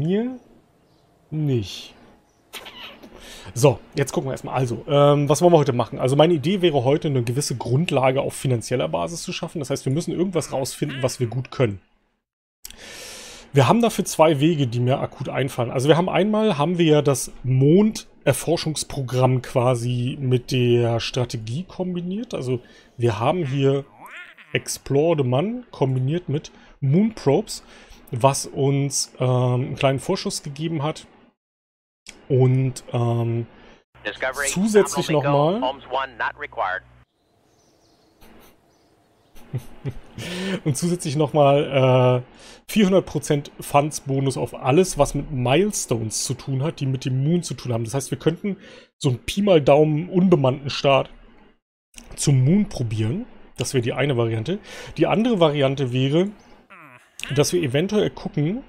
mir nicht. So, jetzt gucken wir erstmal. Also, was wollen wir heute machen? Also meine Idee wäre heute, eine gewisse Grundlage auf finanzieller Basis zu schaffen. Das heißt, wir müssen irgendwas rausfinden, was wir gut können. Wir haben dafür zwei Wege, die mir akut einfallen. Also haben wir ja das Monderforschungsprogramm quasi mit der Strategie kombiniert. Also wir haben hier Explore the Mun kombiniert mit Moon Probes, was uns einen kleinen Vorschuss gegeben hat. Und zusätzlich nochmal und zusätzlich nochmal 400% Funds-Bonus auf alles, was mit Milestones zu tun hat, die mit dem Moon zu tun haben. Das heißt, wir könnten so einen Pi mal Daumen unbemannten Start zum Moon probieren. Das wäre die eine Variante. Die andere Variante wäre, dass wir eventuell gucken,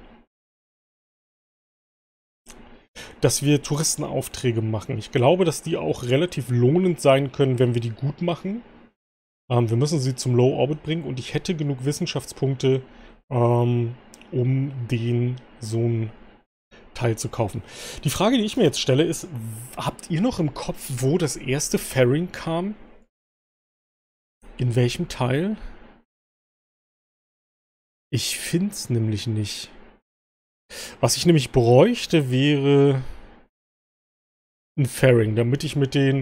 dass wir Touristenaufträge machen. Ich glaube, dass die auch relativ lohnend sein können, wenn wir die gut machen. Wir müssen sie zum Low Orbit bringen und ich hätte genug Wissenschaftspunkte, um den so ein Teil zu kaufen. Die Frage, die ich mir jetzt stelle, ist, habt ihr noch im Kopf, wo das erste Fairing kam? In welchem Teil? Ich finde es nämlich nicht. Was ich nämlich bräuchte, wäre ein Fairing, damit ich mit den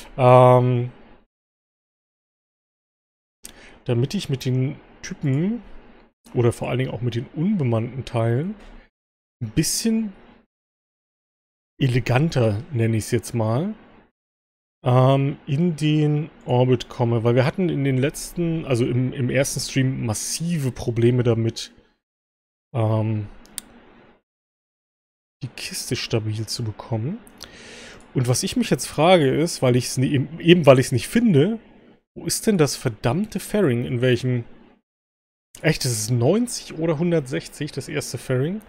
Typen oder vor allen Dingen auch mit den unbemannten Teilen ein bisschen eleganter, nenne ich es jetzt mal, in den Orbit komme. Weil wir hatten in den letzten, also im ersten Stream massive Probleme damit, die Kiste stabil zu bekommen. Und was ich mich jetzt frage ist, weil ich es nicht finde, wo ist denn das verdammte Fairing? In welchem... Echt, ist es 90 oder 160, das erste Fairing?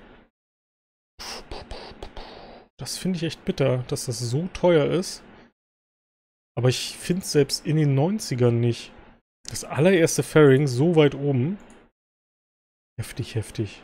Das finde ich echt bitter, dass das so teuer ist. Aber ich finde es selbst in den 90ern nicht. Das allererste Fairing so weit oben. Heftig, heftig.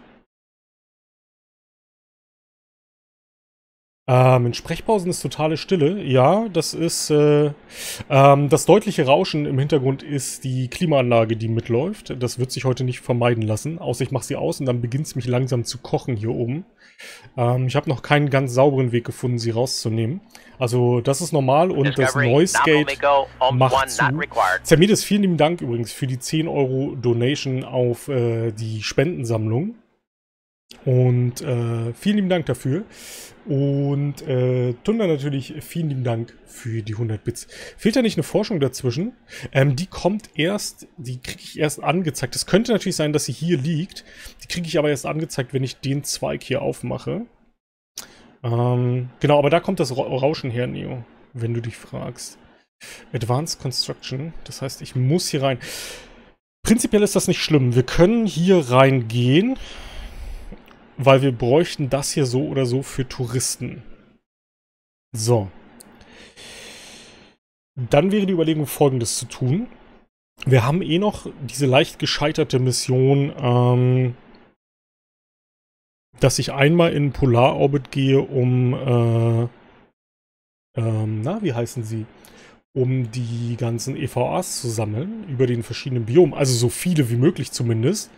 In Sprechpausen ist totale Stille. Ja, das ist das deutliche Rauschen im Hintergrund ist die Klimaanlage, die mitläuft. Das wird sich heute nicht vermeiden lassen. Außer ich mache sie aus und dann beginnt es mich langsam zu kochen hier oben. Ich habe noch keinen ganz sauberen Weg gefunden, sie rauszunehmen. Also das ist normal und das Noise Gate macht zu. Zermedes, vielen lieben Dank übrigens für die 10 Euro Donation auf die Spendensammlung. Und vielen lieben Dank dafür. Und Tunda natürlich, vielen lieben Dank für die 100 Bits. Fehlt da nicht eine Forschung dazwischen? Die kriege ich erst angezeigt. Es könnte natürlich sein, dass sie hier liegt. Die kriege ich aber erst angezeigt, wenn ich den Zweig hier aufmache. Genau, aber da kommt das Rauschen her, Neo, wenn du dich fragst. Advanced Construction, das heißt, ich muss hier rein. Prinzipiell ist das nicht schlimm. Wir können hier reingehen, weil wir bräuchten das hier so oder so für Touristen. So. Dann wäre die Überlegung, Folgendes zu tun. Wir haben eh noch diese leicht gescheiterte Mission, dass ich einmal in Polarorbit gehe, wie heißen sie? Um die ganzen EVAs zu sammeln über den verschiedenen Biomen. Also so viele wie möglich zumindest.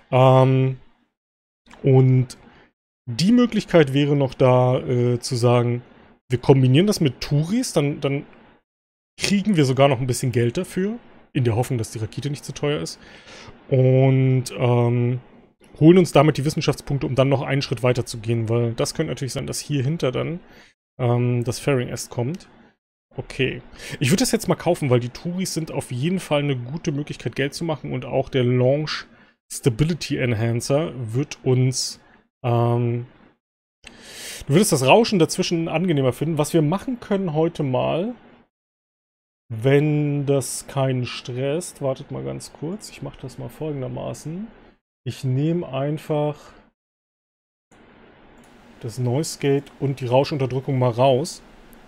Und die Möglichkeit wäre noch da, zu sagen, wir kombinieren das mit Touris, dann kriegen wir sogar noch ein bisschen Geld dafür, in der Hoffnung, dass die Rakete nicht zu teuer ist. Und holen uns damit die Wissenschaftspunkte, um dann noch einen Schritt weiter zu gehen, weil das könnte natürlich sein, dass hier hinter dann das Fairing erst kommt. Okay. Ich würde das jetzt mal kaufen, weil die Touris sind auf jeden Fall eine gute Möglichkeit, Geld zu machen und auch der Launch Stability Enhancer wird uns du würdest das Rauschen dazwischen angenehmer finden. Was wir machen können heute mal, wenn das keinen stresst, wartet mal ganz kurz, ich mache das mal folgendermaßen. Ich nehme einfach das Noise Gate und die Rauschunterdrückung mal raus.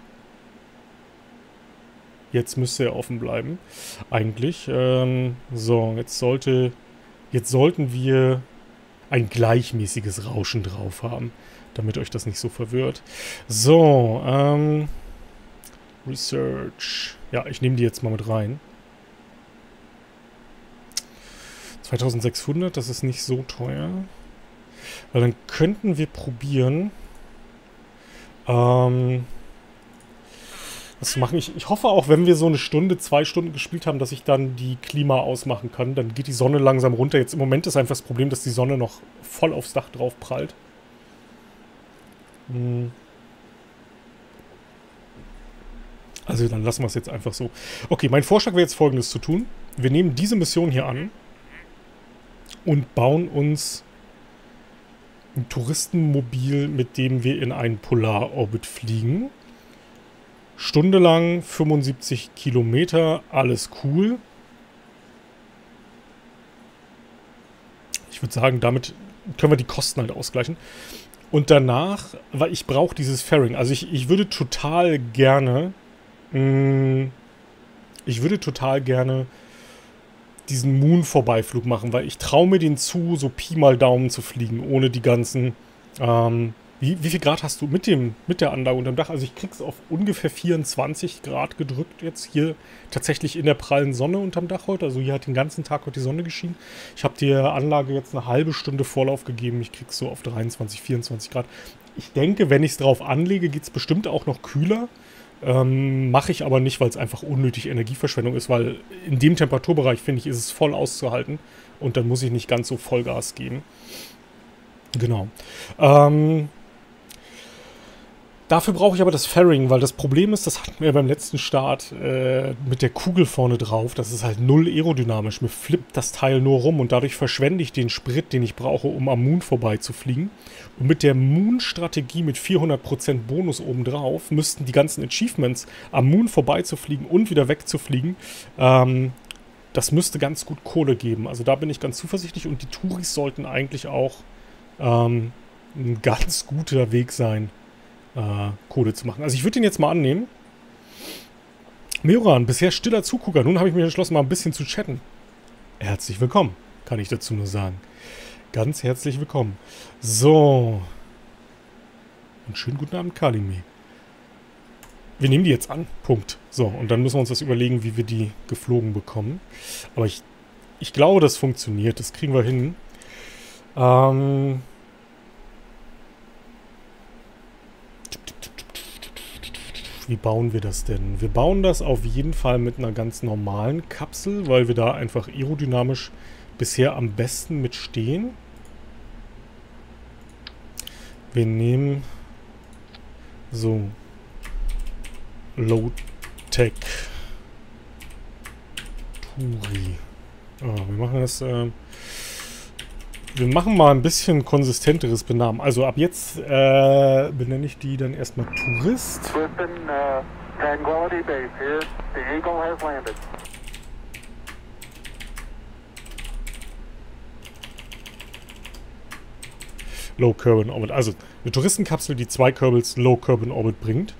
Jetzt müsste er offen bleiben, eigentlich. So, jetzt sollten wir ein gleichmäßiges Rauschen drauf haben, damit euch das nicht so verwirrt. So, Research. Ja, ich nehme die jetzt mal mit rein. 2600, das ist nicht so teuer. Weil dann könnten wir probieren, das zu machen. Ich hoffe auch, wenn wir so eine Stunde, 2 Stunden gespielt haben, dass ich dann die Klima ausmachen kann. Dann geht die Sonne langsam runter. Jetzt im Moment ist einfach das Problem, dass die Sonne noch voll aufs Dach drauf prallt. Also dann lassen wir es jetzt einfach so. Okay, mein Vorschlag wäre jetzt Folgendes zu tun. Wir nehmen diese Mission hier an und bauen uns ein Touristenmobil, mit dem wir in einen Polarorbit fliegen. Stunde lang, 75 Kilometer, alles cool. Ich würde sagen, damit können wir die Kosten halt ausgleichen. Und danach, weil ich brauche dieses Fairing. Also ich würde total gerne diesen Moon-Vorbeiflug machen, weil ich traue mir den zu, so Pi mal Daumen zu fliegen, ohne die ganzen, wie viel Grad hast du mit der Anlage unterm Dach? Also ich krieg's auf ungefähr 24 Grad gedrückt jetzt hier tatsächlich in der prallen Sonne unterm Dach heute. Also hier hat den ganzen Tag heute die Sonne geschienen. Ich habe der Anlage jetzt eine halbe Stunde Vorlauf gegeben. Ich krieg's so auf 23, 24 Grad. Ich denke, wenn ich es drauf anlege, geht es bestimmt auch noch kühler. Mache ich aber nicht, weil es einfach unnötig Energieverschwendung ist, weil in dem Temperaturbereich, finde ich, ist es voll auszuhalten und dann muss ich nicht ganz so Vollgas geben. Genau. Dafür brauche ich aber das Fairing, weil das Problem ist, das hatten wir beim letzten Start mit der Kugel vorne drauf, das ist halt null aerodynamisch. Mir flippt das Teil nur rum und dadurch verschwende ich den Sprit, den ich brauche, um am Moon vorbeizufliegen. Und mit der Moon-Strategie mit 400% Bonus obendrauf müssten die ganzen Achievements, am Moon vorbeizufliegen und wieder wegzufliegen, das müsste ganz gut Kohle geben. Also da bin ich ganz zuversichtlich und die Touris sollten eigentlich auch ein ganz guter Weg sein, Kohle zu machen. Also ich würde den jetzt mal annehmen. Meoran, bisher stiller Zugucker. Nun habe ich mich entschlossen, mal ein bisschen zu chatten. Herzlich willkommen, kann ich dazu nur sagen. Ganz herzlich willkommen. So. Und schönen guten Abend, Kalimi. Wir nehmen die jetzt an. Punkt. So, und dann müssen wir uns das überlegen, wie wir die geflogen bekommen. Aber ich glaube, das funktioniert. Das kriegen wir hin. Wie bauen wir das denn? Wir bauen das auf jeden Fall mit einer ganz normalen Kapsel, weil wir da einfach aerodynamisch bisher am besten mit stehen. Wir nehmen so Low-Tech Turi. Wir machen das. Wir machen mal ein bisschen konsistenteres Benamen. Also ab jetzt benenne ich die dann erstmal Tourist. Tranquility Base here. The Eagle has landed. Low Kerbal Orbit. Also eine Touristenkapsel, die 2 Kerbals Low Kerbal Orbit bringt.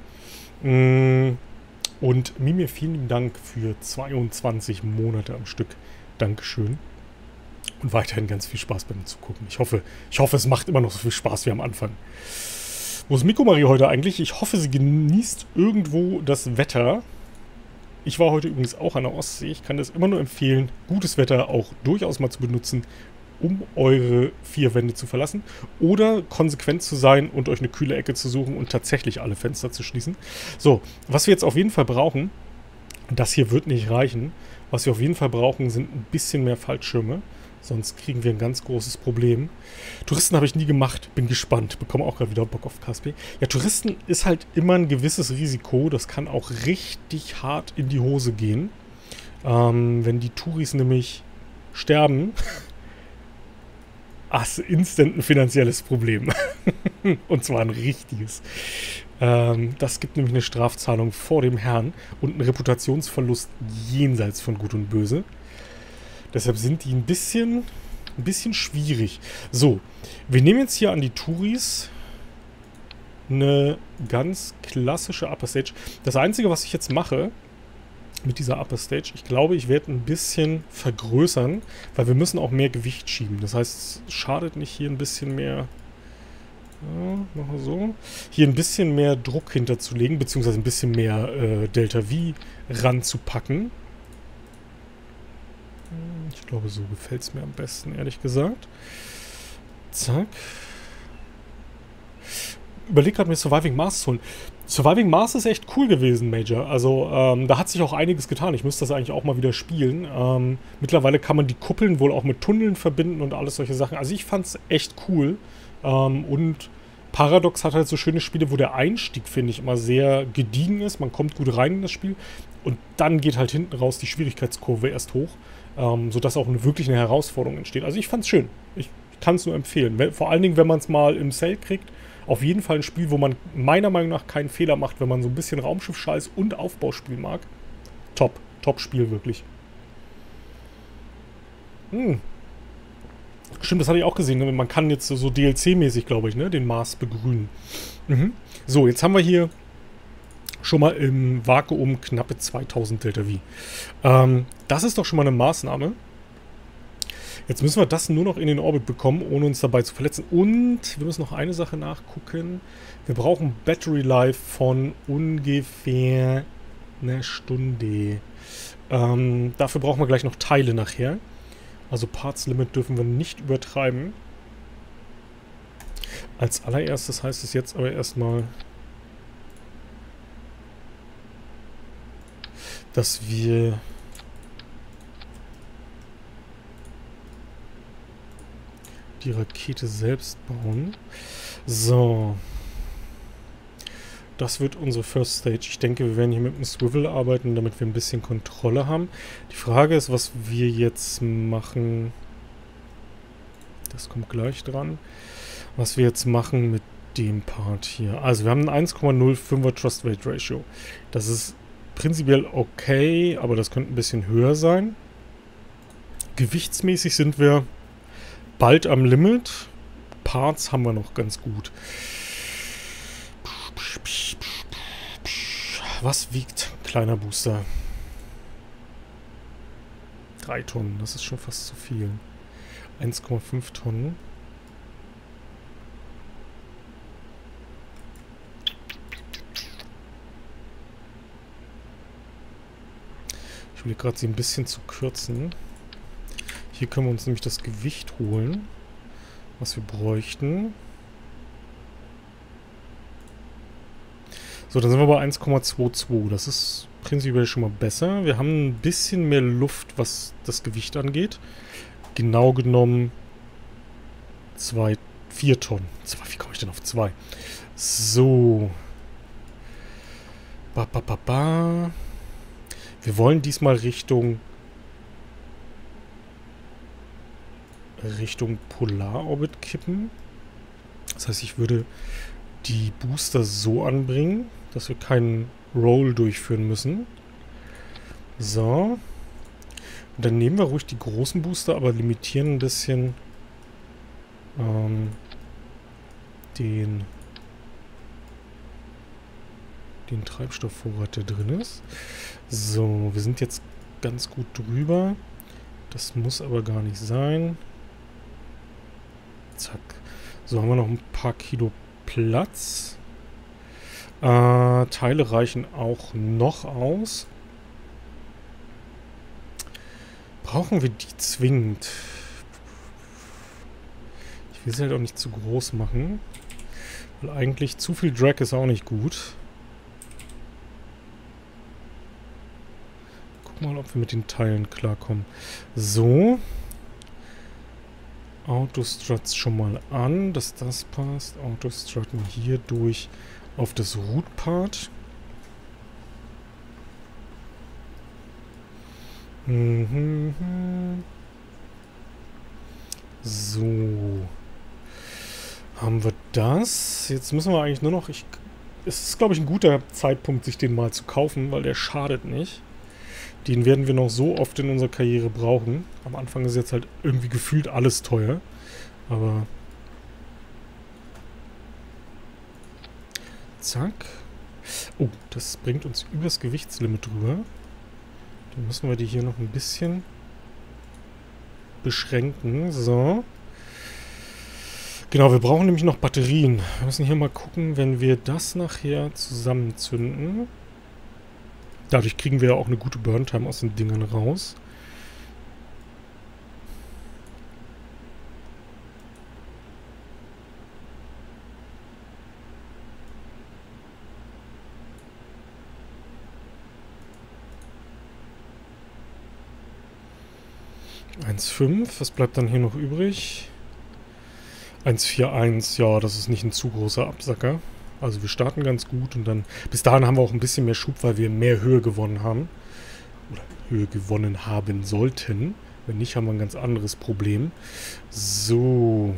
Und Mimir, vielen lieben Dank für 22 Monate am Stück. Dankeschön. Und weiterhin ganz viel Spaß beim Zugucken. Ich hoffe, es macht immer noch so viel Spaß wie am Anfang. Wo ist Miko Marie heute eigentlich? Ich hoffe, sie genießt irgendwo das Wetter. Ich war heute übrigens auch an der Ostsee. Ich kann das immer nur empfehlen, gutes Wetter auch durchaus mal zu benutzen, um eure 4 Wände zu verlassen. Oder konsequent zu sein und euch eine kühle Ecke zu suchen und tatsächlich alle Fenster zu schließen. So, was wir jetzt auf jeden Fall brauchen, das hier wird nicht reichen. Was wir auf jeden Fall brauchen, sind ein bisschen mehr Fallschirme. Sonst kriegen wir ein ganz großes Problem. Touristen habe ich nie gemacht. Bin gespannt. Bekomme auch gerade wieder Bock auf KSP. Ja, Touristen ist halt immer ein gewisses Risiko. Das kann auch richtig hart in die Hose gehen. Wenn die Touris nämlich sterben, hast du instant ein finanzielles Problem. Und zwar ein richtiges. Das gibt nämlich eine Strafzahlung vor dem Herrn und einen Reputationsverlust jenseits von Gut und Böse. Deshalb sind die ein bisschen schwierig. So, wir nehmen jetzt hier an die Touris eine ganz klassische Upper Stage. Das Einzige, was ich jetzt mache, mit dieser Upper Stage. Ich glaube, ich werde ein bisschen vergrößern, weil wir müssen auch mehr Gewicht schieben. Das heißt, es schadet nicht, hier ein bisschen mehr, ja, machen wir so, hier ein bisschen mehr Druck hinterzulegen, beziehungsweise ein bisschen mehr Delta V ranzupacken. Ich glaube, so gefällt es mir am besten, ehrlich gesagt. Zack. Überleg gerade, mir Surviving Mars zu holen. Surviving Mars ist echt cool gewesen, Major. Also, da hat sich auch einiges getan. Ich müsste das eigentlich auch mal wieder spielen. Mittlerweile kann man die Kuppeln wohl auch mit Tunneln verbinden und alles solche Sachen. Also, ich fand es echt cool. Und Paradox hat halt so schöne Spiele, wo der Einstieg, finde ich, immer sehr gediegen ist. Man kommt gut rein in das Spiel. Und dann geht halt hinten raus die Schwierigkeitskurve erst hoch. Sodass auch wirklich eine Herausforderung entsteht. Also, ich fand es schön. Ich kann es nur empfehlen. Vor allen Dingen, wenn man es mal im Sale kriegt. Auf jeden Fall ein Spiel, wo man meiner Meinung nach keinen Fehler macht, wenn man so ein bisschen Raumschiff-Scheiß und Aufbauspiel mag. Top. Top-Spiel, wirklich. Stimmt, das hatte ich auch gesehen. Man kann jetzt so DLC-mäßig, glaube ich, ne, den Mars begrünen. So, jetzt haben wir hier schon mal im Vakuum knappe 2000 Delta V. Das ist doch schon mal eine Maßnahme. Jetzt müssen wir das nur noch in den Orbit bekommen, ohne uns dabei zu verletzen. Und wir müssen noch eine Sache nachgucken. Wir brauchen Battery Life von ungefähr einer Stunde. Dafür brauchen wir gleich noch Teile nachher. Also Parts Limit dürfen wir nicht übertreiben. Als allererstes heißt es jetzt aber erstmal, dass wir die Rakete selbst bauen. So. Das wird unsere First Stage. Ich denke, wir werden hier mit dem Swivel arbeiten, damit wir ein bisschen Kontrolle haben. Die Frage ist, was wir jetzt machen. Das kommt gleich dran. Was wir jetzt machen mit dem Part hier. Also wir haben ein 1,05er Thrust Weight Ratio. Das ist prinzipiell okay, aber das könnte ein bisschen höher sein. Gewichtsmäßig sind wir bald am Limit. Parts haben wir noch ganz gut. Was wiegt ein kleiner Booster? 3 Tonnen, das ist schon fast zu viel. 1,5 Tonnen. Ich will gerade sie ein bisschen zu kürzen. Hier können wir uns nämlich das Gewicht holen, was wir bräuchten. So, dann sind wir bei 1,22. Das ist prinzipiell schon mal besser. Wir haben ein bisschen mehr Luft, was das Gewicht angeht. Genau genommen 4 Tonnen. Wie komme ich denn auf 2? So. Wir wollen diesmal Richtung Polarorbit kippen. Das heißt, ich würde die Booster so anbringen, dass wir keinen Roll durchführen müssen. So. Und dann nehmen wir ruhig die großen Booster, aber limitieren ein bisschen den Treibstoffvorrat, der drin ist. So, wir sind jetzt ganz gut drüber. Das muss aber gar nicht sein. Zack. So, haben wir noch ein paar Kilo Platz. Teile reichen auch noch aus. Brauchen wir die zwingend? Ich will sie halt auch nicht zu groß machen. Weil eigentlich zu viel Drag ist auch nicht gut. Guck mal, ob wir mit den Teilen klarkommen. So. Autostruts schon mal an, dass das passt. Autostrutten hier durch auf das Root-Part. So. Haben wir das. Jetzt müssen wir eigentlich nur noch... Es ist, glaube ich, ein guter Zeitpunkt, sich den mal zu kaufen, weil der schadet nicht. Den werden wir noch so oft in unserer Karriere brauchen. Am Anfang ist jetzt halt irgendwie gefühlt alles teuer. Aber... Zack. Oh, das bringt uns übers Gewichtslimit drüber. Dann müssen wir die hier noch ein bisschen beschränken. So. Genau, wir brauchen nämlich noch Batterien. Wir müssen hier mal gucken, wenn wir das nachher zusammenzünden. Dadurch kriegen wir ja auch eine gute Burntime aus den Dingern raus. Was bleibt dann hier noch übrig? 1,41, ja, das ist nicht ein zu großer Absacker. Also wir starten ganz gut und dann, bis dahin haben wir auch ein bisschen mehr Schub, weil wir mehr Höhe gewonnen haben. Oder Höhe gewonnen haben sollten. Wenn nicht, haben wir ein ganz anderes Problem. So.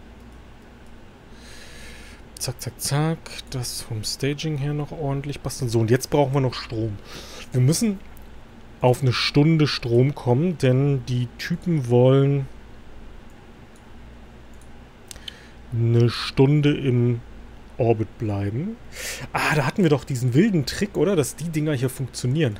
Zack, zack, zack. Das vom Staging her noch ordentlich basteln. So, und jetzt brauchen wir noch Strom. Wir müssen auf eine Stunde Strom kommen, denn die Typen wollen eine Stunde im Orbit bleiben. Ah, da hatten wir doch diesen wilden Trick, oder? Dass die Dinger hier funktionieren.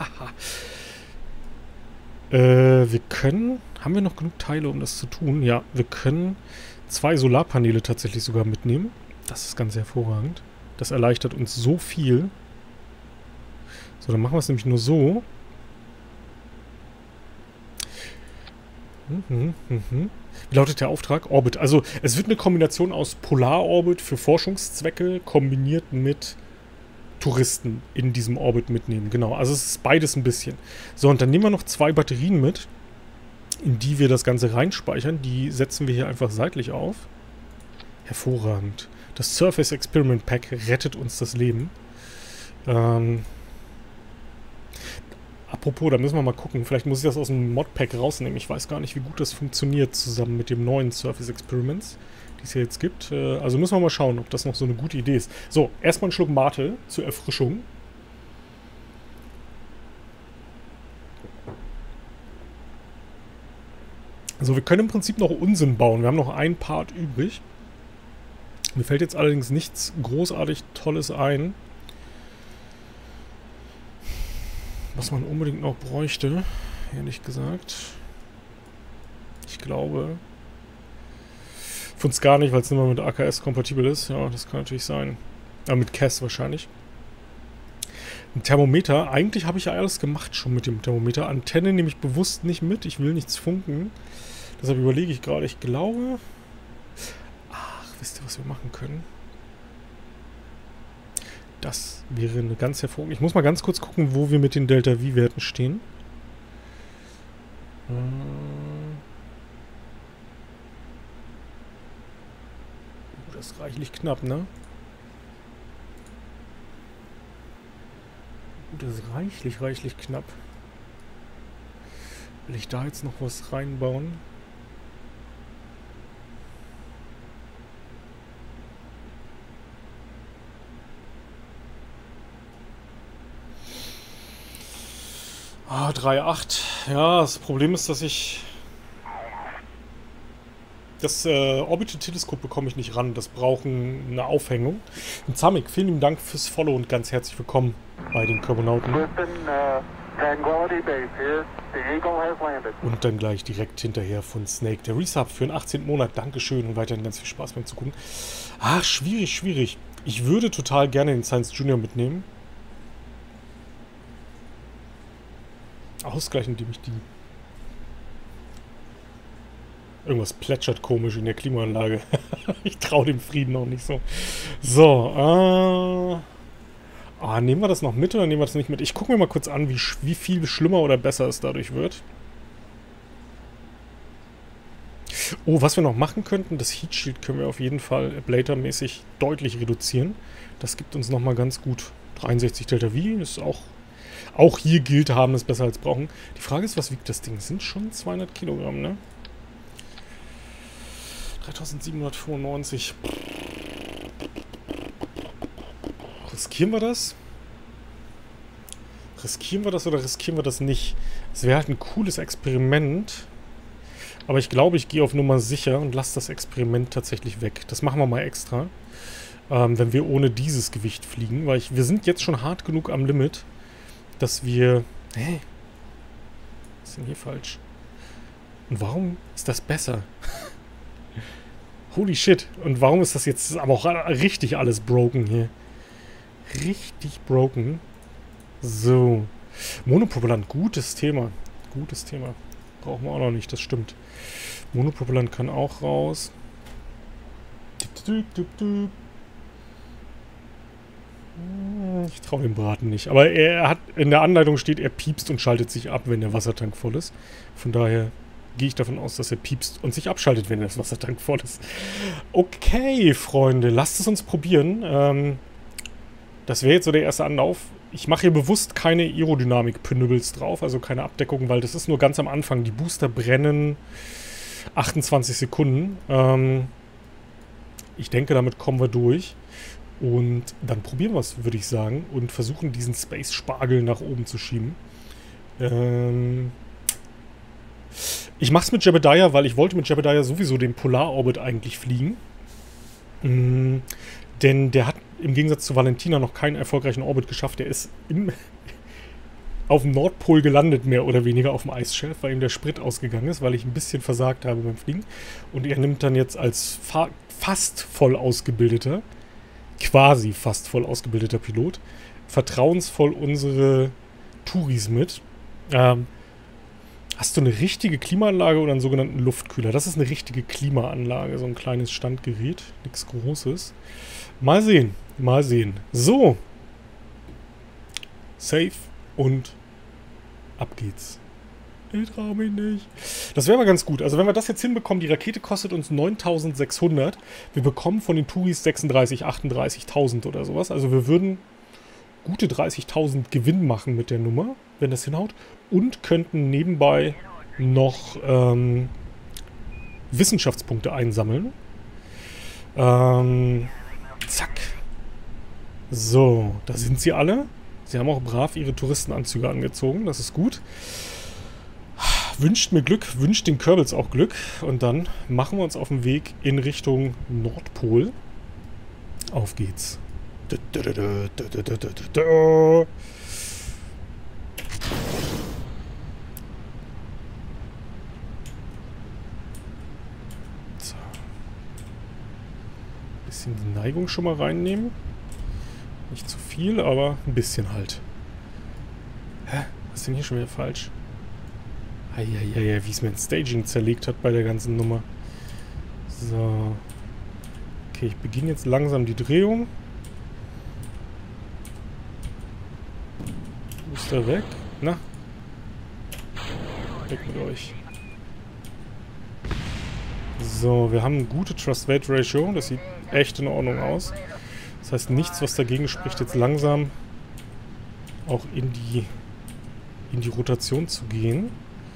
Wir können... Haben wir noch genug Teile, um das zu tun? Ja, wir können 2 Solarpaneele tatsächlich sogar mitnehmen. Das ist ganz hervorragend. Das erleichtert uns so viel. So, dann machen wir es nämlich nur so. Wie lautet der Auftrag? Orbit. Also es wird eine Kombination aus Polarorbit für Forschungszwecke kombiniert mit Touristen in diesem Orbit mitnehmen. Genau, also es ist beides ein bisschen. So, und dann nehmen wir noch 2 Batterien mit, in die wir das Ganze reinspeichern. Die setzen wir hier einfach seitlich auf. Hervorragend. Das Surface Experiment Pack rettet uns das Leben. Apropos, da müssen wir mal gucken. Vielleicht muss ich das aus dem Modpack rausnehmen. Ich weiß gar nicht, wie gut das funktioniert zusammen mit dem neuen Surface Experiments, die es ja jetzt gibt. Also müssen wir mal schauen, ob das noch so eine gute Idee ist. So, erstmal einen Schluck Mate zur Erfrischung. So, wir können im Prinzip noch Unsinn bauen. Wir haben noch einen Part übrig. Mir fällt jetzt allerdings nichts großartig Tolles ein, was man unbedingt noch bräuchte, ehrlich gesagt. Ich glaube, von es gar nicht, weil es nicht mehr mit AKS kompatibel ist. Ja, das kann natürlich sein. Mit CAS wahrscheinlich. Ein Thermometer. Eigentlich habe ich ja alles gemacht schon mit dem Thermometer. Antenne nehme ich bewusst nicht mit. Ich will nichts funken. Deshalb überlege ich gerade. Ich glaube... Ach, wisst ihr, was wir machen können? Das wäre eine ganz hervorragende... Ich muss mal ganz kurz gucken, wo wir mit den Delta-V-Werten stehen. Das ist reichlich knapp, ne? Das ist reichlich knapp. Will ich da jetzt noch was reinbauen? Ah, 3,8. Ja, das Problem ist, dass ich... Das Orbital-Teleskop bekomme ich nicht ran. Das braucht eine Aufhängung. Und Zamek, vielen lieben Dank fürs Follow und ganz herzlich willkommen bei den Körbonauten. Und dann gleich direkt hinterher von Snake. Der Resub für den 18. Monat. Dankeschön und weiterhin ganz viel Spaß beim Zugucken. Ach, schwierig. Ich würde total gerne den Science Junior mitnehmen. Ausgleichen, indem ich die... Irgendwas plätschert komisch in der Klimaanlage. Ich traue dem Frieden noch nicht so. So, nehmen wir das noch mit oder nehmen wir das nicht mit? Ich gucke mir mal kurz an, wie viel schlimmer oder besser es dadurch wird. Oh, was wir noch machen könnten, das Heat Shield können wir auf jeden Fall Ablator-mäßig deutlich reduzieren. Das gibt uns nochmal ganz gut 63 Delta V. Ist auch hier gilt, haben es besser als brauchen. Die Frage ist, was wiegt das Ding? Das sind schon 200 Kilogramm, ne? 3795. Riskieren wir das? Riskieren wir das oder riskieren wir das nicht? Es wäre halt ein cooles Experiment. Aber ich glaube, ich gehe auf Nummer sicher und lasse das Experiment tatsächlich weg. Das machen wir mal extra. Wenn wir ohne dieses Gewicht fliegen. Weil wir sind jetzt schon hart genug am Limit, dass wir... Was ist denn hier falsch? Und warum ist das besser? Holy shit. Und warum ist das jetzt aber auch richtig alles broken hier? Richtig broken. So. Monopropellant. Gutes Thema. Gutes Thema. Brauchen wir auch noch nicht, das stimmt. Monopropellant kann auch raus. Ich traue dem Braten nicht. Aber er hat, in der Anleitung steht, er piepst und schaltet sich ab, wenn der Wassertank voll ist. Von daher gehe ich davon aus, dass er piepst und sich abschaltet, wenn der Wassertank voll ist. Okay, Freunde, lasst es uns probieren. Das wäre jetzt so der erste Anlauf. Ich mache hier bewusst keine Aerodynamik-Pnübbels drauf, also keine Abdeckung, weil das ist nur ganz am Anfang. Die Booster brennen 28 Sekunden. Ich denke, damit kommen wir durch. Und dann probieren wir es, würde ich sagen. Und versuchen, diesen Space-Spargel nach oben zu schieben. Ich mache es mit Jebediah, weil ich wollte mit Jebediah sowieso den Polarorbit eigentlich fliegen. Denn der hat im Gegensatz zu Valentina noch keinen erfolgreichen Orbit geschafft. Der ist auf dem Nordpol gelandet, mehr oder weniger auf dem Eisshelf, weil ihm der Sprit ausgegangen ist, weil ich ein bisschen versagt habe beim Fliegen. Und er nimmt dann jetzt als fast voll ausgebildeter, quasi fast voll ausgebildeter Pilot vertrauensvoll unsere Touris mit. Hast du eine richtige Klimaanlage oder einen sogenannten Luftkühler? Das ist eine richtige Klimaanlage, so ein kleines Standgerät, nichts Großes. Mal sehen, mal sehen. So. Safe und ab geht's. Ich traue mich nicht. Das wäre aber ganz gut. Also wenn wir das jetzt hinbekommen, die Rakete kostet uns 9.600. Wir bekommen von den Touris 36.000, 38.000 oder sowas. Also wir würden gute 30.000 Gewinn machen mit der Nummer, wenn das hinhaut. Und könnten nebenbei noch Wissenschaftspunkte einsammeln. Zack. So, da sind sie alle. Sie haben auch brav ihre Touristenanzüge angezogen. Das ist gut. Wünscht mir Glück, wünscht den Kerbals auch Glück. Und dann machen wir uns auf den Weg in Richtung Nordpol. Auf geht's. So. Bisschen die Neigung schon mal reinnehmen. Nicht zu viel, aber ein bisschen halt. Hä? Was ist denn hier schon wieder falsch? Eieiei, wie es mir ein Staging zerlegt hat bei der ganzen Nummer. So. Okay, ich beginne jetzt langsam die Drehung. Booster weg. Na? Weg mit euch. So, wir haben eine gute Thrust-Weight-Ratio. Das sieht echt in Ordnung aus. Das heißt, nichts, was dagegen spricht, jetzt langsam auch in die Rotation zu gehen.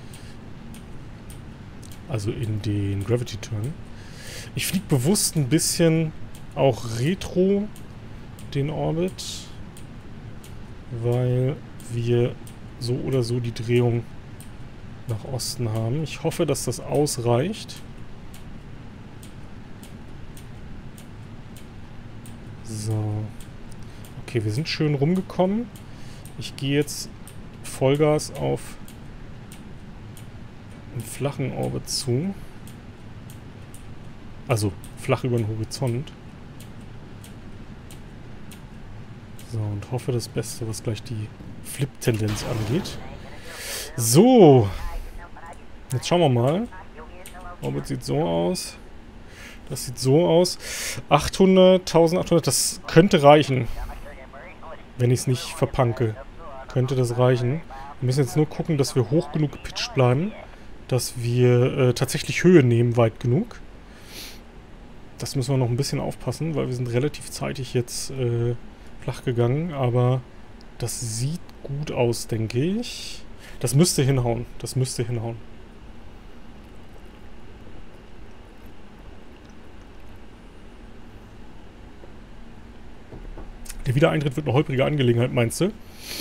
Also in den Gravity Turn. Ich fliege bewusst ein bisschen auch retro den Orbit, weil wir so oder so die Drehung nach Osten haben. Ich hoffe, dass das ausreicht. So. Okay, wir sind schön rumgekommen. Ich gehe jetzt Vollgas auf einen flachen Orbit zu. Also flach über den Horizont. So, und hoffe das Beste, was gleich die Flip-Tendenz angeht. So. Jetzt schauen wir mal. Orbit sieht so aus. Das sieht so aus. 800, 1800, das könnte reichen. Wenn ich es nicht verpanke. Könnte das reichen. Wir müssen jetzt nur gucken, dass wir hoch genug gepitcht bleiben. Dass wir tatsächlich Höhe nehmen, weit genug. Das müssen wir noch ein bisschen aufpassen, weil wir sind relativ zeitig jetzt flach gegangen. Aber das sieht gut aus, denke ich. Das müsste hinhauen. Das müsste hinhauen. Der Wiedereintritt wird eine holprige Angelegenheit, meinst du?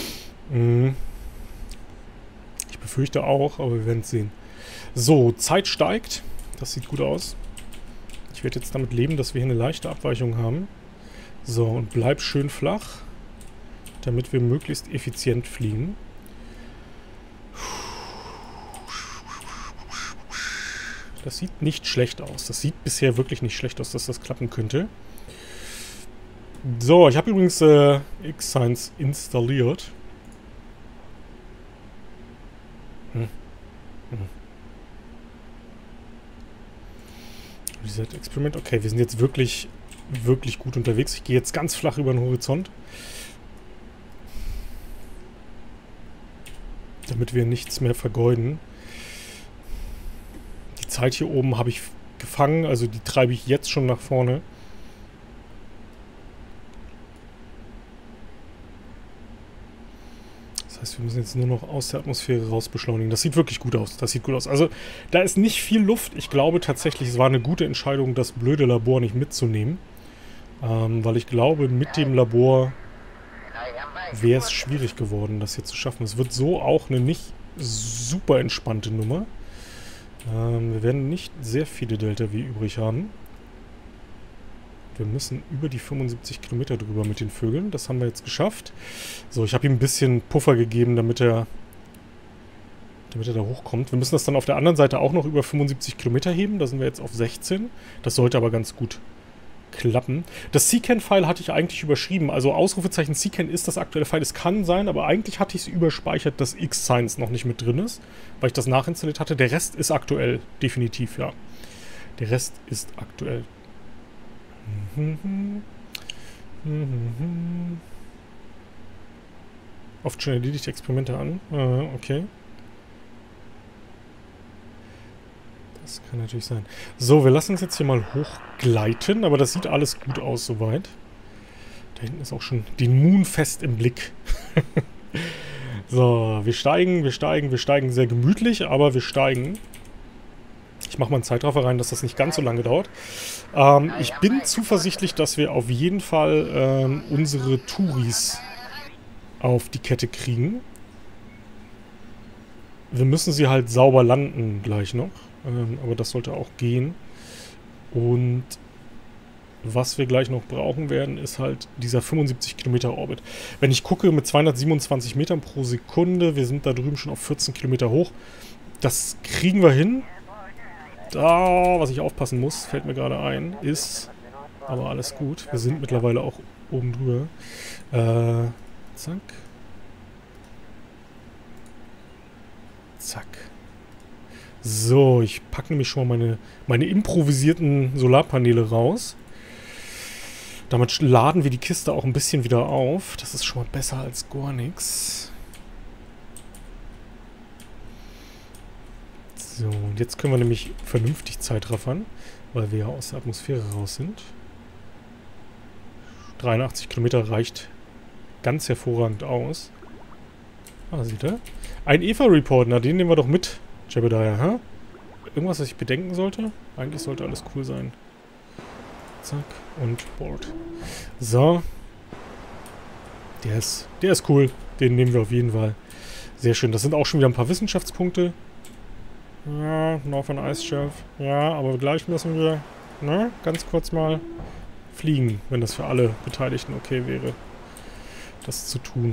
Ich befürchte auch, aber wir werden es sehen. So, Zeit steigt. Das sieht gut aus. Ich werde jetzt damit leben, dass wir hier eine leichte Abweichung haben. So, und bleib schön flach, damit wir möglichst effizient fliegen. Das sieht nicht schlecht aus. Das sieht bisher wirklich nicht schlecht aus, dass das klappen könnte. So, ich habe übrigens X-Science installiert. Reset Experiment. Okay, wir sind jetzt wirklich gut unterwegs. Ich gehe jetzt ganz flach über den Horizont. Damit wir nichts mehr vergeuden. Die Zeit hier oben habe ich gefangen, also die treibe ich jetzt schon nach vorne. Das heißt, wir müssen jetzt nur noch aus der Atmosphäre raus beschleunigen. Das sieht wirklich gut aus. Das sieht gut aus. Also, da ist nicht viel Luft. Ich glaube tatsächlich, es war eine gute Entscheidung, das blöde Labor nicht mitzunehmen. Weil ich glaube, mit dem Labor wäre es schwierig geworden, das hier zu schaffen. Es wird so auch eine nicht super entspannte Nummer. Wir werden nicht sehr viele Delta V übrig haben. Wir müssen über die 75 Kilometer drüber mit den Vögeln. Das haben wir jetzt geschafft. So, ich habe ihm ein bisschen Puffer gegeben, damit er da hochkommt. Wir müssen das dann auf der anderen Seite auch noch über 75 Kilometer heben. Da sind wir jetzt auf 16. Das sollte aber ganz gut klappen. Das Secan-File hatte ich eigentlich überschrieben. Also Ausrufezeichen Secan ist das aktuelle File. Es kann sein, aber eigentlich hatte ich es überspeichert, dass X-Science noch nicht mit drin ist, weil ich das nachinstalliert hatte. Der Rest ist aktuell, definitiv, ja. Der Rest ist aktuell. Oft schon erledigt Experimente an. Okay. Das kann natürlich sein. So, wir lassen uns jetzt hier mal hochgleiten, aber das sieht alles gut aus soweit. Da hinten ist auch schon die Moon fest im Blick. So, wir steigen sehr gemütlich, aber wir steigen. Ich mache mal einen Zeitraffer rein, dass das nicht ganz so lange dauert. Ich bin zuversichtlich, dass wir auf jeden Fall unsere Touris auf die Kette kriegen. Wir müssen sie halt sauber landen gleich noch. Aber das sollte auch gehen. Und was wir gleich noch brauchen werden, ist halt dieser 75 Kilometer Orbit. Wenn ich gucke, mit 227 Metern pro Sekunde, wir sind da drüben schon auf 14 Kilometer hoch. Das kriegen wir hin. Da, was ich aufpassen muss, fällt mir gerade ein, ist, aber alles gut. Wir sind mittlerweile auch oben drüber. Zack. Zack. So, ich packe nämlich schon mal meine improvisierten Solarpaneele raus. Damit laden wir die Kiste auch ein bisschen wieder auf. Das ist schon mal besser als gar nichts. So, und jetzt können wir nämlich vernünftig Zeitraffern, weil wir ja aus der Atmosphäre raus sind. 83 Kilometer reicht ganz hervorragend aus. Ah, seht ihr? Ein EVA-Report, na den nehmen wir doch mit. Jebediah, hä? Irgendwas, was ich bedenken sollte? Eigentlich sollte alles cool sein. Zack und Board. So. Der ist cool. Den nehmen wir auf jeden Fall. Sehr schön. Das sind auch schon wieder ein paar Wissenschaftspunkte. Ja, Northern Ice Shelf. Ja, aber gleich müssen wir, ne, ganz kurz mal fliegen, wenn das für alle Beteiligten okay wäre, das zu tun.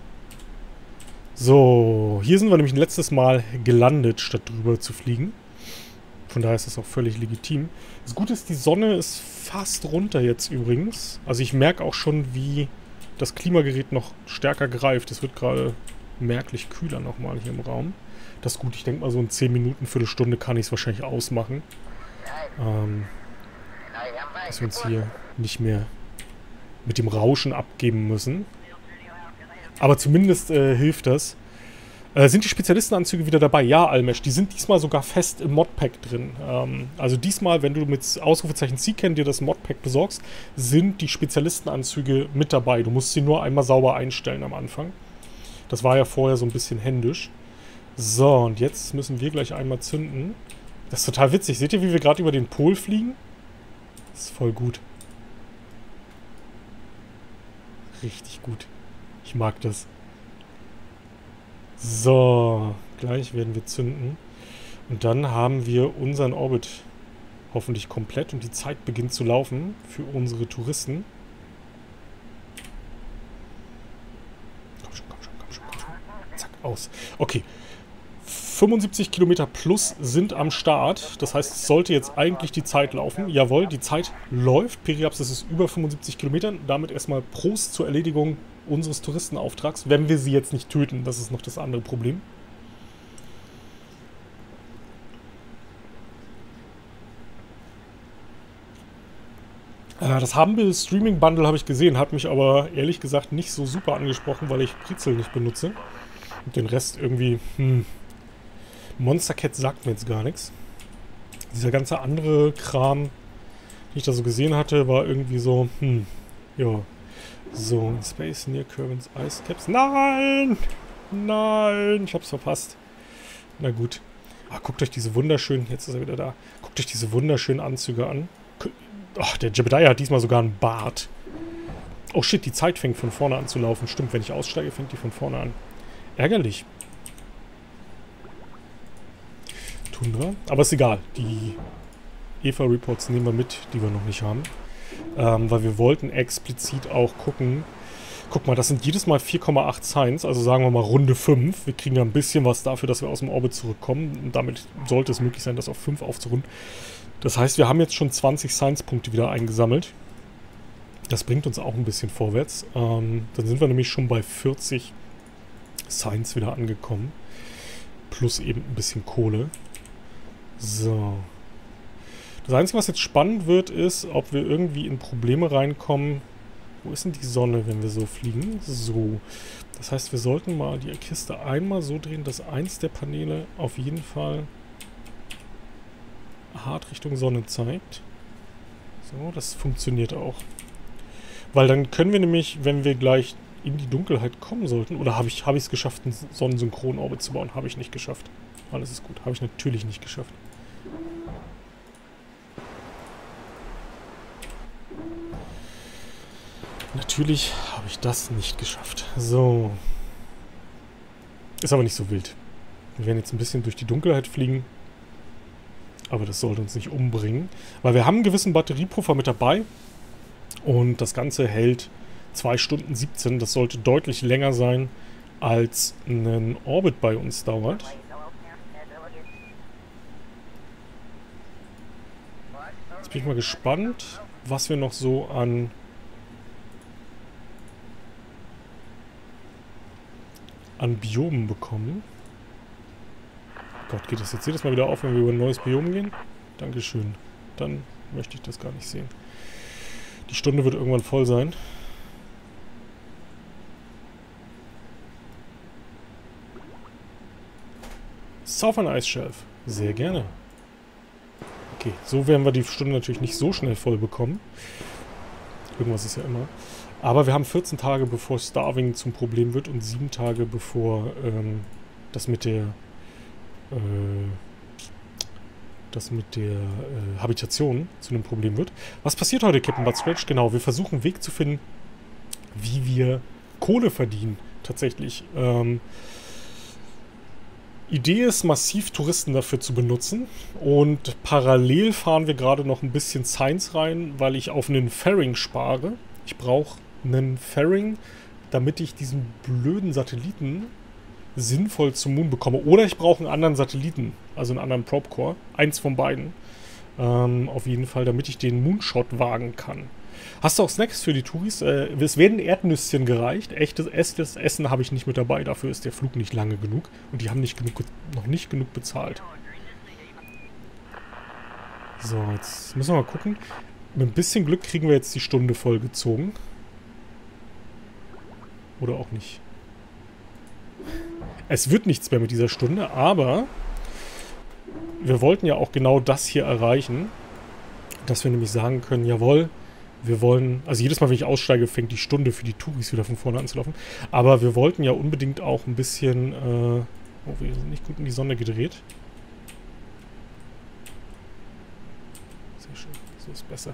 So, hier sind wir nämlich ein letztes Mal gelandet, statt drüber zu fliegen. Von daher ist das auch völlig legitim. Das Gute ist, die Sonne ist fast runter jetzt übrigens. Also ich merke auch schon, wie das Klimagerät noch stärker greift. Es wird gerade merklich kühler nochmal hier im Raum. Das ist gut, ich denke mal so in 10 Minuten, Viertelstunde kann ich es wahrscheinlich ausmachen. Dass wir uns hier nicht mehr mit dem Rauschen abgeben müssen. Aber zumindest hilft das. Sind die Spezialistenanzüge wieder dabei? Ja, Almesh, die sind diesmal sogar fest im Modpack drin. Also diesmal, wenn du mit Ausrufezeichen Secan dir das Modpack besorgst, sind die Spezialistenanzüge mit dabei. Du musst sie nur einmal sauber einstellen am Anfang. Das war ja vorher so ein bisschen händisch. So, und jetzt müssen wir gleich einmal zünden. Das ist total witzig. Seht ihr, wie wir gerade über den Pol fliegen? Das ist voll gut. Richtig gut. Ich mag das. So, gleich werden wir zünden. Und dann haben wir unseren Orbit hoffentlich komplett und die Zeit beginnt zu laufen für unsere Touristen. Komm schon, komm schon, komm schon, komm schon. Zack, aus. Okay. 75 Kilometer plus sind am Start. Das heißt, es sollte jetzt eigentlich die Zeit laufen. Jawohl, die Zeit läuft. Periapsis ist über 75 Kilometern. Damit erstmal Prost zur Erledigung unseres Touristenauftrags. Wenn wir sie jetzt nicht töten, das ist noch das andere Problem. Das Humble Streaming Bundle habe ich gesehen, hat mich aber ehrlich gesagt nicht so super angesprochen, weil ich Brezel nicht benutze. Und den Rest irgendwie, Monster Cat sagt mir jetzt gar nichts. Dieser ganze andere Kram, den ich da so gesehen hatte, war irgendwie so, ja. So, Space Near Currents Ice Caps. Nein! Nein! Ich hab's verpasst. Na gut. Guckt euch diese wunderschönen, jetzt ist er wieder da. Guckt euch diese wunderschönen Anzüge an. Ach, der Jebediah hat diesmal sogar einen Bart. Oh shit, die Zeit fängt von vorne an zu laufen. Stimmt, wenn ich aussteige, fängt die von vorne an. Ärgerlich. Tundra. Aber ist egal. Die EVA-Reports nehmen wir mit, die wir noch nicht haben. Weil wir wollten explizit auch gucken. Guck mal, das sind jedes Mal 4,8 Science, also sagen wir mal Runde 5. Wir kriegen ja ein bisschen was dafür, dass wir aus dem Orbit zurückkommen. Und damit sollte es möglich sein, das auf 5 aufzurunden. Das heißt, wir haben jetzt schon 20 Science-Punkte wieder eingesammelt. Das bringt uns auch ein bisschen vorwärts. Dann sind wir nämlich schon bei 40 Science wieder angekommen. Plus eben ein bisschen Kohle. So. Das Einzige, was jetzt spannend wird, ist, ob wir irgendwie in Probleme reinkommen. Wo ist denn die Sonne, wenn wir so fliegen? So. Das heißt, wir sollten mal die Kiste einmal so drehen, dass eins der Paneele auf jeden Fall hart Richtung Sonne zeigt. So, das funktioniert auch. Weil dann können wir nämlich, wenn wir gleich in die Dunkelheit kommen sollten, oder habe ich es geschafft, einen Sonnensynchron-Orbit zu bauen? Habe ich nicht geschafft. Alles ist gut. Habe ich natürlich nicht geschafft. Natürlich habe ich das nicht geschafft. So. Ist aber nicht so wild. Wir werden jetzt ein bisschen durch die Dunkelheit fliegen. Aber das sollte uns nicht umbringen. Weil wir haben einen gewissen Batteriepuffer mit dabei. Und das Ganze hält 2 Stunden 17. Das sollte deutlich länger sein, als ein Orbit bei uns dauert. Jetzt bin ich mal gespannt, was wir noch so an Biomen bekommen. Gott, geht das jetzt jedes Mal wieder auf, wenn wir über ein neues Biom gehen? Dankeschön. Dann möchte ich das gar nicht sehen. Die Stunde wird irgendwann voll sein. Southern Ice Shelf. Sehr gerne. Okay, so werden wir die Stunde natürlich nicht so schnell voll bekommen. Irgendwas ist ja immer. Aber wir haben 14 Tage, bevor Starving zum Problem wird und 7 Tage, bevor das mit der Habitation zu einem Problem wird. Was passiert heute, Captain Buttscratch? Genau, wir versuchen einen Weg zu finden, wie wir Kohle verdienen, tatsächlich. Idee ist, massiv Touristen dafür zu benutzen. Und parallel fahren wir gerade noch ein bisschen Science rein, weil ich auf einen Fairing spare. Ich brauche einen Fairing, damit ich diesen blöden Satelliten sinnvoll zum Moon bekomme. Oder ich brauche einen anderen Satelliten, also einen anderen Probe-Core. Eins von beiden. Auf jeden Fall, damit ich den Moonshot wagen kann. Hast du auch Snacks für die Touris? Es werden Erdnüsschen gereicht. Echtes Essen habe ich nicht mit dabei. Dafür ist der Flug nicht lange genug. Und die haben noch nicht genug bezahlt. So, jetzt müssen wir mal gucken. Mit ein bisschen Glück kriegen wir jetzt die Stunde voll gezogen. Oder auch nicht. Es wird nichts mehr mit dieser Stunde, aber wir wollten ja auch genau das hier erreichen, dass wir nämlich sagen können, jawohl, wir wollen, also jedes Mal, wenn ich aussteige, fängt die Stunde für die Touris wieder von vorne an zu laufen, aber wir wollten ja unbedingt auch ein bisschen, oh, wir sind nicht gut in die Sonne gedreht. Sehr schön, so ist besser.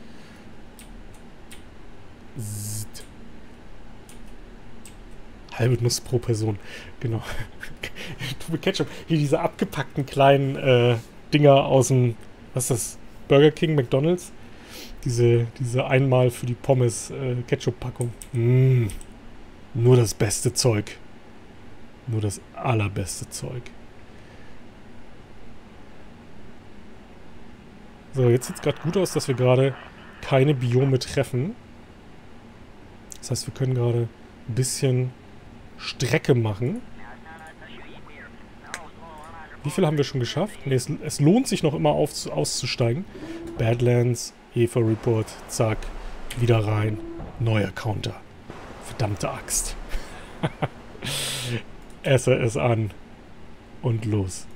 Halbe Nuss pro Person. Genau. Tube Ketchup. Hier diese abgepackten kleinen Dinger aus dem, was ist das? Burger King, McDonald's. Diese einmal für die Pommes Ketchup-Packung. Nur das beste Zeug. Nur das allerbeste Zeug. So, jetzt sieht es gerade gut aus, dass wir gerade keine Biome treffen. Das heißt, wir können gerade ein bisschen Strecke machen. Wie viel haben wir schon geschafft? Ne, es lohnt sich noch immer auszusteigen. Badlands, Eva Report, zack, wieder rein. Neuer Counter. Verdammte Axt. Esse es an. Und los.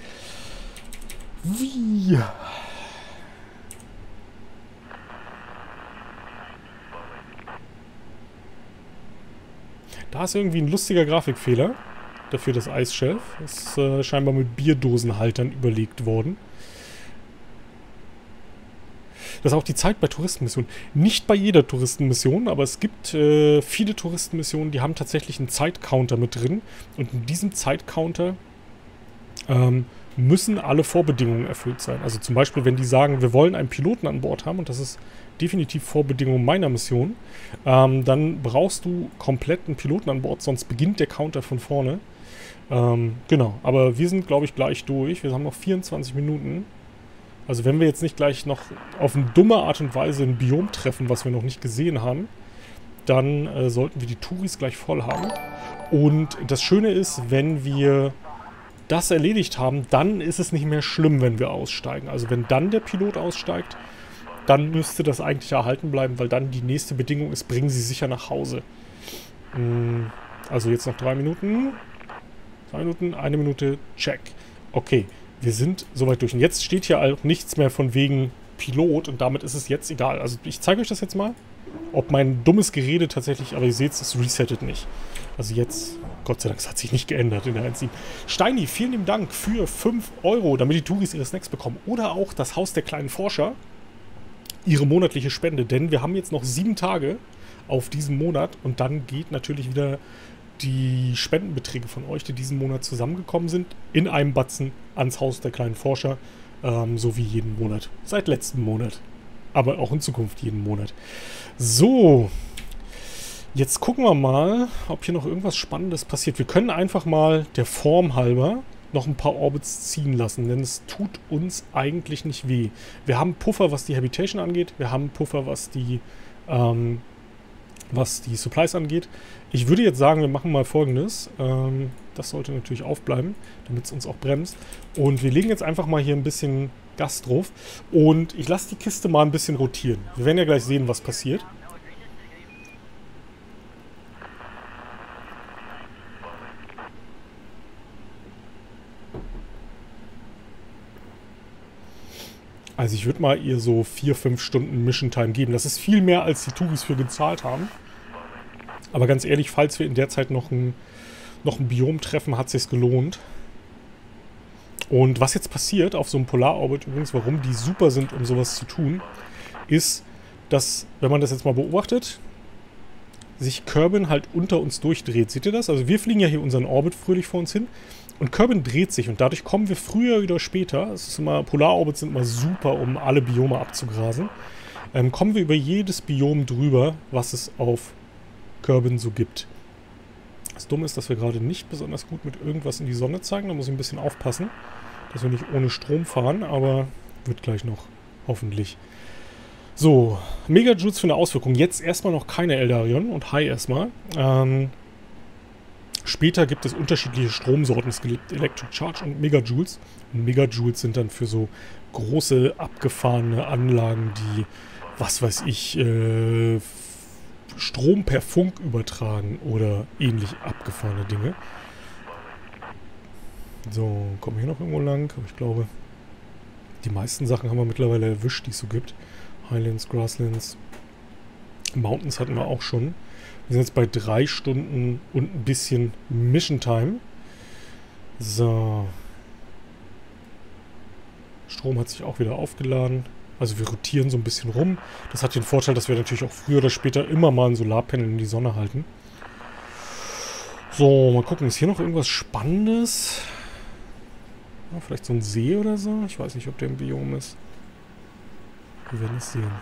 Wie? Da ist irgendwie ein lustiger Grafikfehler. Dafür das Eisshelf. Ist scheinbar mit Bierdosenhaltern überlegt worden. Das ist auch die Zeit bei Touristenmissionen. Nicht bei jeder Touristenmission, aber es gibt viele Touristenmissionen, die haben tatsächlich einen Zeitcounter mit drin. Und in diesem Zeitcounter müssen alle Vorbedingungen erfüllt sein. Also zum Beispiel, wenn die sagen, wir wollen einen Piloten an Bord haben, und das ist definitiv Vorbedingung meiner Mission, dann brauchst du komplett einen Piloten an Bord, sonst beginnt der Counter von vorne. Genau, aber wir sind, glaube ich, gleich durch. Wir haben noch 24 Minuten. Also wenn wir jetzt nicht gleich noch auf eine dumme Art und Weise ein Biom treffen, was wir noch nicht gesehen haben, dann sollten wir die Touris gleich voll haben. Und das Schöne ist, wenn wir das erledigt haben, dann ist es nicht mehr schlimm, wenn wir aussteigen. Also wenn dann der Pilot aussteigt, dann müsste das eigentlich erhalten bleiben, weil dann die nächste Bedingung ist, bringen Sie sicher nach Hause. Also jetzt noch 3 Minuten. 2 Minuten, 1 Minute, check. Okay, wir sind soweit durch. Und jetzt steht hier auch nichts mehr von wegen Pilot und damit ist es jetzt egal. Also ich zeige euch das jetzt mal, ob mein dummes Gerede tatsächlich, aber ihr seht es resettet nicht. Also jetzt, Gott sei Dank, es hat sich nicht geändert in der 1.7. Steini, vielen lieben Dank für 5 €, damit die Touris ihre Snacks bekommen. Oder auch das Haus der kleinen Forscher, ihre monatliche Spende. Denn wir haben jetzt noch 7 Tage auf diesen Monat und dann geht natürlich wieder die Spendenbeträge von euch, die diesen Monat zusammengekommen sind, in einem Batzen ans Haus der kleinen Forscher, so wie jeden Monat. Seit letztem Monat. Aber auch in Zukunft jeden Monat. So, jetzt gucken wir mal, ob hier noch irgendwas Spannendes passiert. Wir können einfach mal der Form halber noch ein paar Orbits ziehen lassen, denn es tut uns eigentlich nicht weh. Wir haben Puffer, was die Habitation angeht. Wir haben Puffer, was die Supplies angeht. Ich würde jetzt sagen, wir machen mal Folgendes. Das sollte natürlich aufbleiben, damit es uns auch bremst. Und wir legen jetzt einfach mal hier ein bisschen Gas drauf. Und ich lasse die Kiste mal ein bisschen rotieren. Wir werden ja gleich sehen, was passiert. Also ich würde mal ihr so 4-5 Stunden Mission Time geben. Das ist viel mehr, als die Touris für gezahlt haben. Aber ganz ehrlich, falls wir in der Zeit noch ein Biom treffen, hat es sich gelohnt. Und was jetzt passiert auf so einem Polarorbit, übrigens, warum die super sind, um sowas zu tun, ist, dass, wenn man das jetzt mal beobachtet, sich Kerbin halt unter uns durchdreht. Seht ihr das? Also wir fliegen ja hier unseren Orbit fröhlich vor uns hin. Und Kerbin dreht sich und dadurch kommen wir früher oder später, es ist immer, Polarorbits sind immer super, um alle Biome abzugrasen, kommen wir über jedes Biom drüber, was es auf Kerbin so gibt. Das Dumme ist, dass wir gerade nicht besonders gut mit irgendwas in die Sonne zeigen, da muss ich ein bisschen aufpassen, dass wir nicht ohne Strom fahren, aber wird gleich noch, hoffentlich. So, Megajoules für eine Auswirkung. Jetzt erstmal noch keine Eldarion und Hi erstmal. Später gibt es unterschiedliche Stromsorten. Es gibt Electric Charge und Megajoules. Und Megajoules sind dann für so große, abgefahrene Anlagen, die, was weiß ich, Strom per Funk übertragen oder ähnlich abgefahrene Dinge. So, kommen wir hier noch irgendwo lang? Aber ich glaube, die meisten Sachen haben wir mittlerweile erwischt, die es so gibt. Highlands, Grasslands, Mountains hatten wir auch schon. Wir sind jetzt bei 3 Stunden und ein bisschen Mission Time. So. Strom hat sich auch wieder aufgeladen. Also wir rotieren so ein bisschen rum. Das hat den Vorteil, dass wir natürlich auch früher oder später immer mal ein Solarpanel in die Sonne halten. So, mal gucken. Ist hier noch irgendwas Spannendes? Ja, vielleicht so ein See oder so? Ich weiß nicht, ob der im Biom ist. Wir werden es sehen.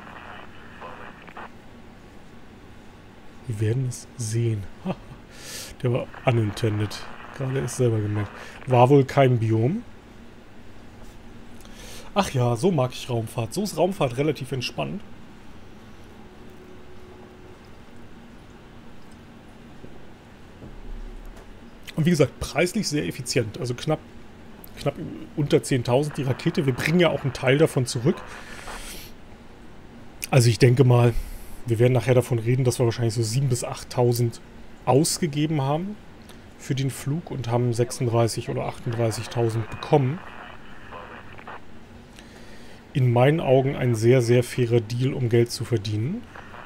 Wir werden es sehen. Der war unintended. Gerade ist selber gemerkt. War wohl kein Biom. Ach ja, so mag ich Raumfahrt. So ist Raumfahrt relativ entspannt. Und wie gesagt, preislich sehr effizient. Also knapp unter 10.000 die Rakete. Wir bringen ja auch einen Teil davon zurück. Also ich denke mal, wir werden nachher davon reden, dass wir wahrscheinlich so 7.000 bis 8.000 ausgegeben haben für den Flug und haben 36.000 oder 38.000 bekommen. In meinen Augen ein sehr, sehr fairer Deal, um Geld zu verdienen.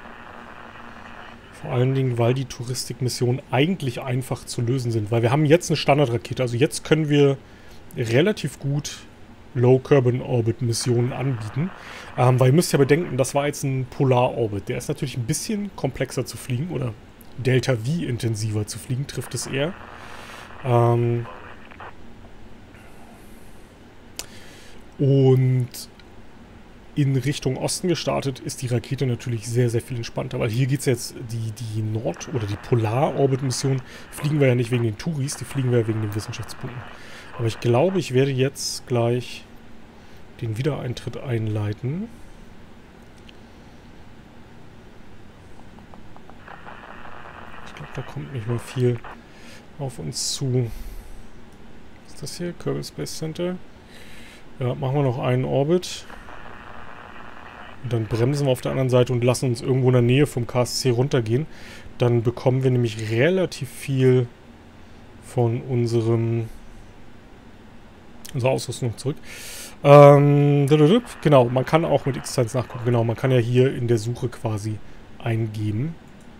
Vor allen Dingen, weil die Touristikmissionen eigentlich einfach zu lösen sind. Weil wir haben jetzt eine Standardrakete. Also jetzt können wir relativ gut Low-Carbon-Orbit-Missionen anbieten. Weil ihr müsst ja bedenken, das war jetzt ein Polar-Orbit. Der ist natürlich ein bisschen komplexer zu fliegen oder Delta-V intensiver zu fliegen, trifft es eher. Und in Richtung Osten gestartet ist die Rakete natürlich sehr, sehr viel entspannter, weil hier geht es jetzt, die Nord- oder die Polar-Orbit-Mission fliegen wir ja nicht wegen den Touris, die fliegen wir ja wegen den Wissenschaftspunkten. Aber ich glaube, ich werde jetzt gleich den Wiedereintritt einleiten. Ich glaube, da kommt nicht mehr viel auf uns zu. Was ist das hier? Kerbal Space Center. Ja, machen wir noch einen Orbit. Und dann bremsen wir auf der anderen Seite und lassen uns irgendwo in der Nähe vom KSC runtergehen. Dann bekommen wir nämlich relativ viel von unserer Ausrüstung zurück. Genau, man kann auch mit X-Science nachgucken. Genau, man kann ja hier in der Suche quasi eingeben.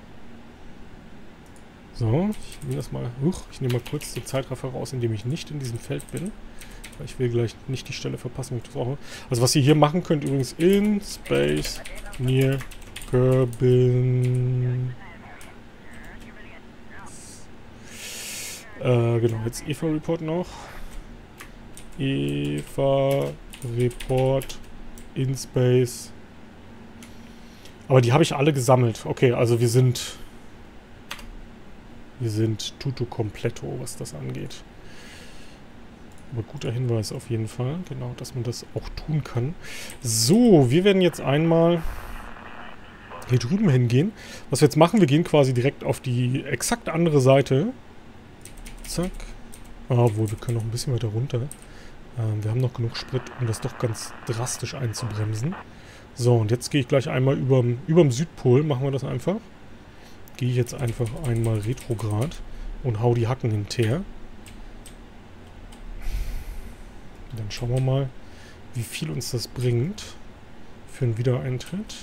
So, ich nehme das mal. Ich nehme mal kurz den Zeitraffer raus, indem ich nicht in diesem Feld bin. Weil ich will gleich nicht die Stelle verpassen, wenn ich das brauche. Also was ihr hier machen könnt, übrigens in Space near Kerbal. Genau, jetzt EVA Report noch. EVA Report in Space. Aber die habe ich alle gesammelt. Okay, also wir sind tutto completo, was das angeht. Aber guter Hinweis auf jeden Fall. Genau, dass man das auch tun kann. So, wir werden jetzt einmal hier drüben hingehen. Was wir jetzt machen, wir gehen quasi direkt auf die exakt andere Seite. Zack. Obwohl, wir können noch ein bisschen weiter runter. Wir haben noch genug Sprit, um das doch ganz drastisch einzubremsen. So, und jetzt gehe ich gleich einmal überm Südpol. Machen wir das einfach. Gehe ich jetzt einfach einmal retrograd und hau die Hacken hinterher. Dann schauen wir mal, wie viel uns das bringt für einen Wiedereintritt.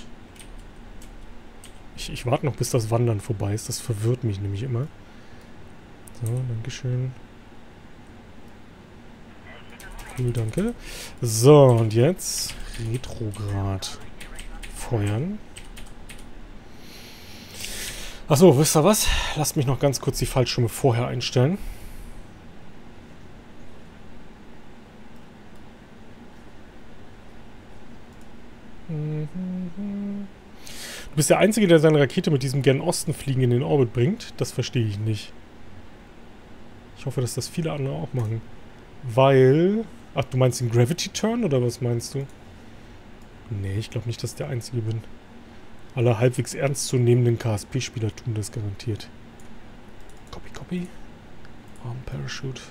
Ich warte noch, bis das Wandern vorbei ist. Das verwirrt mich nämlich immer. So, dankeschön. Cool, danke. So, und jetzt retrograd feuern. Achso, wisst ihr was? Lasst mich noch ganz kurz die Fallschirme vorher einstellen. Du bist der Einzige, der seine Rakete mit diesem Gen Osten fliegen in den Orbit bringt. Das verstehe ich nicht. Ich hoffe, dass das viele andere auch machen. Weil... Ach, du meinst den Gravity Turn oder was meinst du? Nee, ich glaube nicht, dass ich der Einzige bin. Alle halbwegs ernstzunehmenden KSP-Spieler tun das garantiert. Copy. Arm Parachute.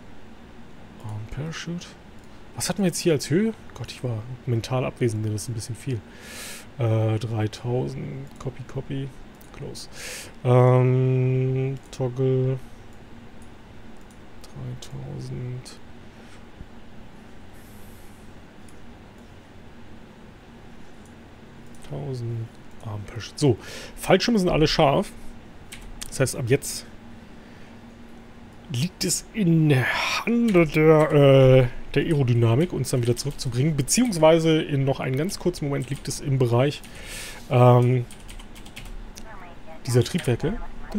Was hatten wir jetzt hier als Höhe? Gott, ich war mental abwesend, das ist ein bisschen viel. 3000. Copy. Close. Toggle. 3000. So, Fallschirme sind alle scharf. Das heißt, ab jetzt liegt es in der Hand der Aerodynamik, uns dann wieder zurückzubringen. Beziehungsweise in noch einen ganz kurzen Moment liegt es im Bereich dieser Triebwerke.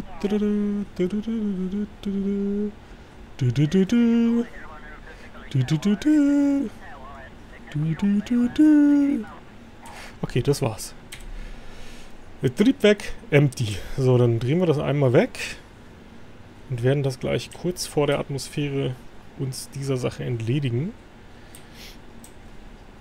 Okay, das war's. Triebwerk empty. So, dann drehen wir das einmal weg und werden das gleich kurz vor der Atmosphäre uns dieser Sache entledigen.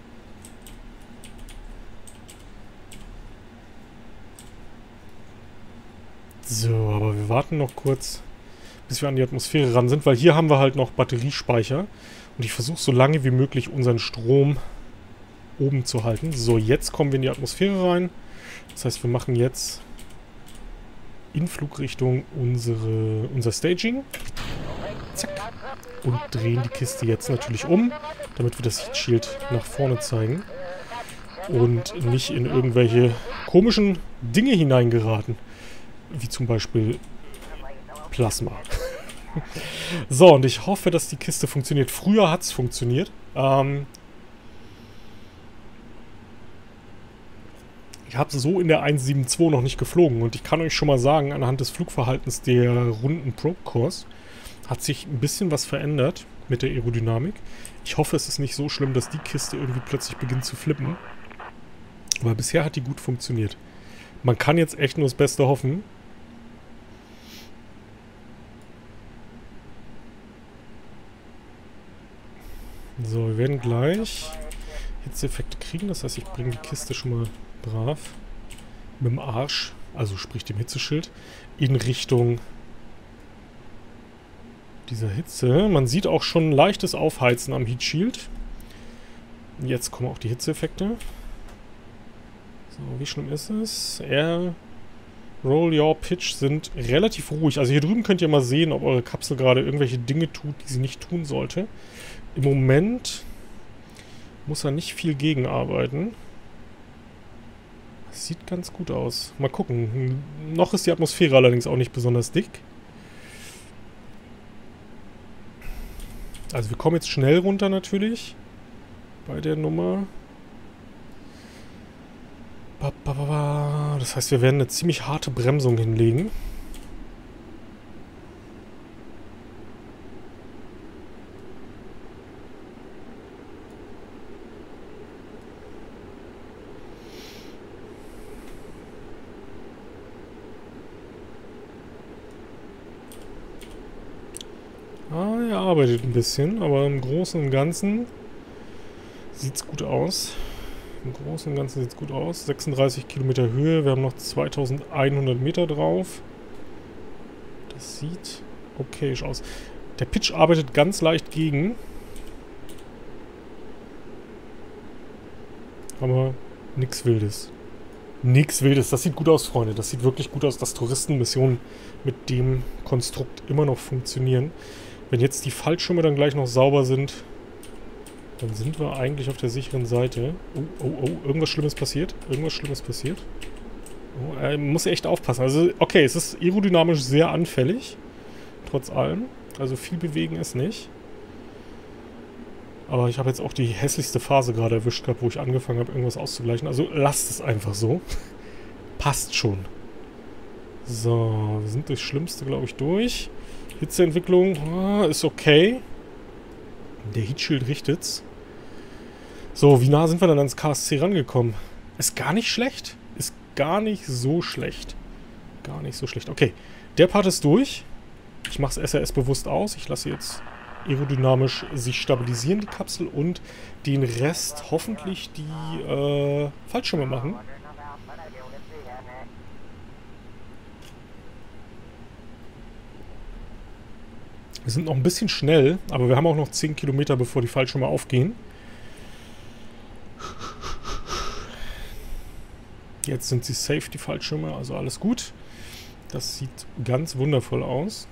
So, aber wir warten noch kurz, bis wir an die Atmosphäre ran sind, weil hier haben wir halt noch Batteriespeicher. Und ich versuche so lange wie möglich unseren Strom oben zu halten. So, jetzt kommen wir in die Atmosphäre rein. Das heißt, wir machen jetzt in Flugrichtung unser Staging. Zack. Und drehen die Kiste jetzt natürlich um, damit wir das Heat Shield nach vorne zeigen. Und nicht in irgendwelche komischen Dinge hineingeraten. Wie zum Beispiel Plasma. So, und ich hoffe, dass die Kiste funktioniert. Früher hat es funktioniert. Ich habe so in der 1.7.2 noch nicht geflogen. Und ich kann euch schon mal sagen, anhand des Flugverhaltens der runden Probe Cores hat sich ein bisschen was verändert mit der Aerodynamik. Ich hoffe, es ist nicht so schlimm, dass die Kiste irgendwie plötzlich beginnt zu flippen. Aber bisher hat die gut funktioniert. Man kann jetzt echt nur das Beste hoffen. So, wir werden gleich Hitzeeffekte kriegen. Das heißt, ich bringe die Kiste schon mal brav mit dem Arsch, also sprich dem Hitzeschild, in Richtung dieser Hitze. Man sieht auch schon ein leichtes Aufheizen am Heat Shield. Jetzt kommen auch die Hitzeeffekte. So, wie schlimm ist es? Air, Roll, Yaw, Pitch sind relativ ruhig. Also hier drüben könnt ihr mal sehen, ob eure Kapsel gerade irgendwelche Dinge tut, die sie nicht tun sollte. Im Moment muss er nicht viel gegenarbeiten. Das sieht ganz gut aus. Mal gucken. Noch ist die Atmosphäre allerdings auch nicht besonders dick. Also wir kommen jetzt schnell runter natürlich. Bei der Nummer. Das heißt, wir werden eine ziemlich harte Bremsung hinlegen. Er arbeitet ein bisschen, aber im Großen und Ganzen sieht es gut aus. Im Großen und Ganzen sieht es gut aus. 36 Kilometer Höhe, wir haben noch 2100 Meter drauf. Das sieht okayisch aus. Der Pitch arbeitet ganz leicht gegen. Aber nichts Wildes. Nichts Wildes. Das sieht gut aus, Freunde. Das sieht wirklich gut aus, dass Touristenmissionen mit dem Konstrukt immer noch funktionieren. Wenn jetzt die Fallschirme dann gleich noch sauber sind, dann sind wir eigentlich auf der sicheren Seite. Oh, irgendwas Schlimmes passiert. Irgendwas Schlimmes passiert. Oh, muss echt aufpassen. Also, okay, es ist aerodynamisch sehr anfällig. Trotz allem. Also viel bewegen ist nicht. Aber ich habe jetzt auch die hässlichste Phase gerade erwischt gehabt, wo ich angefangen habe, irgendwas auszugleichen. Also lasst es einfach so. Passt schon. So, wir sind das Schlimmste, glaube ich, durch. Hitzeentwicklung ist okay. Der Heatshield richtet's. So, wie nah sind wir dann ans KSC rangekommen? Ist gar nicht schlecht. Ist gar nicht so schlecht. Gar nicht so schlecht. Okay, der Part ist durch. Ich mache es SRS bewusst aus. Ich lasse jetzt aerodynamisch sich stabilisieren, die Kapsel, und den Rest hoffentlich die Fallschirme machen. Wir sind noch ein bisschen schnell, aber wir haben auch noch 10 Kilometer, bevor die Fallschirme aufgehen. Jetzt sind sie safe, die Fallschirme, also alles gut. Das sieht ganz wundervoll aus.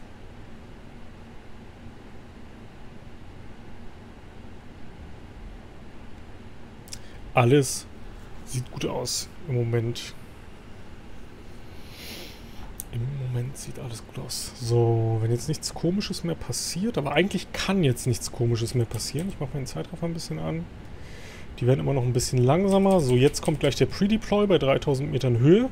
Alles sieht gut aus im Moment. Im Moment sieht alles gut aus. So, wenn jetzt nichts Komisches mehr passiert, aber eigentlich kann jetzt nichts Komisches mehr passieren. Ich mache meinen Zeitraffer ein bisschen an. Die werden immer noch ein bisschen langsamer. So, jetzt kommt gleich der Pre-Deploy bei 3000 Metern Höhe.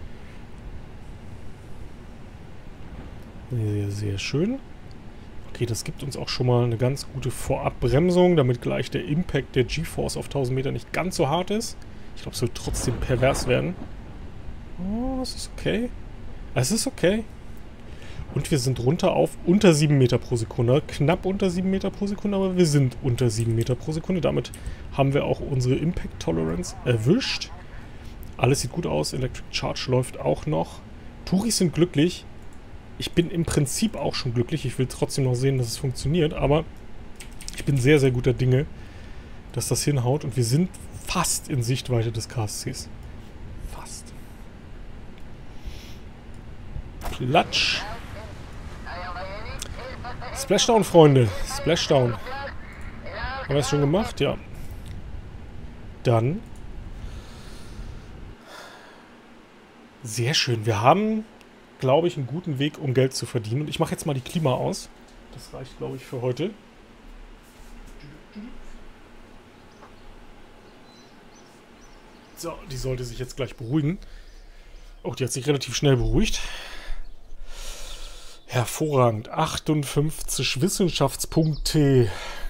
Sehr, sehr schön. Okay, das gibt uns auch schon mal eine ganz gute Vorabbremsung, damit gleich der Impact der G-Force auf 1000 Meter nicht ganz so hart ist. Ich glaube, es wird trotzdem pervers werden. Oh, es ist okay. Es ist okay. Und wir sind runter auf unter 7 Meter pro Sekunde. Knapp unter 7 Meter pro Sekunde, aber wir sind unter 7 Meter pro Sekunde. Damit haben wir auch unsere Impact Tolerance erwischt. Alles sieht gut aus. Electric Charge läuft auch noch. Touris sind glücklich. Ich bin im Prinzip auch schon glücklich. Ich will trotzdem noch sehen, dass es funktioniert. Aber ich bin sehr, sehr guter Dinge, dass das hinhaut. Und wir sind fast in Sichtweite des KSCs. Fast. Platsch. Splashdown, Freunde. Splashdown. Haben wir es schon gemacht? Ja. Dann. Sehr schön. Wir haben, glaube ich, einen guten Weg, um Geld zu verdienen. Und ich mache jetzt mal die Klima aus. Das reicht, glaube ich, für heute. So, die sollte sich jetzt gleich beruhigen. Oh, die hat sich relativ schnell beruhigt. Hervorragend. 58 Wissenschaftspunkte.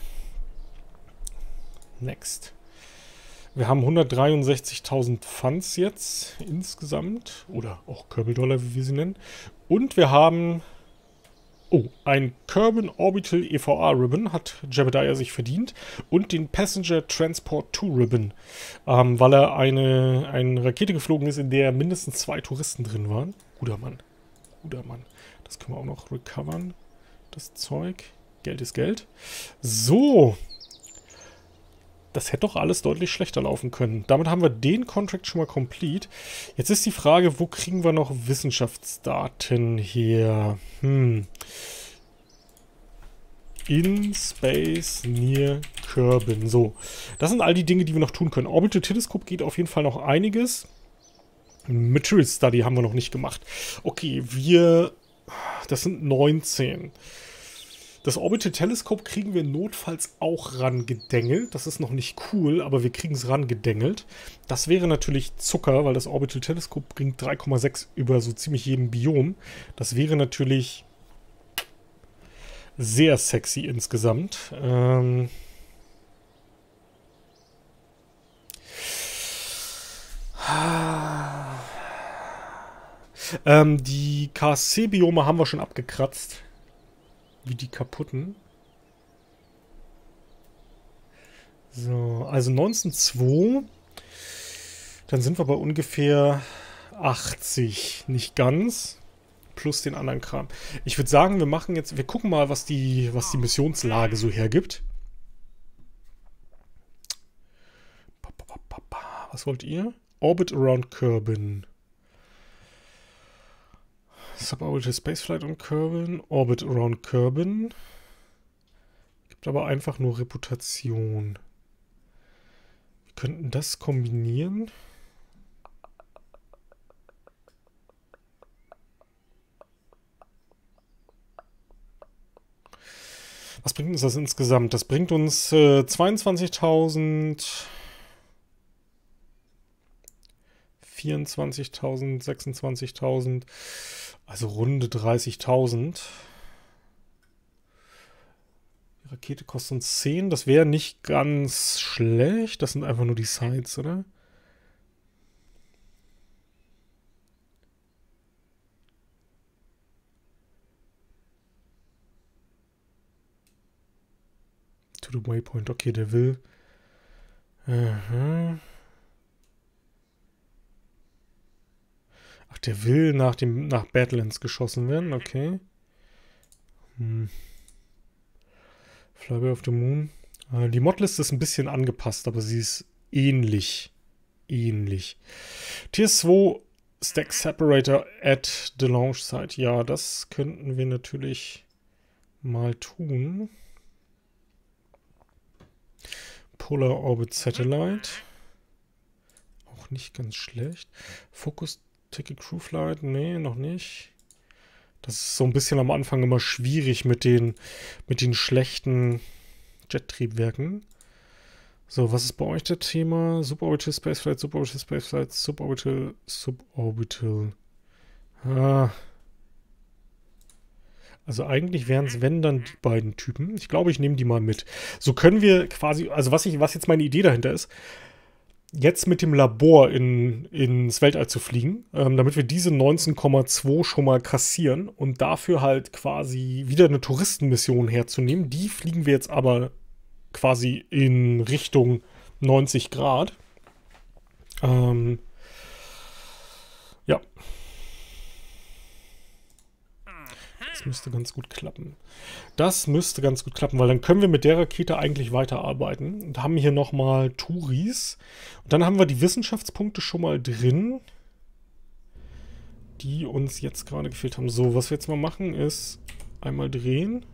Next. Wir haben 163.000 Funds jetzt insgesamt. Oder auch Kerbal-Dollar, wie wir sie nennen. Und wir haben... Oh, ein Kerbal Orbital EVA Ribbon hat Jebediah sich verdient. Und den Passenger Transport 2 Ribbon. Weil er eine Rakete geflogen ist, in der mindestens 2 Touristen drin waren. Guter Mann. Guter Mann. Das können wir auch noch recovern. Das Zeug. Geld ist Geld. So. Das hätte doch alles deutlich schlechter laufen können. Damit haben wir den Contract schon mal complete. Jetzt ist die Frage, wo kriegen wir noch Wissenschaftsdaten her? In Space near Kerbin. So, das sind all die Dinge, die wir noch tun können. Orbital Telescope geht auf jeden Fall noch einiges. Material Study haben wir noch nicht gemacht. Okay, das sind 19. Das Orbital Telescope kriegen wir notfalls auch rangedengelt. Das ist noch nicht cool, aber wir kriegen es rangedengelt. Das wäre natürlich Zucker, weil das Orbital Telescope bringt 3,6 über so ziemlich jedem Biom. Das wäre natürlich sehr sexy insgesamt. Die KSC-Biome haben wir schon abgekratzt. Wie die kaputten. So, also 19,2. Dann sind wir bei ungefähr 80. Nicht ganz. Plus den anderen Kram. Ich würde sagen, wir gucken mal, was die Missionslage so hergibt. Was wollt ihr? Orbit around Kerbin. Suborbital Spaceflight on Kerbin. Orbit around Kerbin. Gibt aber einfach nur Reputation. Wir könnten das kombinieren. Was bringt uns das insgesamt? Das bringt uns 22.000, 24.000, 26.000, also runde 30.000. Die Rakete kostet uns 10, das wäre nicht ganz schlecht. Das sind einfach nur die Sides, oder? To the Waypoint, okay, der will. Aha. Ach, der will nach Badlands geschossen werden, okay. Flyby of the Moon. Die Modliste ist ein bisschen angepasst, aber sie ist ähnlich. Tier 2 Stack Separator at the Launch Site. Ja, das könnten wir natürlich mal tun. Polar Orbit Satellite. Auch nicht ganz schlecht. Focus Take a Crew Flight. Nee, noch nicht. Das ist so ein bisschen am Anfang immer schwierig mit den schlechten Jet-Triebwerken. So, was ist bei euch das Thema? Suborbital Spaceflight, Suborbital Spaceflight, Suborbital. Also eigentlich wären es, wenn, dann die beiden Typen. Ich glaube, ich nehme die mal mit. So können wir quasi, also was jetzt meine Idee dahinter ist, jetzt mit dem Labor ins Weltall zu fliegen, damit wir diese 19,2 schon mal kassieren und dafür halt quasi wieder eine Touristenmission herzunehmen. Die fliegen wir jetzt aber quasi in Richtung 90 Grad. Ja. Das müsste ganz gut klappen. Das müsste ganz gut klappen, weil dann können wir mit der Rakete eigentlich weiterarbeiten. Und haben hier nochmal Touris. Und dann haben wir die Wissenschaftspunkte schon mal drin, die uns jetzt gerade gefehlt haben. So, was wir jetzt mal machen ist einmal drehen.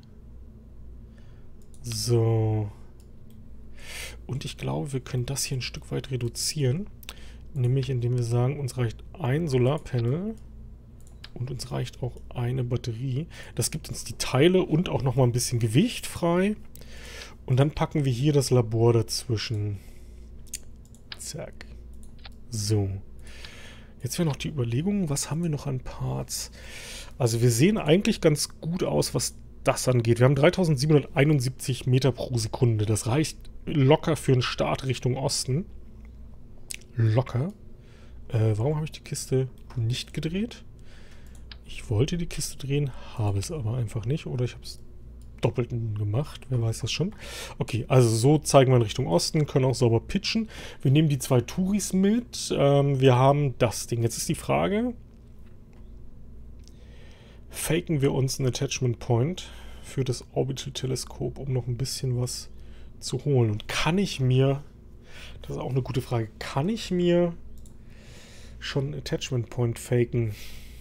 So. Und ich glaube, wir können das hier ein Stück weit reduzieren. Nämlich indem wir sagen, uns reicht ein Solarpanel und uns reicht auch eine Batterie. Das gibt uns die Teile und auch nochmal ein bisschen Gewicht frei. Und dann packen wir hier das Labor dazwischen. Zack. So. Jetzt wäre noch die Überlegung, was haben wir noch an Parts? Also wir sehen eigentlich ganz gut aus, was das angeht. Wir haben 3771 Meter pro Sekunde. Das reicht locker für einen Start Richtung Osten. Locker. Warum habe ich die Kiste nicht gedreht? Ich wollte die Kiste drehen, habe es aber einfach nicht. Oder ich habe es doppelt gemacht. Wer weiß das schon. Okay, also so zeigen wir in Richtung Osten. Können auch sauber pitchen. Wir nehmen die 2 Touris mit. Wir haben das Ding. Jetzt ist die Frage, faken wir uns einen Attachment Point für das Orbital-Teleskop, um noch ein bisschen was zu holen. Und kann ich mir, das ist auch eine gute Frage, kann ich mir schon einen Attachment Point faken?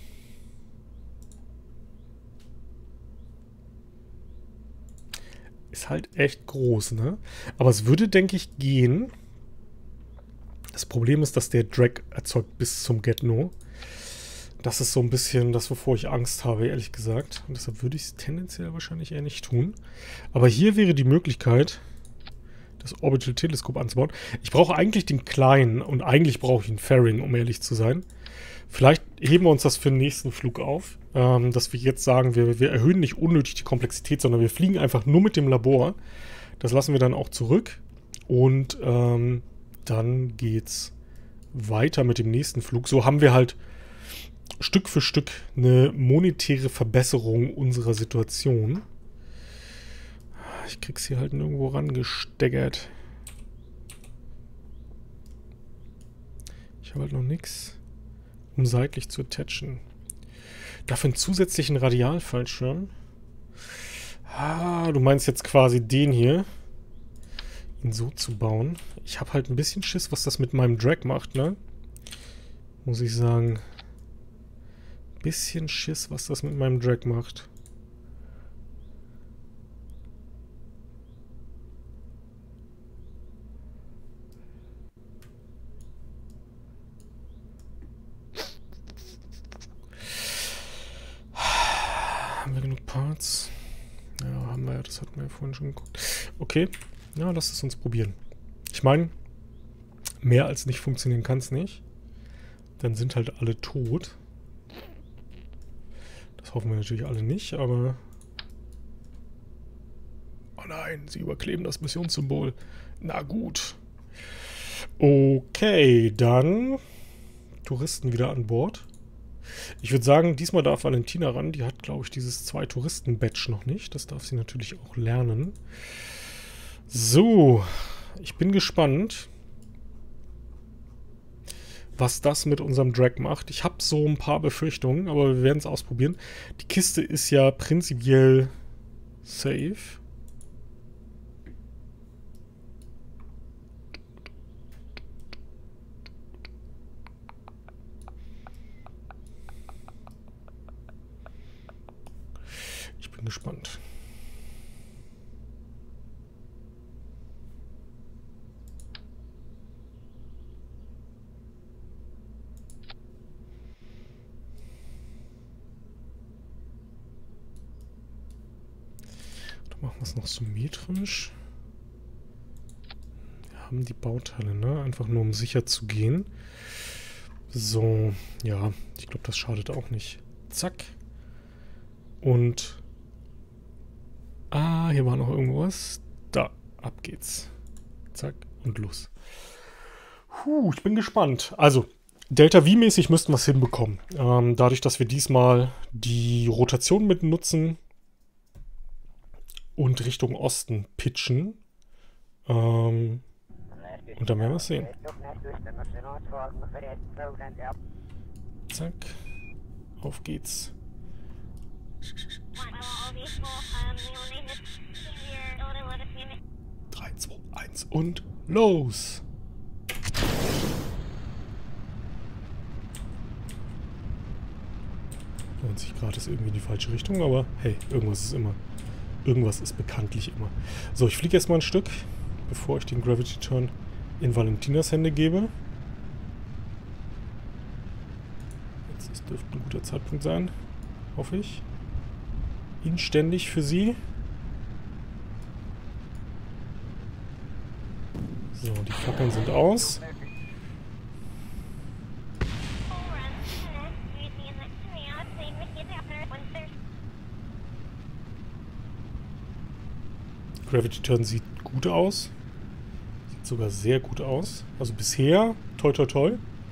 Ist halt echt groß, ne? Aber es würde, denke ich, gehen. Das Problem ist, dass der Drag erzeugt bis zum Get-No. Das ist so ein bisschen das, wovor ich Angst habe, ehrlich gesagt. Und deshalb würde ich es tendenziell wahrscheinlich eher nicht tun. Aber hier wäre die Möglichkeit, das Orbital-Teleskop anzubauen. Ich brauche eigentlich den kleinen und eigentlich brauche ich einen Fairing, um ehrlich zu sein. Vielleicht heben wir uns das für den nächsten Flug auf, dass wir jetzt sagen, wir erhöhen nicht unnötig die Komplexität, sondern wir fliegen einfach nur mit dem Labor. Das lassen wir dann auch zurück und dann geht's weiter mit dem nächsten Flug. So haben wir halt Stück für Stück eine monetäre Verbesserung unserer Situation. Ich krieg's hier halt nirgendwo rangesteckert. Ich habe halt noch nichts, um seitlich zu attachen. Dafür einen zusätzlichen Radialfallschirm. Ah, du meinst jetzt quasi den hier. Ihn so zu bauen. Ich habe halt ein bisschen Schiss, was das mit meinem Drag macht, ne? Muss ich sagen. Bisschen Schiss, was das mit meinem Drag macht. Haben wir genug Parts? Ja, haben wir ja. Das hatten wir ja vorhin schon geguckt. Okay, ja, lass es uns probieren. Ich meine, mehr als nicht funktionieren kann es nicht. Dann sind halt alle tot. Das hoffen wir natürlich alle nicht, aber... Oh nein, sie überkleben das Missionssymbol. Na gut. Okay, dann... Touristen wieder an Bord. Ich würde sagen, diesmal darf Valentina ran. Die hat, glaube ich, dieses 2-Touristen-Badge noch nicht. Das darf sie natürlich auch lernen. So, ich bin gespannt, was das mit unserem Drag macht. Ich habe so ein paar Befürchtungen, aber wir werden es ausprobieren. Die Kiste ist ja prinzipiell safe. Ich bin gespannt. Machen wir es noch symmetrisch. Wir haben die Bauteile, ne? Einfach nur um sicher zu gehen. So, ja, ich glaube, das schadet auch nicht. Zack. Und... Ah, hier war noch irgendwas. Da, ab geht's. Zack und los. Ich bin gespannt. Also, Delta-V-mäßig müssten wir es hinbekommen. Dadurch, dass wir diesmal die Rotation mit nutzen und Richtung Osten pitchen. Und dann werden wir es sehen. Zack. Auf geht's. 3, 2, 1 und los! 90 Grad ist irgendwie in die falsche Richtung, aber hey, irgendwas ist immer. Irgendwas ist bekanntlich immer. So, ich fliege jetzt mal ein Stück, bevor ich den Gravity Turn in Valentinas Hände gebe. Jetzt dürfte ein guter Zeitpunkt sein, hoffe ich. Inständig für sie. So, die Fackeln sind aus. Gravity Turn sieht gut aus. Sieht sogar sehr gut aus. Also bisher, toi toi toi.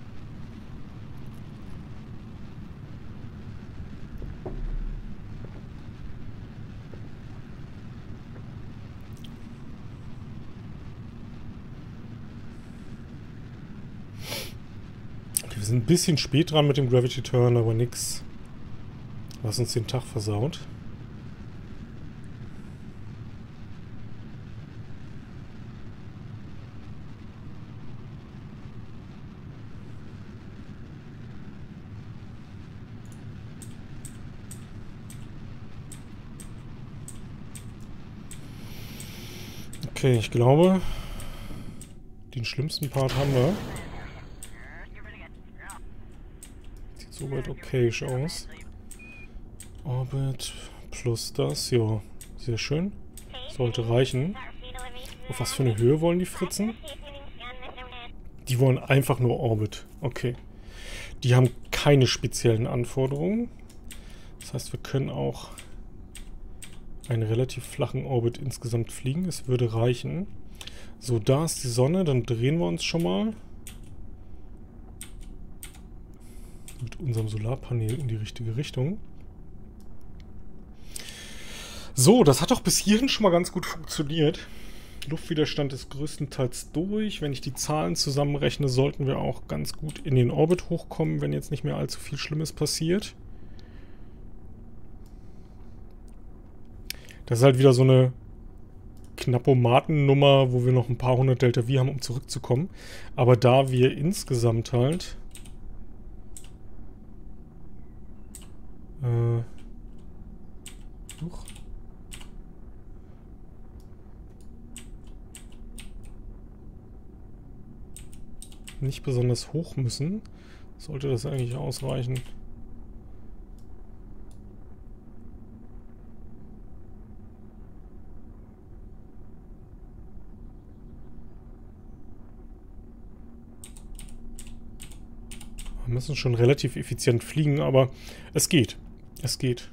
Okay, wir sind ein bisschen spät dran mit dem Gravity Turn, aber nix, was uns den Tag versaut. Okay, ich glaube, den schlimmsten Part haben wir. Sieht soweit okayisch aus. Orbit plus das, ja, sehr schön. Sollte reichen. Auf was für eine Höhe wollen die Fritzen? Die wollen einfach nur Orbit. Okay. Die haben keine speziellen Anforderungen. Das heißt, wir können auch einen relativ flachen Orbit insgesamt fliegen. Es würde reichen. So, da ist die Sonne. Dann drehen wir uns schon mal mit unserem Solarpanel in die richtige Richtung. So, das hat doch bis hierhin schon mal ganz gut funktioniert. Luftwiderstand ist größtenteils durch. Wenn ich die Zahlen zusammenrechne, sollten wir auch ganz gut in den Orbit hochkommen, wenn jetzt nicht mehr allzu viel Schlimmes passiert. Das ist halt wieder so eine Knappomatennummer, wo wir noch ein paar hundert Delta V haben, um zurückzukommen. Aber da wir insgesamt halt nicht besonders hoch müssen, sollte das eigentlich ausreichen. Wir müssen schon relativ effizient fliegen, aber es geht. Es geht.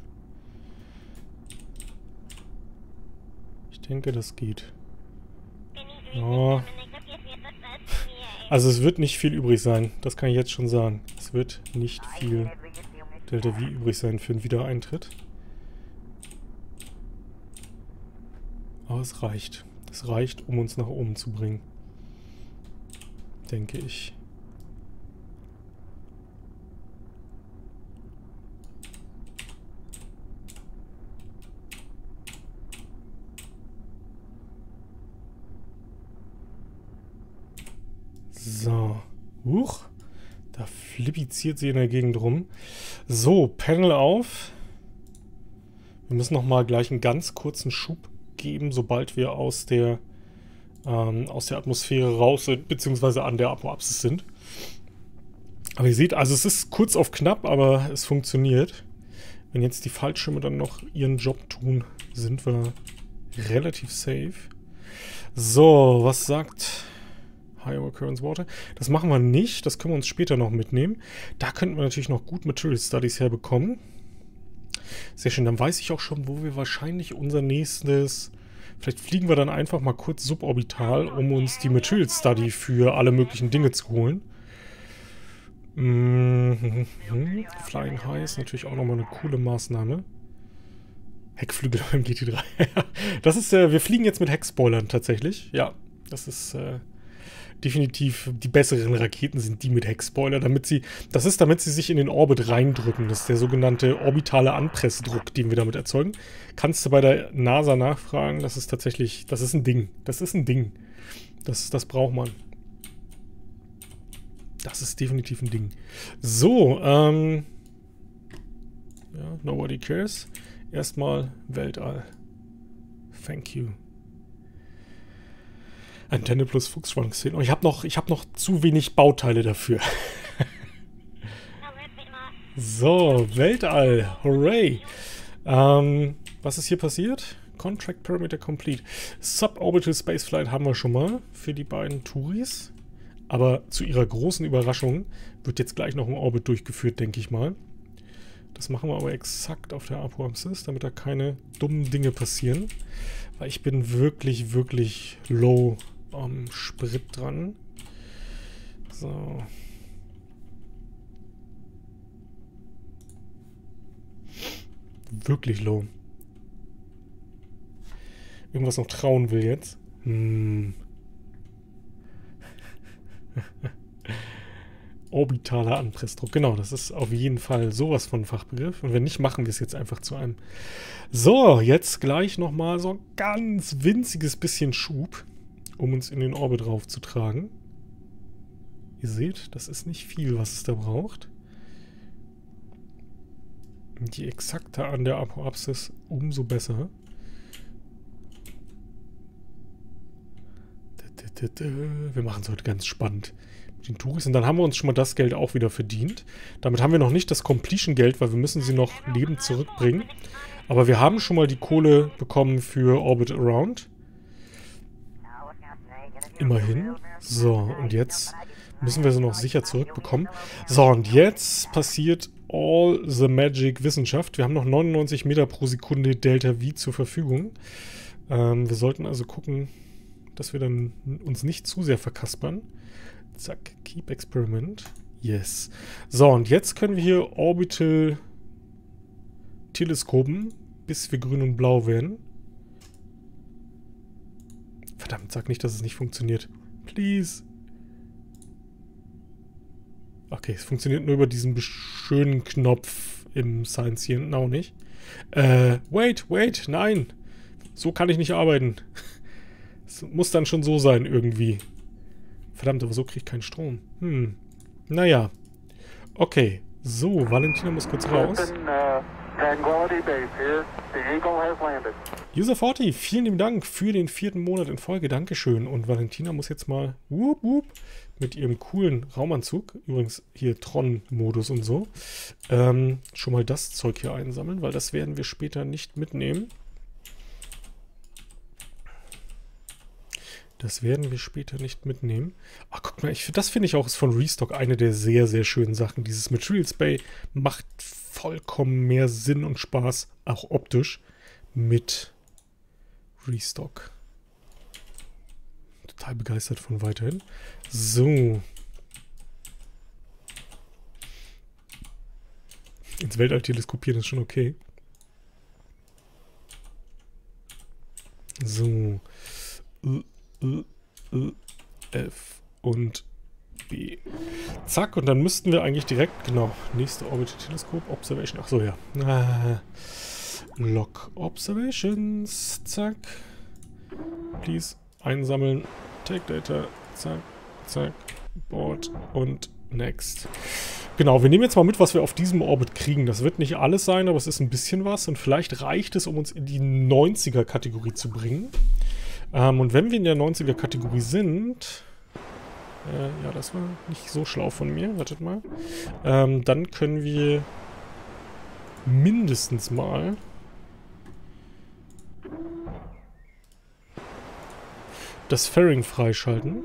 Ich denke, das geht. Ja. Also es wird nicht viel übrig sein. Das kann ich jetzt schon sagen. Es wird nicht viel Delta V übrig sein für einen Wiedereintritt. Aber es reicht. Es reicht, um uns nach oben zu bringen. Denke ich. So. Huch. Da flippiziert sie in der Gegend rum. So, Panel auf. Wir müssen nochmal gleich einen ganz kurzen Schub geben, sobald wir aus der Atmosphäre raus sind, beziehungsweise an der Apoapsis sind. Aber ihr seht, also es ist kurz auf knapp, aber es funktioniert. Wenn jetzt die Fallschirme dann noch ihren Job tun, sind wir relativ safe. So, was sagt High Occurrence Water? Das machen wir nicht, das können wir uns später noch mitnehmen. Da könnten wir natürlich noch gut Material Studies herbekommen. Sehr schön, dann weiß ich auch schon, wo wir wahrscheinlich unser nächstes... Vielleicht fliegen wir dann einfach mal kurz suborbital, um uns die Material Study für alle möglichen Dinge zu holen. Flying High ist natürlich auch nochmal eine coole Maßnahme. Heckflügel beim GT3. Das ist, wir fliegen jetzt mit Heckspoilern tatsächlich. Ja, das ist definitiv die besseren Raketen sind die mit Heckspoiler, damit sie sich in den Orbit reindrücken. Das ist der sogenannte orbitale Anpressdruck, den wir damit erzeugen. Kannst du bei der NASA nachfragen, das ist ein Ding. Das ist ein Ding. Das braucht man. Das ist definitiv ein Ding. So, ja, nobody cares. Erstmal Weltall. Thank you. Antenne plus Fuchsschwanz 10. Oh, ich hab noch zu wenig Bauteile dafür. So, Weltall. Hooray. Was ist hier passiert? Contract Parameter complete. Suborbital Spaceflight haben wir schon mal für die beiden Touris. Aber zu ihrer großen Überraschung wird jetzt gleich noch ein Orbit durchgeführt, denke ich mal. Das machen wir aber exakt auf der Apoapsis, damit da keine dummen Dinge passieren. Weil ich bin wirklich, wirklich low am Sprit dran. So. Wirklich low. Irgendwas noch trauen will jetzt. Orbitaler Anpressdruck. Genau, das ist auf jeden Fall sowas von Fachbegriff. Und wenn nicht, machen wir es jetzt einfach zu einem. So, jetzt gleich nochmal so ein ganz winziges bisschen Schub, um uns in den Orbit raufzutragen. Ihr seht, das ist nicht viel, was es da braucht. Je exakter an der Apoapsis, umso besser. Wir machen es heute ganz spannend mit den Touris. Und dann haben wir uns schon mal das Geld auch wieder verdient. Damit haben wir noch nicht das Completion-Geld, weil wir müssen sie noch lebend zurückbringen. Aber wir haben schon mal die Kohle bekommen für Orbit Around. Immerhin. So, und jetzt müssen wir sie noch sicher zurückbekommen. So, und jetzt passiert all the magic Wissenschaft. Wir haben noch 99 Meter pro Sekunde Delta V zur Verfügung. Wir sollten also gucken, dass wir dann uns nicht zu sehr verkaspern. Zack, Keep Experiment. Yes. So, und jetzt können wir hier Orbital teleskopen, bis wir grün und blau werden. Verdammt, sag nicht, dass es nicht funktioniert. Please. Okay, es funktioniert nur über diesen schönen Knopf im Science hier hinten auch nicht. Wait, nein. So kann ich nicht arbeiten. Es muss dann schon so sein, irgendwie. Verdammt, aber so kriege ich keinen Strom. Naja. Okay. So, Valentina muss kurz raus. User40, vielen lieben Dank für den 4. Monat in Folge. Dankeschön. Und Valentina muss jetzt mal mit ihrem coolen Raumanzug, übrigens hier Tron-Modus und so, schon mal das Zeug hier einsammeln, weil das werden wir später nicht mitnehmen. Das werden wir später nicht mitnehmen. Ach, guck mal, das finde ich auch ist von Restock eine der sehr, sehr schönen Sachen. Dieses Materials Bay macht vollkommen mehr Sinn und Spaß, auch optisch, mit Restock. Total begeistert von weiterhin. So. Ins Weltall teleskopieren ist schon okay. So. F und B. Zack, und dann müssten wir eigentlich direkt, genau, nächste Orbital Teleskop, Observation, ach so, ja. Log Observations, zack. Please, einsammeln, Take Data, zack, zack, Board und Next. Genau, wir nehmen jetzt mal mit, was wir auf diesem Orbit kriegen. Das wird nicht alles sein, aber es ist ein bisschen was und vielleicht reicht es, um uns in die 90er-Kategorie zu bringen. Und wenn wir in der 90er-Kategorie sind, ja, das war nicht so schlau von mir, wartet mal, dann können wir mindestens mal das Fairing freischalten.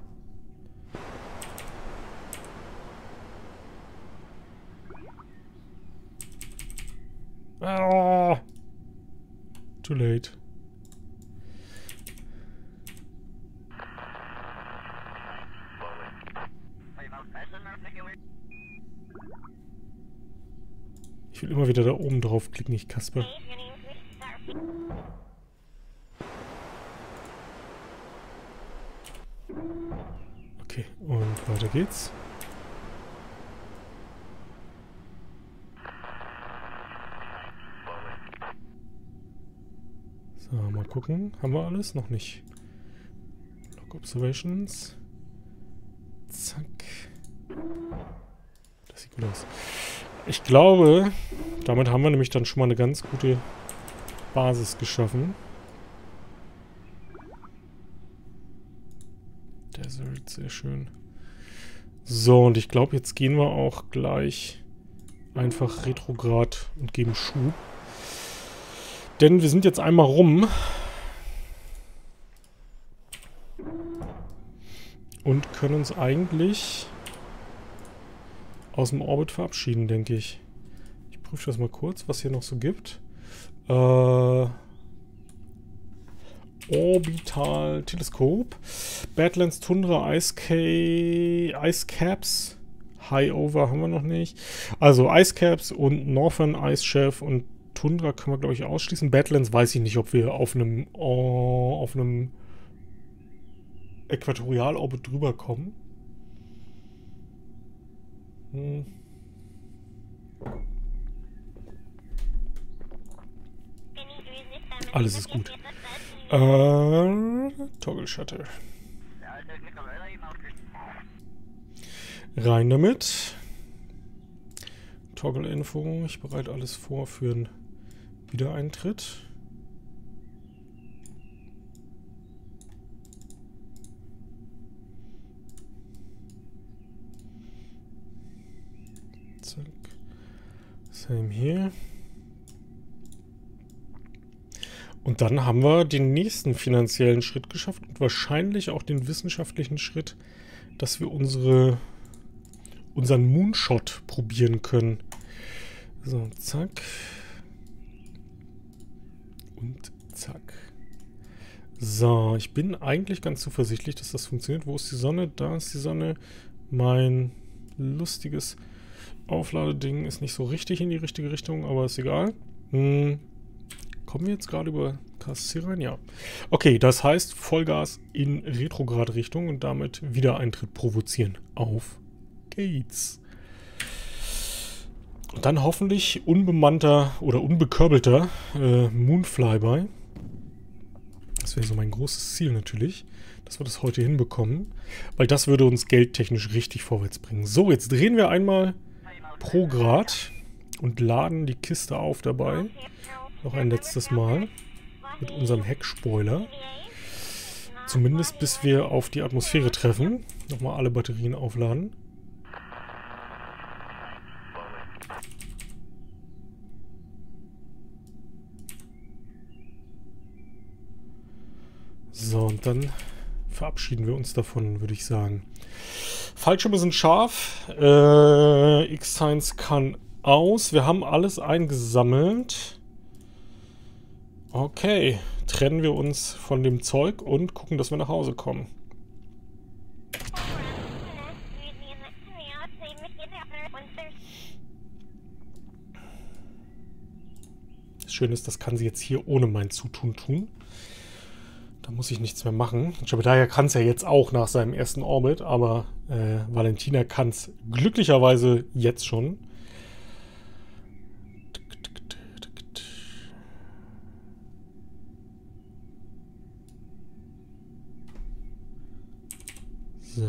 Ah, too late. Ich will immer wieder da oben drauf klicken, ich Kasper. Okay, und weiter geht's. So, mal gucken. Haben wir alles? Noch nicht. Log Observations. Zack. Das sieht gut aus. Ich glaube, damit haben wir nämlich dann schon mal eine ganz gute Basis geschaffen. Desert, sehr schön. So, und ich glaube, jetzt gehen wir auch gleich einfach retrograd und geben Schub. Denn wir sind jetzt einmal rum. Und können uns eigentlich aus dem Orbit verabschieden, denke ich. Ich prüfe das mal kurz, was hier noch so gibt. Orbital Teleskop. Badlands, Tundra, Ice Caps. High Over haben wir noch nicht. Also Ice Caps und Northern Ice Shelf und Tundra können wir, glaube ich, ausschließen. Badlands weiß ich nicht, ob wir auf einem Äquatorialorbit drüber kommen. Alles ist gut. Toggle Shutter. Rein damit. Toggle Info. Ich bereite alles vor für einen Wiedereintritt. Zack. Same hier. Und dann haben wir den nächsten finanziellen Schritt geschafft und wahrscheinlich auch den wissenschaftlichen Schritt, dass wir unseren Moonshot probieren können. So, zack. Und zack. So, ich bin eigentlich ganz zuversichtlich, dass das funktioniert. Wo ist die Sonne? Da ist die Sonne. Mein lustiges Aufladeding ist nicht so richtig in die richtige Richtung, aber ist egal. Kommen wir jetzt gerade über KSC rein? Ja. Okay, das heißt Vollgas in Retrograd-Richtung und damit Wiedereintritt provozieren. Auf geht's. Und dann hoffentlich unbemannter oder unbekörbelter Moonflyby. Das wäre so mein großes Ziel natürlich, dass wir das heute hinbekommen, weil das würde uns geldtechnisch richtig vorwärts bringen. So, jetzt drehen wir einmal pro Grad und laden die Kiste auf dabei. Noch ein letztes Mal mit unserem Heckspoiler. Zumindest bis wir auf die Atmosphäre treffen. Nochmal alle Batterien aufladen. So, und dann verabschieden wir uns davon, würde ich sagen. Fallschirme sind scharf. X-Science kann aus. Wir haben alles eingesammelt. Okay, trennen wir uns von dem Zeug und gucken, dass wir nach Hause kommen. Das Schöne ist, das kann sie jetzt hier ohne mein Zutun tun. Da muss ich nichts mehr machen. Jebediah kann es ja jetzt auch nach seinem ersten Orbit, aber Valentina kann es glücklicherweise jetzt schon. So.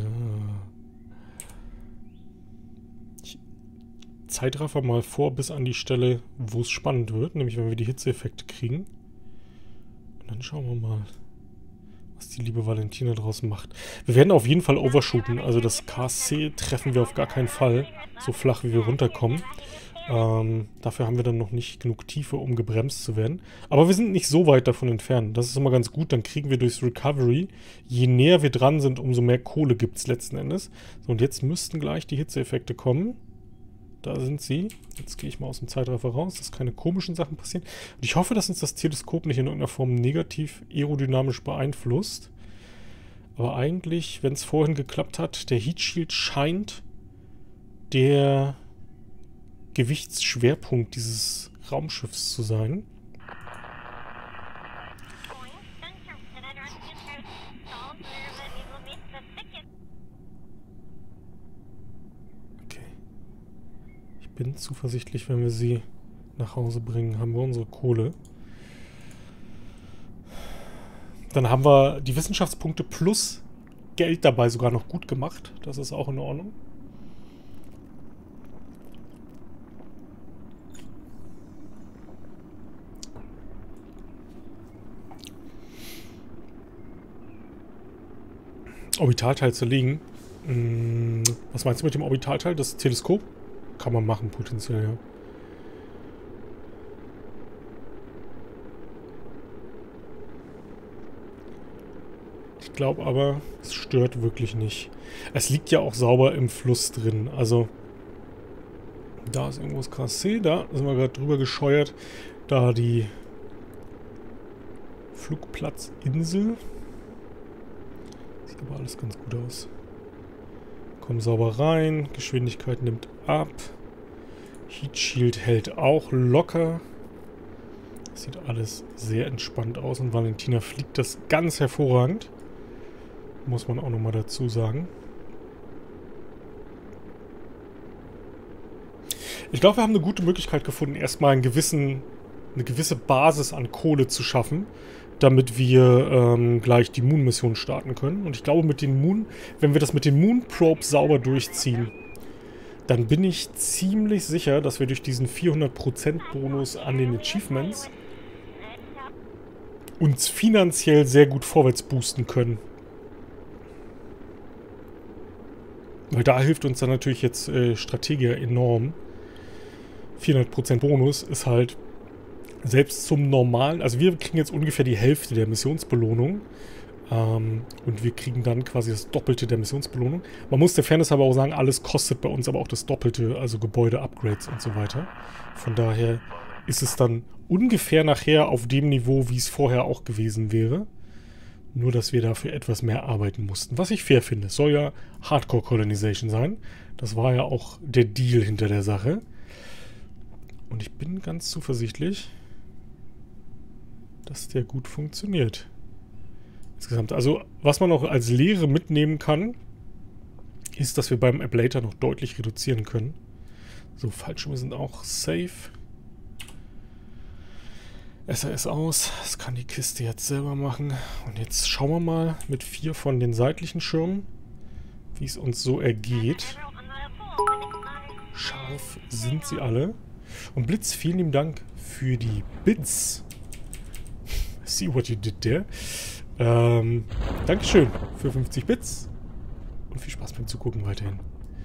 Ich Zeitraffer mal vor bis an die Stelle, wo es spannend wird, nämlich wenn wir die Hitzeeffekte kriegen. Und dann schauen wir mal, was die liebe Valentina draus macht. Wir werden auf jeden Fall overshooten, also das KSC treffen wir auf gar keinen Fall, so flach wie wir runterkommen. Dafür haben wir dann noch nicht genug Tiefe, um gebremst zu werden. Aber wir sind nicht so weit davon entfernt. Das ist immer ganz gut, dann kriegen wir durchs Recovery, je näher wir dran sind, umso mehr Kohle gibt es letzten Endes. So, und jetzt müssten gleich die Hitzeeffekte kommen. Da sind sie. Jetzt gehe ich mal aus dem Zeitraffer raus, dass keine komischen Sachen passieren. Und ich hoffe, dass uns das Teleskop nicht in irgendeiner Form negativ aerodynamisch beeinflusst. Aber eigentlich, wenn es vorhin geklappt hat, der Heat Shield scheint der Gewichtsschwerpunkt dieses Raumschiffs zu sein. Bin zuversichtlich, wenn wir sie nach Hause bringen, haben wir unsere Kohle. Dann haben wir die Wissenschaftspunkte plus Geld dabei sogar noch gut gemacht. Das ist auch in Ordnung. Orbitalteil zerlegen. Was meinst du mit dem Orbitalteil? Das Teleskop? Kann man machen, potenziell, ja. Ich glaube aber, es stört wirklich nicht. Es liegt ja auch sauber im Fluss drin. Also, da ist irgendwo das KSC. Da sind wir gerade drüber gescheuert. Da die Flugplatzinsel. Sieht aber alles ganz gut aus. Kommen sauber rein. Geschwindigkeit nimmt ab. Heat Shield hält auch locker. Sieht alles sehr entspannt aus. Und Valentina fliegt das ganz hervorragend. Muss man auch nochmal dazu sagen. Ich glaube, wir haben eine gute Möglichkeit gefunden, erstmal eine gewisse Basis an Kohle zu schaffen, damit wir gleich die Moon-Mission starten können. Und ich glaube, wenn wir das mit den Moon-Probes sauber durchziehen, dann bin ich ziemlich sicher, dass wir durch diesen 400% Bonus an den Achievements uns finanziell sehr gut vorwärts boosten können. Weil da hilft uns dann natürlich jetzt Strategia enorm. 400% Bonus ist halt selbst zum normalen... Also wir kriegen jetzt ungefähr die Hälfte der Missionsbelohnung. Und wir kriegen dann quasi das Doppelte der Missionsbelohnung. Man muss der Fairness aber auch sagen, alles kostet bei uns aber auch das Doppelte. Also Gebäude, Upgrades und so weiter. Von daher ist es dann ungefähr nachher auf dem Niveau, wie es vorher auch gewesen wäre. Nur, dass wir dafür etwas mehr arbeiten mussten. Was ich fair finde. Es soll ja Hardcore Colonization sein. Das war ja auch der Deal hinter der Sache. Und ich bin ganz zuversichtlich, dass der gut funktioniert. Insgesamt. Also, was man auch als Lehre mitnehmen kann, ist, dass wir beim Ablator noch deutlich reduzieren können. So, Fallschirme sind auch safe. SAS aus. Das kann die Kiste jetzt selber machen. Und jetzt schauen wir mal mit 4 von den seitlichen Schirmen, wie es uns so ergeht. Scharf sind sie alle. Und Blitz, vielen lieben Dank für die Bits. See what you did there. Dankeschön für 50 Bits. Und viel Spaß beim Zugucken weiterhin.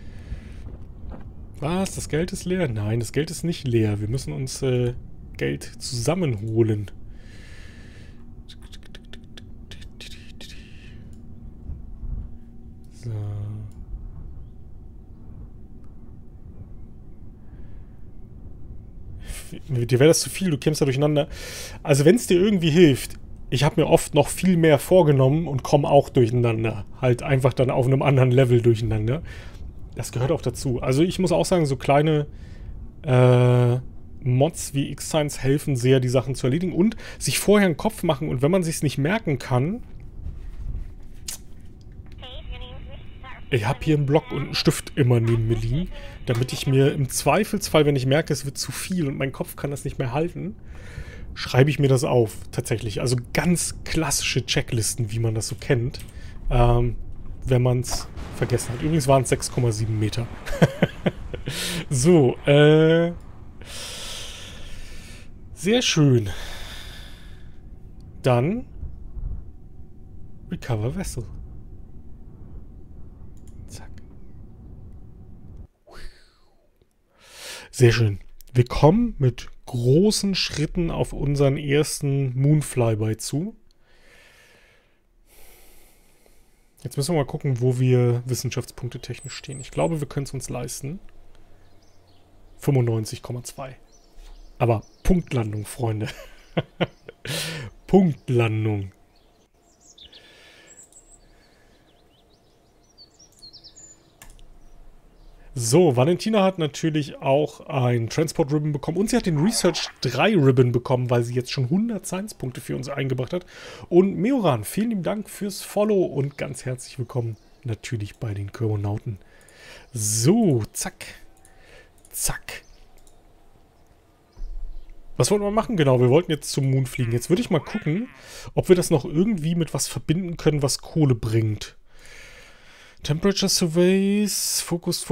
Was? Das Geld ist leer? Nein, das Geld ist nicht leer. Wir müssen uns Geld zusammenholen. So. Dir wäre das zu viel, du kämpfst da durcheinander. Also wenn es dir irgendwie hilft, ich habe mir oft noch viel mehr vorgenommen und komme auch durcheinander. Halt einfach dann auf einem anderen Level durcheinander. Das gehört auch dazu. Also ich muss auch sagen, so kleine Mods wie X-Science helfen sehr, die Sachen zu erledigen und sich vorher einen Kopf machen. Und wenn man sich es nicht merken kann, ich habe hier einen Block und einen Stift immer neben mir liegen, damit ich mir im Zweifelsfall, wenn ich merke, es wird zu viel und mein Kopf kann das nicht mehr halten, schreibe ich mir das auf, tatsächlich. Also ganz klassische Checklisten, wie man das so kennt, wenn man es vergessen hat. Übrigens waren es 6,7 Meter. So, sehr schön. Dann Recover Vessel. Zack. Sehr schön. Wir kommen mit großen Schritten auf unseren ersten Moonflyby zu. Jetzt müssen wir mal gucken, wo wir Wissenschaftspunkte technisch stehen. Ich glaube, wir können es uns leisten. 95,2. Aber Punktlandung, Freunde. Punktlandung. So, Valentina hat natürlich auch ein Transport Ribbon bekommen und sie hat den Research 3 Ribbon bekommen, weil sie jetzt schon 100 Science-Punkte für uns eingebracht hat. Und Meoran, vielen lieben Dank fürs Follow und ganz herzlich willkommen natürlich bei den Körbonauten. So, zack. Zack. Was wollten wir machen? Genau, wir wollten jetzt zum Mond fliegen. Jetzt würde ich mal gucken, ob wir das noch irgendwie mit was verbinden können, was Kohle bringt. Temperature Surveys, Fokus.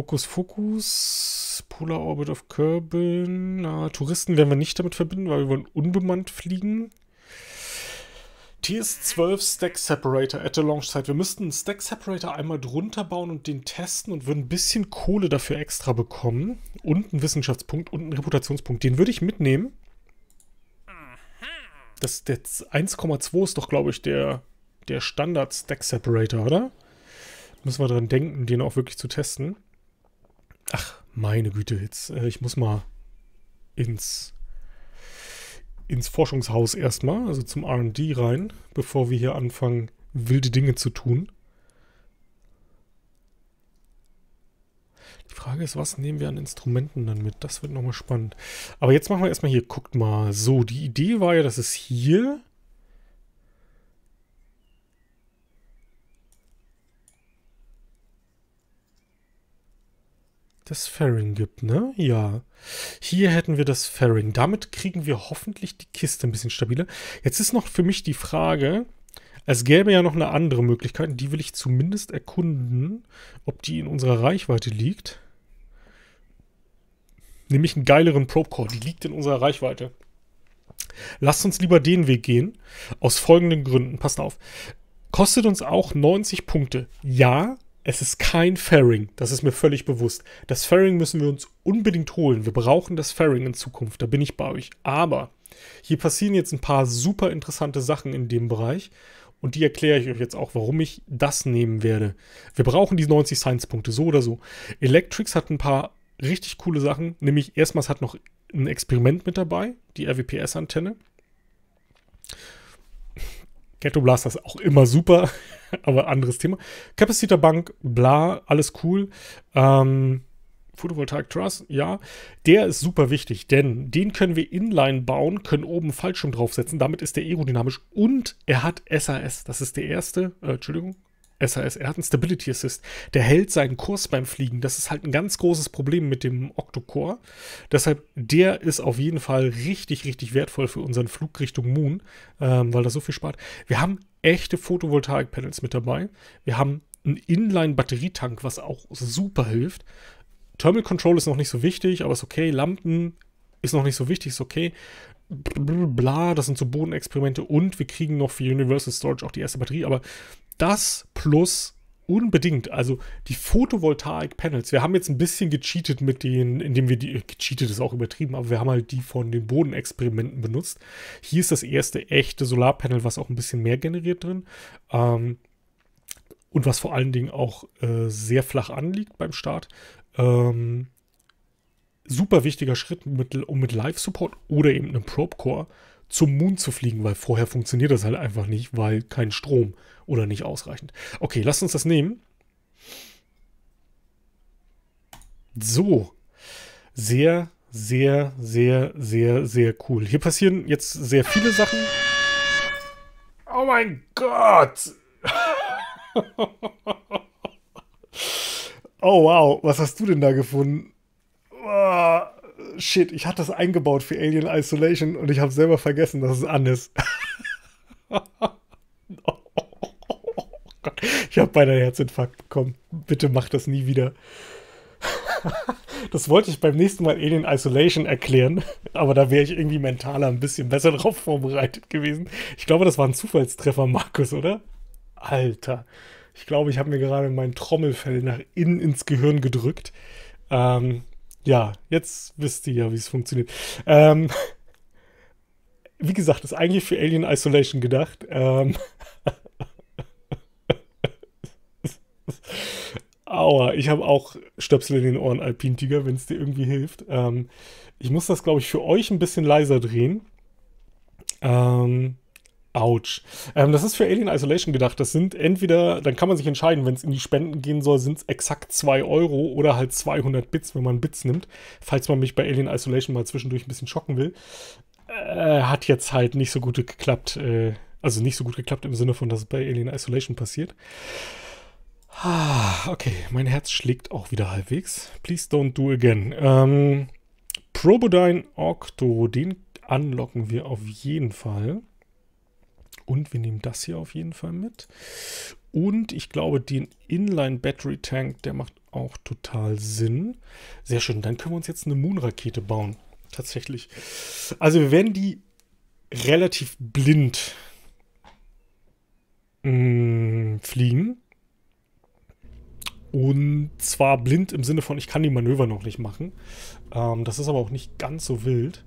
Polar Orbit of Kerbin. Touristen werden wir nicht damit verbinden, weil wir wollen unbemannt fliegen. TS12 Stack Separator at the Launch Site. Wir müssten einen Stack Separator einmal drunter bauen und den testen und würden ein bisschen Kohle dafür extra bekommen. Und einen Wissenschaftspunkt und einen Reputationspunkt. Den würde ich mitnehmen. Der 1,2 ist doch, glaube ich, der Standard Stack Separator, oder? Müssen wir dran denken, den auch wirklich zu testen. Ach, meine Güte, jetzt, ich muss mal ins Forschungshaus erstmal, also zum R&D rein, bevor wir hier anfangen, wilde Dinge zu tun. Die Frage ist, was nehmen wir an Instrumenten dann mit? Das wird nochmal spannend. Aber jetzt machen wir erstmal hier, guckt mal. So, die Idee war ja, dass es hier das Fairing gibt, ne? Ja. Hier hätten wir das Fairing. Damit kriegen wir hoffentlich die Kiste ein bisschen stabiler. Jetzt ist noch für mich die Frage, es gäbe ja noch eine andere Möglichkeit, die will ich zumindest erkunden, ob die in unserer Reichweite liegt. Nämlich einen geileren Probe Core. Die liegt in unserer Reichweite. Lasst uns lieber den Weg gehen. Aus folgenden Gründen. Passt auf. Kostet uns auch 90 Punkte. Ja, es ist kein Fairing. Das ist mir völlig bewusst. Das Fairing müssen wir uns unbedingt holen. Wir brauchen das Fairing in Zukunft. Da bin ich bei euch. Aber hier passieren jetzt ein paar super interessante Sachen in dem Bereich. Und die erkläre ich euch jetzt auch, warum ich das nehmen werde. Wir brauchen die 90 Science-Punkte, so oder so. Electrix hat ein paar richtig coole Sachen. Nämlich erstmals hat noch ein Experiment mit dabei. Die RWPS-Antenne. Ghetto Blaster ist auch immer super, aber anderes Thema. Capacitor Bank, bla, alles cool. Photovoltaik Truss, ja. Der ist super wichtig, denn den können wir inline bauen, können oben einen Fallschirm draufsetzen. Damit ist der aerodynamisch und er hat SAS. Das ist der erste, SAS, er hat einen Stability Assist. Der hält seinen Kurs beim Fliegen. Das ist halt ein ganz großes Problem mit dem Octocore. Deshalb, der ist auf jeden Fall richtig, richtig wertvoll für unseren Flug Richtung Moon, weil das so viel spart. Wir haben echte Photovoltaik-Panels mit dabei. Wir haben einen Inline-Batterietank, was auch super hilft. Thermal Control ist noch nicht so wichtig, aber ist okay. Lampen ist noch nicht so wichtig, ist okay. Bla, das sind so Bodenexperimente und wir kriegen noch für Universal Storage auch die erste Batterie, aber das plus unbedingt, also die Photovoltaik-Panels, wir haben jetzt ein bisschen gecheatet mit denen, indem wir gecheatet ist auch übertrieben, aber wir haben halt die von den Bodenexperimenten benutzt. Hier ist das erste echte Solarpanel, was auch ein bisschen mehr generiert drin und was vor allen Dingen auch sehr flach anliegt beim Start. Super wichtiger Schritt, um mit Live-Support oder eben einem Probe-Core zum Moon zu fliegen, weil vorher funktioniert das halt einfach nicht, weil kein Strom oder nicht ausreichend. Okay, lasst uns das nehmen. So. Sehr, sehr, sehr, sehr, sehr cool. Hier passieren jetzt sehr viele Sachen. Oh mein Gott! Oh wow, was hast du denn da gefunden? Oh, shit, ich hatte das eingebaut für Alien Isolation und ich habe selber vergessen, dass es an ist. Oh Gott, ich habe beinahe einen Herzinfarkt bekommen. Bitte mach das nie wieder. Das wollte ich beim nächsten Mal Alien Isolation erklären, aber da wäre ich irgendwie mentaler ein bisschen besser drauf vorbereitet gewesen. Ich glaube, das war ein Zufallstreffer, Markus, oder? Alter. Ich glaube, ich habe mir gerade mein Trommelfell nach innen ins Gehirn gedrückt. Ja, jetzt wisst ihr ja, wie es funktioniert. Wie gesagt, ist eigentlich für Alien Isolation gedacht. Aua, ich habe auch Stöpsel in den Ohren, Alpine Tiger, wenn es dir irgendwie hilft. Ich muss das, glaube ich, für euch ein bisschen leiser drehen. Autsch. Das ist für Alien Isolation gedacht. Das sind entweder, dann kann man sich entscheiden, wenn es in die Spenden gehen soll, sind es exakt 2 Euro oder halt 200 Bits, wenn man Bits nimmt. Falls man mich bei Alien Isolation mal zwischendurch ein bisschen schocken will. Hat jetzt halt nicht so gut geklappt. Also nicht so gut geklappt im Sinne von, dass es bei Alien Isolation passiert. Okay, mein Herz schlägt auch wieder halbwegs. Please don't do again. Probodyne Octo, den unlocken wir auf jeden Fall. Und wir nehmen das hier auf jeden Fall mit. Und ich glaube, den Inline Battery Tank, der macht auch total Sinn. Sehr schön, dann können wir uns jetzt eine Moon-Rakete bauen. Tatsächlich. Also wir werden die relativ blind fliegen. Und zwar blind im Sinne von, ich kann die Manöver noch nicht machen. Das ist aber auch nicht ganz so wild.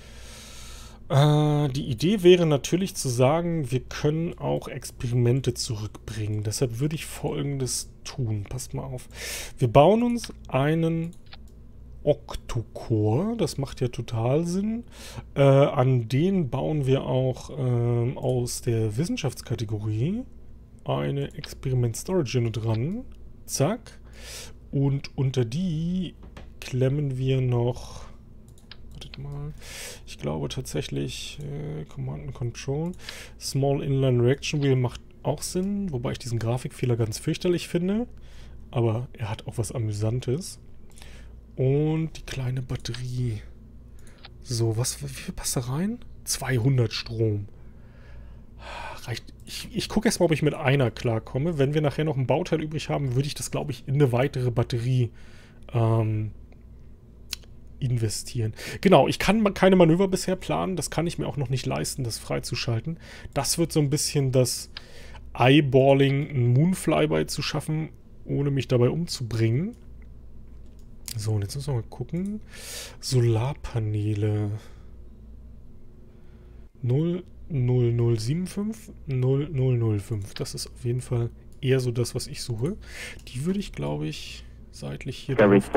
Die Idee wäre natürlich zu sagen, wir können auch Experimente zurückbringen. Deshalb würde ich Folgendes tun. Passt mal auf. Wir bauen uns einen Octocore. Das macht ja total Sinn. An den bauen wir auch aus der Wissenschaftskategorie eine Experiment Storage Unit ran. Zack. Und unter die klemmen wir noch... Wartet mal. Ich glaube tatsächlich Command and Control. Small Inline Reaction Wheel macht auch Sinn, wobei ich diesen Grafikfehler ganz fürchterlich finde. Aber er hat auch was Amüsantes. Und die kleine Batterie. So, wie viel passt da rein? 200 Strom. Reicht. Ich gucke erstmal, ob ich mit einer klarkomme. Wenn wir nachher noch ein Bauteil übrig haben, würde ich das, glaube ich, in eine weitere Batterie investieren. Genau, ich kann keine Manöver bisher planen. Das kann ich mir auch noch nicht leisten, das freizuschalten. Das wird so ein bisschen das Eyeballing, einen Moonflyby zu schaffen, ohne mich dabei umzubringen. So, und jetzt müssen wir mal gucken. Solarpaneele. 00075, 0005. Das ist auf jeden Fall eher so das, was ich suche. Die würde ich, glaube ich, seitlich hier drauf...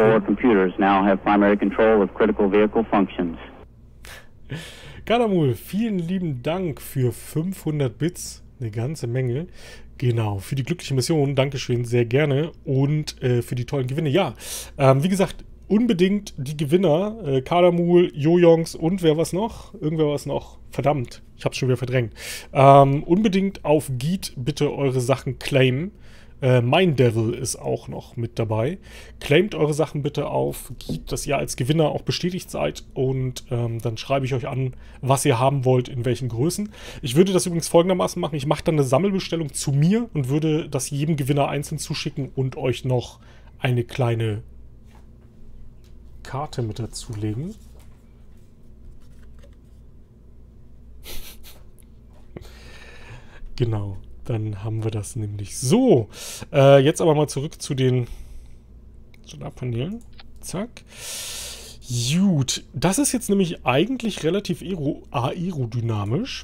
Gadamul, vielen lieben Dank für 500 Bits. Eine ganze Menge. Genau, für die glückliche Mission. Dankeschön, sehr gerne. Und für die tollen Gewinne. Ja, wie gesagt, unbedingt die Gewinner. Kadamul, Jojongs und wer was noch? Irgendwer was noch? Verdammt, ich hab's schon wieder verdrängt. Unbedingt auf Geet bitte eure Sachen claimen. Devil ist auch noch mit dabei. Claimt eure Sachen bitte auf Geet, dass ihr als Gewinner auch bestätigt seid. Und dann schreibe ich euch an, was ihr haben wollt, in welchen Größen. Ich würde das übrigens folgendermaßen machen. Ich mache dann eine Sammelbestellung zu mir und würde das jedem Gewinner einzeln zuschicken und euch noch eine kleine Karte mit dazulegen. Genau. Dann haben wir das nämlich so. Jetzt aber mal zurück zu den Solarpanelen. Zack. Gut. Das ist jetzt nämlich eigentlich relativ aerodynamisch.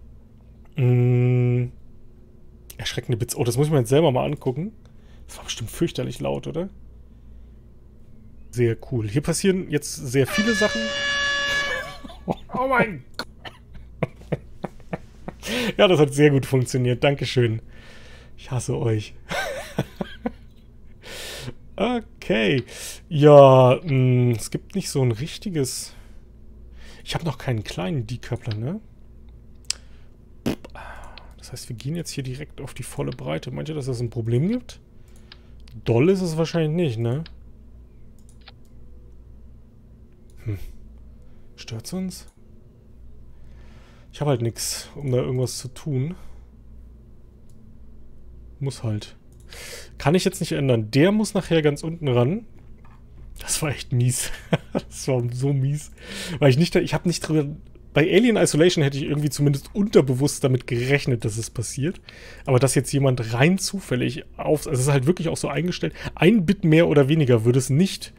Erschreckende Bits. Oh, das muss ich mir jetzt selber mal angucken. Das war bestimmt fürchterlich laut, oder? Sehr cool. Hier passieren jetzt sehr viele Sachen. Oh mein Gott. Ja, das hat sehr gut funktioniert. Dankeschön. Ich hasse euch. Okay. Ja, es gibt nicht so ein richtiges... Ich habe noch keinen kleinen Decoupler, ne? Das heißt, wir gehen jetzt hier direkt auf die volle Breite. Meint ihr, dass das ein Problem gibt? Doll ist es wahrscheinlich nicht, ne? Stört's uns? Ich habe halt nichts, um da irgendwas zu tun. Muss halt. Kann ich jetzt nicht ändern. Der muss nachher ganz unten ran. Das war echt mies. Das war so mies. Weil ich habe nicht drüber... Bei Alien Isolation hätte ich irgendwie zumindest unterbewusst damit gerechnet, dass es passiert. Aber dass jetzt jemand rein zufällig auf... Also es ist halt wirklich auch so eingestellt. Ein Bit mehr oder weniger würde es nicht...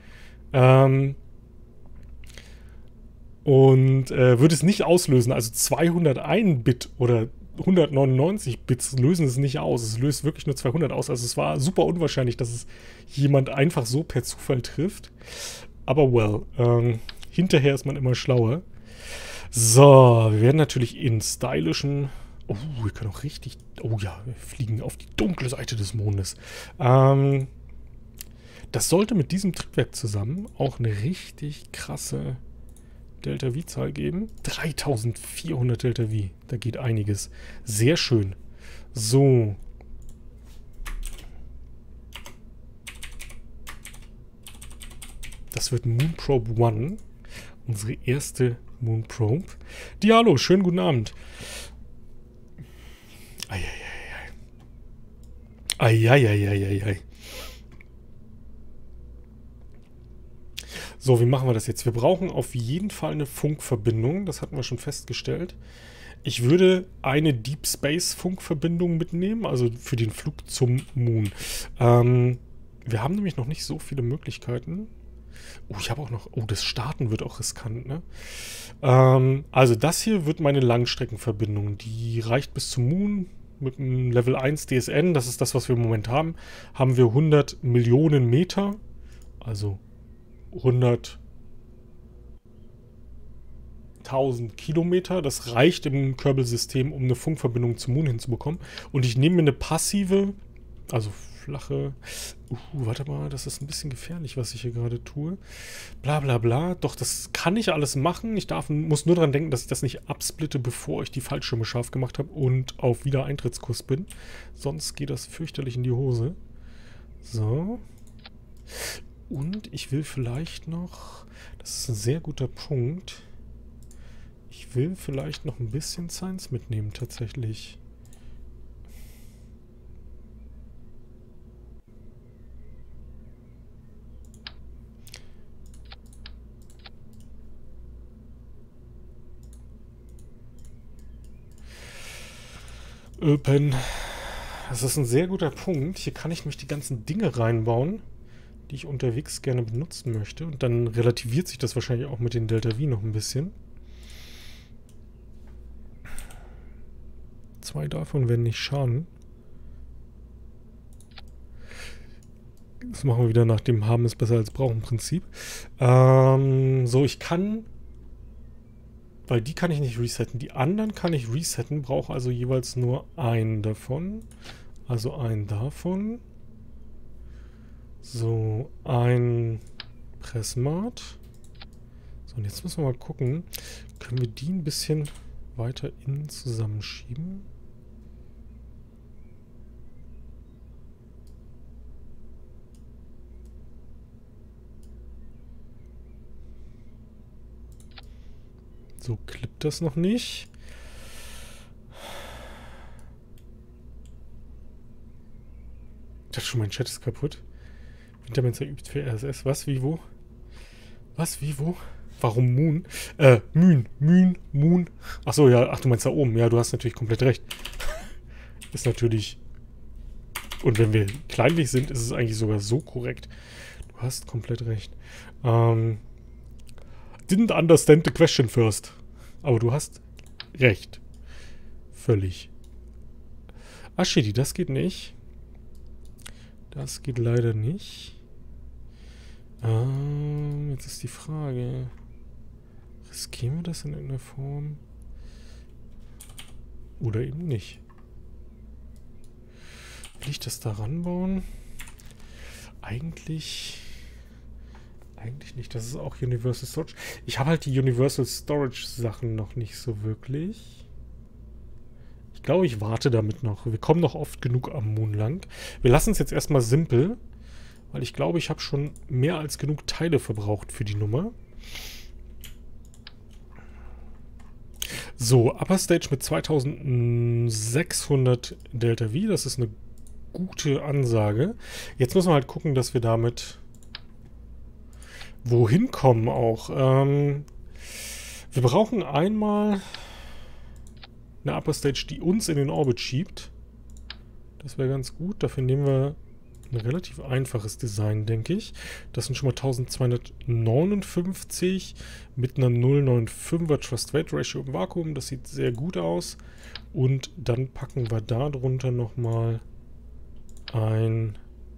würde es nicht auslösen. Also 201 Bit oder 199 Bits lösen es nicht aus. Es löst wirklich nur 200 aus. Also es war super unwahrscheinlich, dass es jemand einfach so per Zufall trifft. Aber well, hinterher ist man immer schlauer. So, wir werden natürlich in stylischen... Oh, wir können auch richtig... Oh ja, wir fliegen auf die dunkle Seite des Mondes. Das sollte mit diesem Triebwerk zusammen auch eine richtig krasse Delta-V-Zahl geben. 3400 Delta-V. Da geht einiges. Sehr schön. So. Das wird Moonprobe One. Unsere erste Moonprobe. Diallo, schönen guten Abend. Eieieiei. So, wie machen wir das jetzt? Wir brauchen auf jeden Fall eine Funkverbindung. Das hatten wir schon festgestellt. Ich würde eine Deep Space Funkverbindung mitnehmen, also für den Flug zum Moon. Wir haben nämlich noch nicht so viele Möglichkeiten. Oh, ich habe auch noch... Oh, das Starten wird auch riskant, ne? Also das hier wird meine Langstreckenverbindung. Die reicht bis zum Moon mit einem Level 1 DSN. Das ist das, was wir im Moment haben. Haben wir 100 Millionen Meter. Also 100.000 Kilometer. Das reicht im Kerbal-System, um eine Funkverbindung zum Moon hinzubekommen. Und ich nehme mir eine passive, also flache... warte mal, das ist ein bisschen gefährlich, was ich hier gerade tue. Bla bla bla. Doch, das kann ich alles machen. Ich muss nur daran denken, dass ich das nicht absplitte, bevor ich die Fallschirme scharf gemacht habe und auf Wiedereintrittskurs bin. Sonst geht das fürchterlich in die Hose. So. Und ich will vielleicht noch... Das ist ein sehr guter Punkt. Ich will vielleicht noch ein bisschen Science mitnehmen, tatsächlich. Open. Das ist ein sehr guter Punkt. Hier kann ich nämlich die ganzen Dinge reinbauen, die ich unterwegs gerne benutzen möchte. Und dann relativiert sich das wahrscheinlich auch mit den Delta V noch ein bisschen. 2 davon werden nicht schaden. Das machen wir wieder nach dem Haben ist besser als Brauchen Prinzip. So, ich kann... Weil die kann ich nicht resetten. Die anderen kann ich resetten, brauche also jeweils nur einen davon. Also einen davon. So, ein Pressmat. So, und jetzt müssen wir mal gucken. Können wir die ein bisschen weiter innen zusammenschieben? So klippt das noch nicht. Ich dachte schon, mein Chat ist kaputt. Wintermenzer übt für RSS. Was, wie, wo? Was, wie, wo? Warum Moon? Moon. Achso, ja, ach, du meinst da oben. Ja, du hast natürlich komplett recht. Ist natürlich... Und wenn wir kleinlich sind, ist es eigentlich sogar so korrekt. Du hast komplett recht. Didn't understand the question first. Aber du hast recht. Völlig. Ah, shitty, das geht nicht. Das geht leider nicht. Jetzt ist die Frage. Riskieren wir das in irgendeiner Form? Oder eben nicht. Will ich das da ranbauen? Eigentlich nicht. Das ist auch Universal Storage. Ich habe halt die Universal Storage Sachen noch nicht so wirklich. Ich glaube, ich warte damit noch. Wir kommen noch oft genug am Moon lang. Wir lassen es jetzt erstmal simpel, weil ich glaube, ich habe schon mehr als genug Teile verbraucht für die Nummer. So, Upper Stage mit 2600 Delta V. Das ist eine gute Ansage. Jetzt müssen wir halt gucken, dass wir damit wohin kommen auch. Wir brauchen einmal eine Upper Stage, die uns in den Orbit schiebt. Das wäre ganz gut. Dafür nehmen wir ein relativ einfaches Design, denke ich. Das sind schon mal 1259 mit einer 0,95er Trust-Weight Ratio im Vakuum. Das sieht sehr gut aus. Und dann packen wir da drunter nochmal einen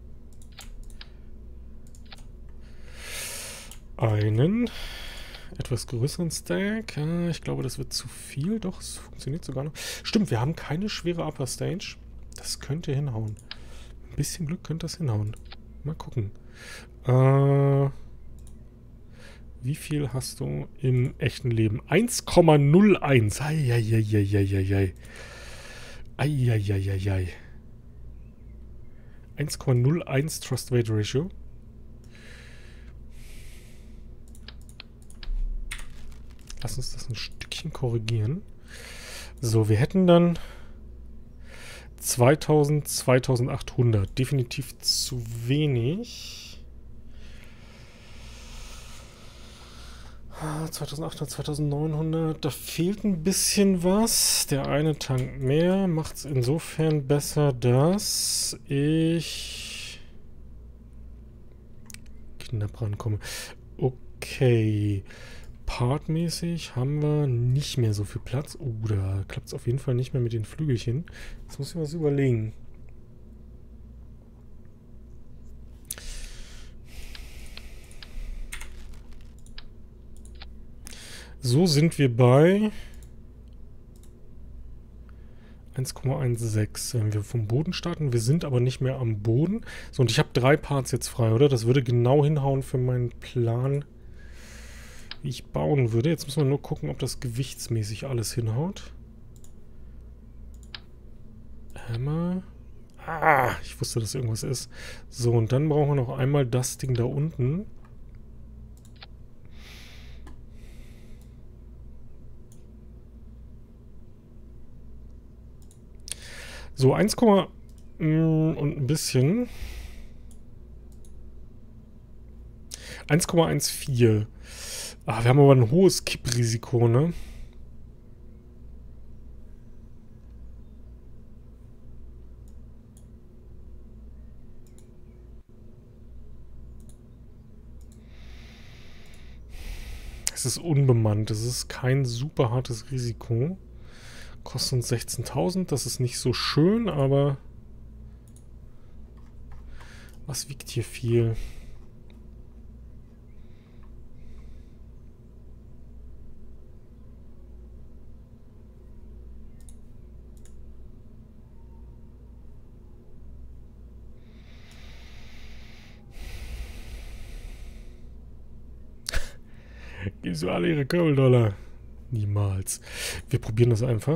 etwas größeren Stack. Ich glaube, das wird zu viel. Doch, es funktioniert sogar noch. Stimmt, wir haben keine schwere Upper Stage. Das könnte hinhauen. Ein bisschen Glück könnte das hinhauen. Mal gucken. Wie viel hast du im echten Leben? 1,01. Eieieiei. Eieieiei. 1,01 Trust Weight Ratio. Lass uns das ein Stückchen korrigieren. So, wir hätten dann 2000, 2800. Definitiv zu wenig. 2800, 2900. Da fehlt ein bisschen was. Der eine Tank mehr macht es insofern besser, dass ich knapp rankomme. Okay. Partmäßig haben wir nicht mehr so viel Platz. Da klappt es auf jeden Fall nicht mehr mit den Flügelchen. Jetzt muss ich was überlegen. So sind wir bei 1,16, wenn wir vom Boden starten. Wir sind aber nicht mehr am Boden. So, und ich habe 3 Parts jetzt frei, oder? Das würde genau hinhauen für meinen Plan, wie ich bauen würde. Jetzt müssen wir nur gucken, ob das gewichtsmäßig alles hinhaut. Hammer. Ich wusste, dass irgendwas ist. So, und dann brauchen wir noch einmal das Ding da unten. So, 1, und ein bisschen. 1,14. Wir haben aber ein hohes Kipprisiko, ne? Es ist unbemannt. Es ist kein super hartes Risiko. Kostet uns 16.000. Das ist nicht so schön, aber was wiegt hier viel? Geben sie alle ihre Köbeldollar. Niemals. Wir probieren das einfach.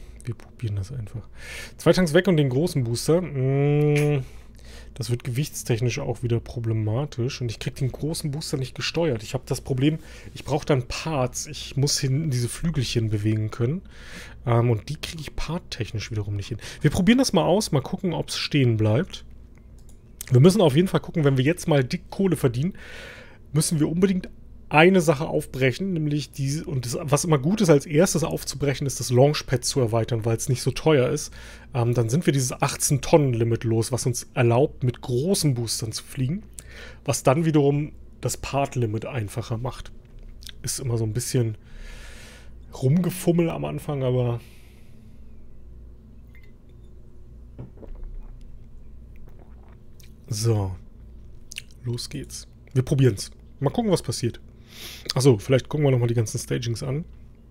2 Tanks weg und den großen Booster. Das wird gewichtstechnisch auch wieder problematisch. Und ich kriege den großen Booster nicht gesteuert. Ich habe das Problem, ich brauche dann Parts. Ich muss hinten diese Flügelchen bewegen können. Und die kriege ich parttechnisch wiederum nicht hin. Wir probieren das mal aus. Mal gucken, ob es stehen bleibt. Wir müssen auf jeden Fall gucken, wenn wir jetzt mal dick Kohle verdienen, müssen wir unbedingt eine Sache aufbrechen, nämlich diese, und das, was immer gut ist, als erstes aufzubrechen, ist das Launchpad zu erweitern, weil es nicht so teuer ist. Dann sind wir dieses 18-Tonnen-Limit los, was uns erlaubt, mit großen Boostern zu fliegen, was dann wiederum das Part-Limit einfacher macht. Ist immer so ein bisschen rumgefummel am Anfang, aber so, los geht's. Wir probieren's. Mal gucken, was passiert. Achso, vielleicht gucken wir nochmal die ganzen Stagings an.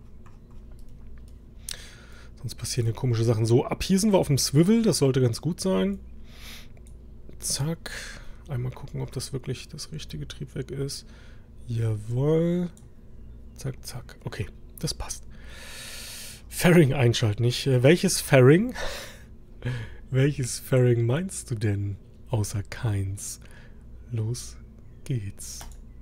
Sonst passieren hier komische Sachen. So, ab hier sind wir auf dem Swivel. Das sollte ganz gut sein. Zack. Einmal gucken, ob das wirklich das richtige Triebwerk ist. Jawohl. Zack, zack. Okay, das passt. Fairing einschalten. Welches Fairing? Welches Fairing meinst du denn? Außer keins. Los geht's.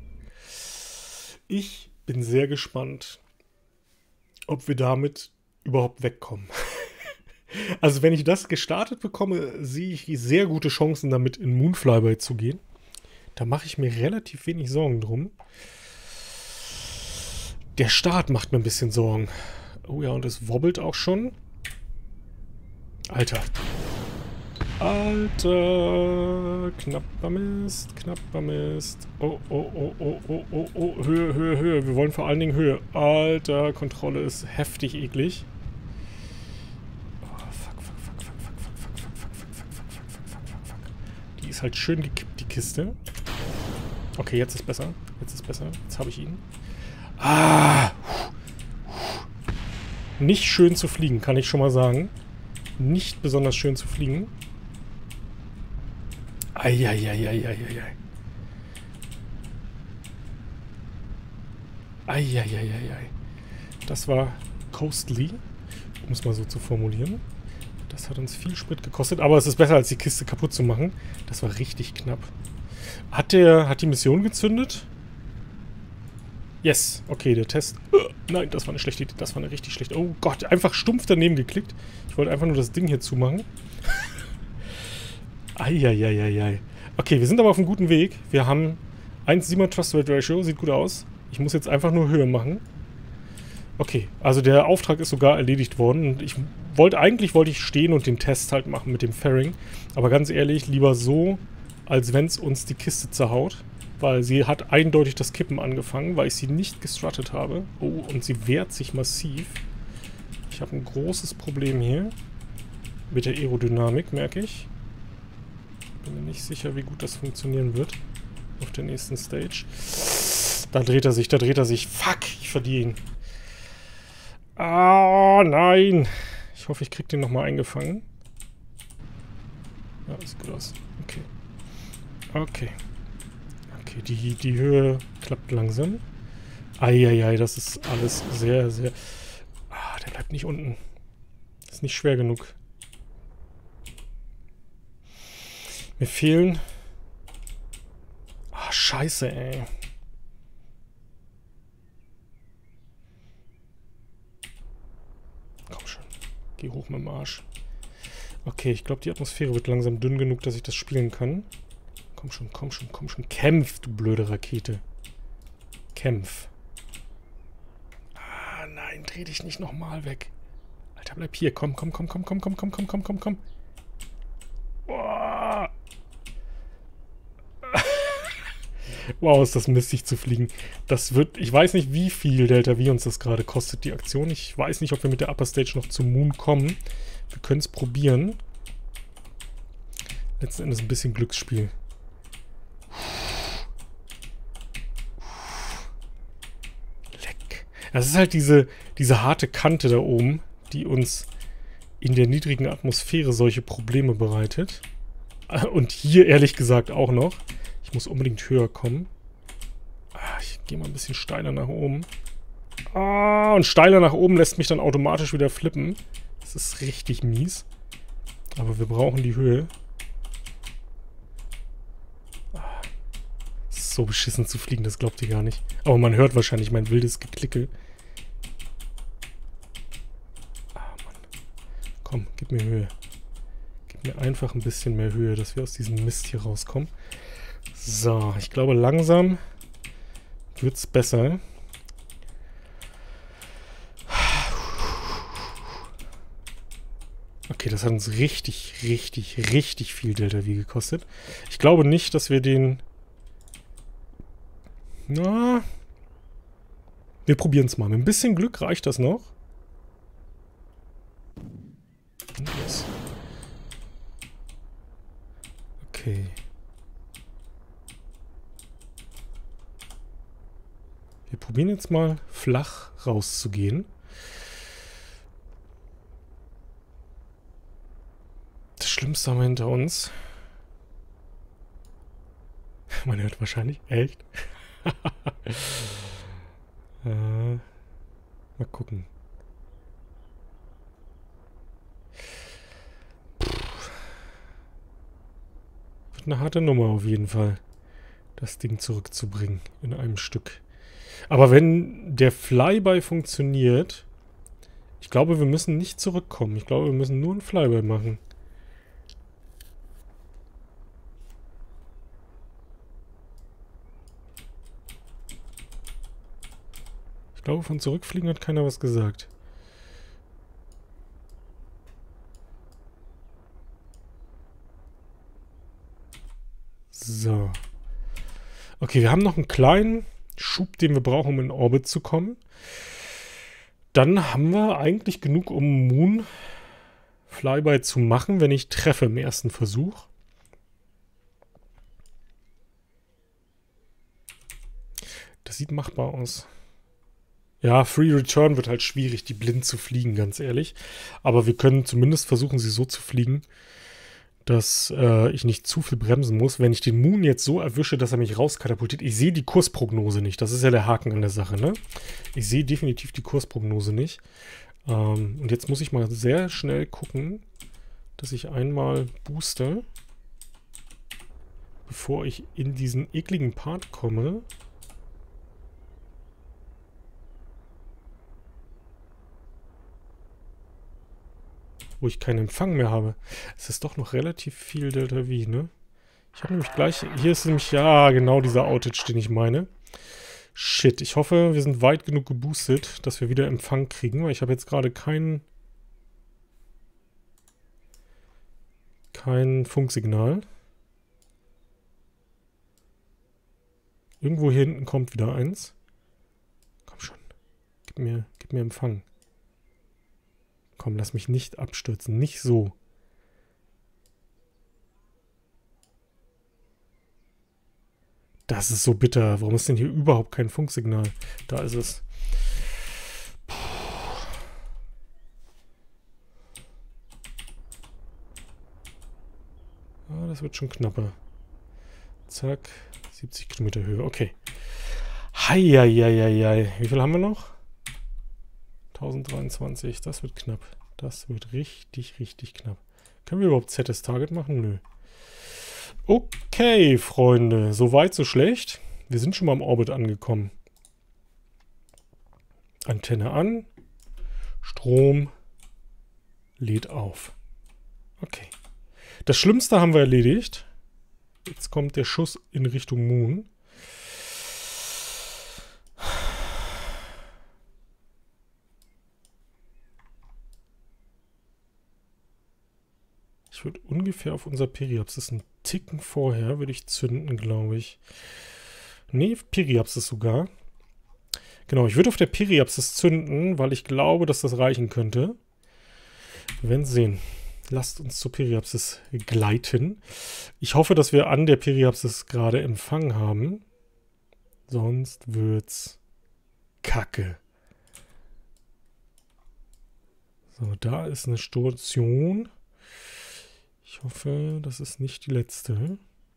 Ich bin sehr gespannt, ob wir damit überhaupt wegkommen. Also wenn ich das gestartet bekomme, sehe ich sehr gute Chancen damit in Moonflyby zu gehen. Da mache ich mir relativ wenig Sorgen drum. Der Start macht mir ein bisschen Sorgen. Oh ja, und es wobbelt auch schon. Alter. Alter, knapper Mist, knapper Mist. Oh, oh, oh, oh, oh, oh, oh, Höhe, Höhe, Höhe. Wir wollen vor allen Dingen Höhe. Alter, Kontrolle ist heftig eklig. Oh, fuck, fuck, fuck, fuck, fuck, fuck, fuck, fuck, fuck, fuck, fuck, fuck, fuck, fuck, fuck, fuck. Die ist halt schön gekippt, die Kiste. Okay, jetzt ist besser. Jetzt ist besser. Jetzt habe ich ihn. Nicht schön zu fliegen, kann ich schon mal sagen. Nicht besonders schön zu fliegen. Eieieiei. Eieieiei. Das war costly, um es mal so zu formulieren. Das hat uns viel Sprit gekostet, aber es ist besser, als die Kiste kaputt zu machen. Das war richtig knapp. Hat die Mission gezündet? Yes. Okay, der Test. Nein, das war eine schlechte Idee. Das war eine richtig schlechte... Oh Gott, einfach stumpf daneben geklickt. Ich wollte einfach nur das Ding hier zumachen. Eieieiei. Okay, wir sind aber auf einem guten Weg. Wir haben 1,7er Trust Rate Ratio. Sieht gut aus. Ich muss jetzt einfach nur Höhe machen. Okay, also der Auftrag ist sogar erledigt worden. Und eigentlich wollte ich stehen und den Test halt machen mit dem Fairing. Aber ganz ehrlich, lieber so, als wenn es uns die Kiste zerhaut. Weil sie hat eindeutig das Kippen angefangen, weil ich sie nicht gestruttet habe. Oh, und sie wehrt sich massiv. Ich habe ein großes Problem hier. Mit der Aerodynamik, merke ich. Bin mir nicht sicher, wie gut das funktionieren wird. Auf der nächsten Stage. Da dreht er sich, da dreht er sich. Fuck, ich verliere ihn. Ah, nein. Ich hoffe, ich kriege den nochmal eingefangen. Ja, sieht gut aus. Okay. Okay. Okay, die Höhe klappt langsam. Eieiei, das ist alles sehr, sehr... Ah, der bleibt nicht unten. Ist nicht schwer genug. Mir fehlen... Ah, scheiße, ey. Komm schon. Geh hoch mit dem Arsch. Okay, ich glaube, die Atmosphäre wird langsam dünn genug, dass ich das spielen kann. Komm schon, komm schon, komm schon. Kämpf, du blöde Rakete. Kämpf. Ah, nein, dreh dich nicht nochmal weg. Alter, bleib hier. Komm, komm, komm, komm, komm, komm, komm, komm, komm, komm, komm. Boah. Wow, ist das mistig zu fliegen. Das wird... Ich weiß nicht, wie viel Delta V uns das gerade kostet, die Aktion. Ich weiß nicht, ob wir mit der Upper Stage noch zum Moon kommen. Wir können es probieren. Letzten Endes ein bisschen Glücksspiel. Leck. Das ist halt diese harte Kante da oben, die uns in der niedrigen Atmosphäre solche Probleme bereitet. Und hier ehrlich gesagt auch noch. Ich muss unbedingt höher kommen. Ich gehe mal ein bisschen steiler nach oben. Und steiler nach oben lässt mich dann automatisch wieder flippen. Das ist richtig mies. Aber wir brauchen die Höhe. Es ist so beschissen zu fliegen, das glaubt ihr gar nicht. Aber man hört wahrscheinlich mein wildes Geklicke. Mann. Komm, gib mir Höhe. Gib mir einfach ein bisschen mehr Höhe, dass wir aus diesem Mist hier rauskommen. So, ich glaube langsam wird es besser. Okay, das hat uns richtig, richtig, richtig viel Delta V gekostet. Ich glaube nicht, dass wir den... Na... Wir probieren es mal. Mit ein bisschen Glück reicht das noch. Yes. Okay. Wir probieren jetzt mal flach rauszugehen. Das Schlimmste haben wir hinter uns. Man hört wahrscheinlich. Echt? Mal gucken. Wird eine harte Nummer auf jeden Fall, das Ding zurückzubringen in einem Stück. Aber wenn der Flyby funktioniert, ich glaube, wir müssen nicht zurückkommen. Ich glaube, wir müssen nur ein Flyby machen. Ich glaube, von zurückfliegen hat keiner was gesagt. So. Okay, wir haben noch einen kleinen Schub, den wir brauchen, um in Orbit zu kommen. Dann haben wir eigentlich genug, um Moon Flyby zu machen, wenn ich treffe im ersten Versuch. Das sieht machbar aus. Ja, Free Return wird halt schwierig, die blind zu fliegen, ganz ehrlich. Aber wir können zumindest versuchen, sie so zu fliegen, dass ich nicht zu viel bremsen muss. Wenn ich den Moon jetzt so erwische, dass er mich rauskatapultiert. Ich sehe die Kursprognose nicht. Das ist ja der Haken an der Sache, ne? Ich sehe definitiv die Kursprognose nicht. Und jetzt muss ich mal sehr schnell gucken, dass ich einmal booste, bevor ich in diesen ekligen Part komme. wo ich keinen Empfang mehr habe. Es ist doch noch relativ viel Delta V, ne? Ich habe nämlich gleich... Hier ist nämlich, ja, genau dieser Outage, den ich meine. Shit, ich hoffe, wir sind weit genug geboostet, dass wir wieder Empfang kriegen, weil ich habe jetzt gerade kein Funksignal. Irgendwo hier hinten kommt wieder eins. Komm schon. Gib mir Empfang. Komm, lass mich nicht abstürzen. Nicht so. Das ist so bitter. Warum ist denn hier überhaupt kein Funksignal? Da ist es. Puh. Ah, das wird schon knapper. Zack. 70 Kilometer Höhe. Okay. Heieieiei. Wie viel haben wir noch? 1023. Das wird knapp. Das wird richtig, richtig knapp. Können wir überhaupt ZS Target machen? Nö. Okay, Freunde. So weit, so schlecht. Wir sind schon mal im Orbit angekommen. Antenne an. Strom lädt auf. Okay. Das Schlimmste haben wir erledigt. Jetzt kommt der Schuss in Richtung Moon. Ich würde ungefähr auf unser Periapsis einen Ticken vorher, würde ich zünden, glaube ich. Nee, Periapsis sogar. Genau, ich würde auf der Periapsis zünden, weil ich glaube, dass das reichen könnte. Wir werden sehen. Lasst uns zur Periapsis gleiten. Ich hoffe, dass wir an der Periapsis gerade Empfang haben. Sonst wird's kacke. So, da ist eine Station. Ich hoffe, das ist nicht die letzte.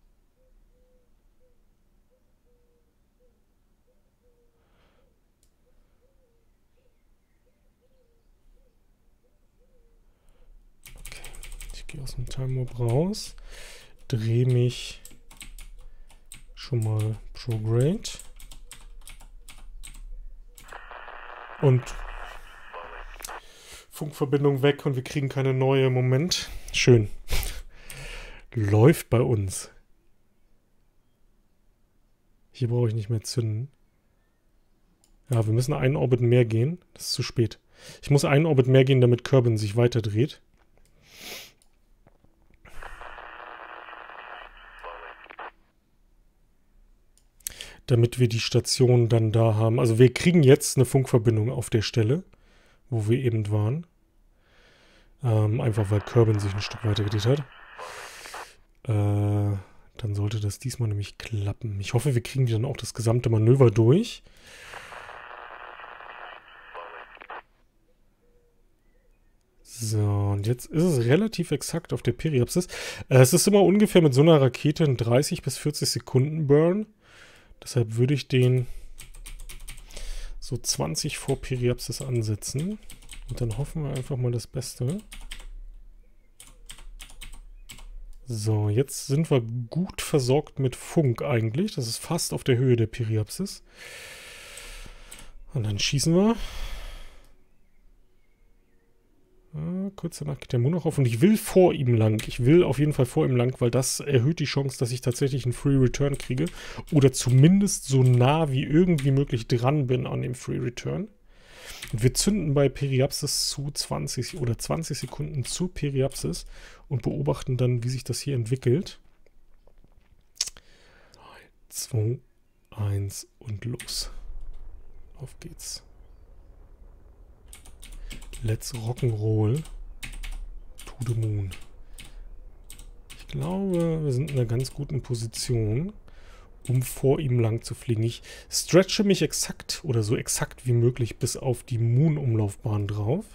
Okay, ich gehe aus dem Time Warp raus. Drehe mich schon mal Prograde. Und Funkverbindung weg und wir kriegen keine neue. Moment. Schön. Läuft bei uns. Hier brauche ich nicht mehr zünden. Ja, wir müssen einen Orbit mehr gehen. Das ist zu spät. Ich muss einen Orbit mehr gehen, damit Kerbin sich weiterdreht. Damit wir die Station dann da haben. Also wir kriegen jetzt eine Funkverbindung auf der Stelle, wo wir eben waren. Einfach weil Kerbin sich ein Stück weitergedreht hat. Dann sollte das diesmal nämlich klappen. Ich hoffe, wir kriegen dann auch das gesamte Manöver durch. So, und jetzt ist es relativ exakt auf der Periapsis. Es ist immer ungefähr mit so einer Rakete ein 30 bis 40 Sekunden Burn. Deshalb würde ich den so 20 vor Periapsis ansetzen. Und dann hoffen wir einfach mal das Beste. So, jetzt sind wir gut versorgt mit Funk eigentlich. Das ist fast auf der Höhe der Periapsis. Und dann schießen wir. Kurz danach geht der Moon noch auf. Und ich will vor ihm lang. Ich will auf jeden Fall vor ihm lang, weil das erhöht die Chance, dass ich tatsächlich einen Free Return kriege. Oder zumindest so nah wie irgendwie möglich dran bin an dem Free Return. Und wir zünden bei Periapsis zu 20 oder 20 Sekunden zu Periapsis und beobachten dann, wie sich das hier entwickelt. 3, 2, 1 und los. Auf geht's. Let's rock'n'roll to the moon. Ich glaube, wir sind in einer ganz guten Position, um vor ihm lang zu fliegen. Ich stretche mich exakt oder so exakt wie möglich bis auf die Moon-Umlaufbahn drauf.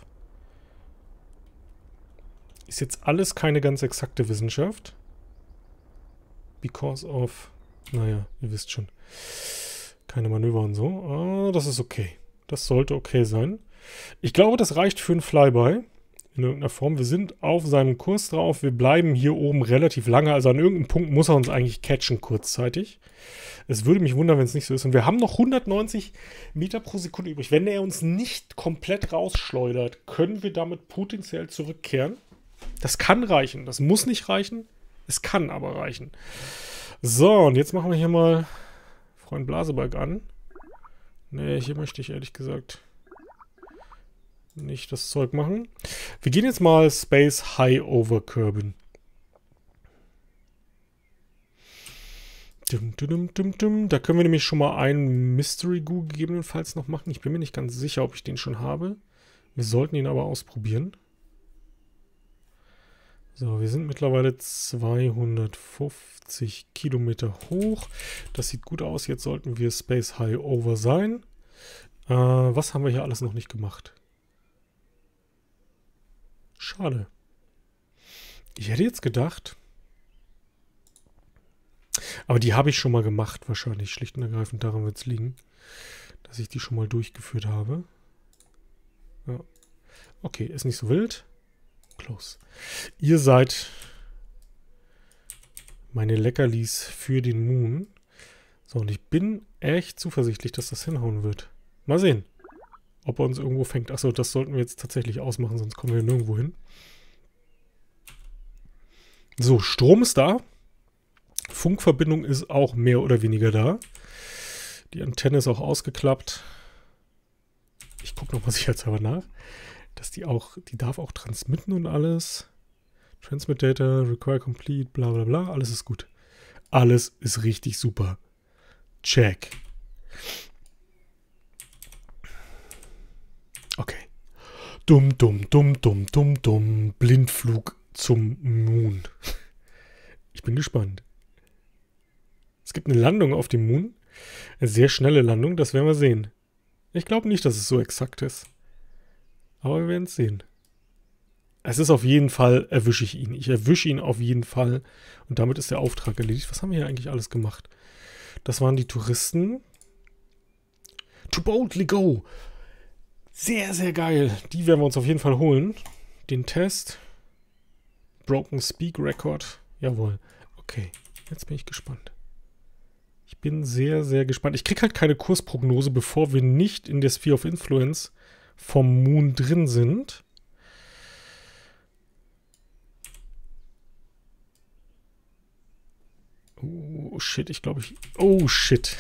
Ist jetzt alles keine ganz exakte Wissenschaft. Because of, naja, ihr wisst schon, keine Manöver und so. Ah, das ist okay. Das sollte okay sein. Ich glaube, das reicht für ein Flyby. In irgendeiner Form. Wir sind auf seinem Kurs drauf. Wir bleiben hier oben relativ lange. Also an irgendeinem Punkt muss er uns eigentlich catchen kurzzeitig. Es würde mich wundern, wenn es nicht so ist. Und wir haben noch 190 Meter pro Sekunde übrig. Wenn er uns nicht komplett rausschleudert, können wir damit potenziell zurückkehren. Das kann reichen. Das muss nicht reichen. Es kann aber reichen. So, und jetzt machen wir hier mal Freund Blasebalg an. Nee, hier möchte ich ehrlich gesagt nicht das Zeug machen. Wir gehen jetzt mal Space High overcurben. Da können wir nämlich schon mal einen Mystery Goo gegebenenfalls noch machen. Ich bin mir nicht ganz sicher, ob ich den schon habe. Wir sollten ihn aber ausprobieren. So, wir sind mittlerweile 250 Kilometer hoch. Das sieht gut aus. Jetzt sollten wir Space High over sein. Was haben wir hier alles noch nicht gemacht? Schade. Ich hätte jetzt gedacht... Aber die habe ich schon mal gemacht, wahrscheinlich. Schlicht und ergreifend daran wird es liegen, dass ich die schon mal durchgeführt habe. Ja. Okay, ist nicht so wild. Close. Ihr seid meine Leckerlis für den Moon. So, und ich bin echt zuversichtlich, dass das hinhauen wird. Mal sehen, ob er uns irgendwo fängt. Achso, das sollten wir jetzt tatsächlich ausmachen, sonst kommen wir nirgendwo hin. So, Strom ist da. Funkverbindung ist auch mehr oder weniger da. Die Antenne ist auch ausgeklappt. Ich gucke nochmal sicherheitshalber nach. Dass die darf auch transmitten und alles. Transmit Data, Require Complete, bla bla bla. Alles ist gut. Alles ist richtig super. Check. Okay. Dumm. Blindflug zum Moon. Ich bin gespannt. Es gibt eine Landung auf dem Moon. Eine sehr schnelle Landung, das werden wir sehen. Ich glaube nicht, dass es so exakt ist. Aber wir werden es sehen. Es ist auf jeden Fall, erwische ich ihn. Ich erwische ihn auf jeden Fall. Und damit ist der Auftrag erledigt. Was haben wir hier eigentlich alles gemacht? Das waren die Touristen. To boldly go. Sehr, sehr geil. Die werden wir uns auf jeden Fall holen. Den Test. Broken Speak Record. Jawohl. Okay, jetzt bin ich gespannt. Ich bin sehr, sehr gespannt. Ich kriege halt keine Kursprognose, bevor wir nicht in der Sphere of Influence vom Moon drin sind. Oh, shit, ich glaube, oh, shit.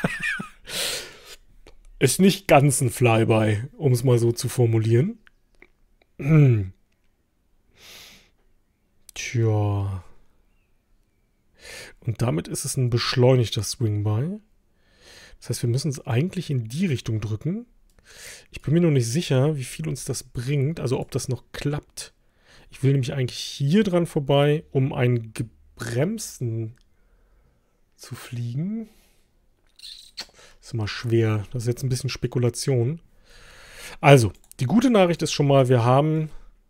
Ist nicht ganz ein Flyby, um es mal so zu formulieren. Tja. Und damit ist es ein beschleunigter Swing-By. Das heißt, wir müssen es eigentlich in die Richtung drücken. Ich bin mir noch nicht sicher, wie viel uns das bringt. Also ob das noch klappt. Ich will nämlich eigentlich hier dran vorbei, um einen gebremsten zu fliegen. Das ist immer schwer. Das ist jetzt ein bisschen Spekulation. Also, die gute Nachricht ist schon mal, wir haben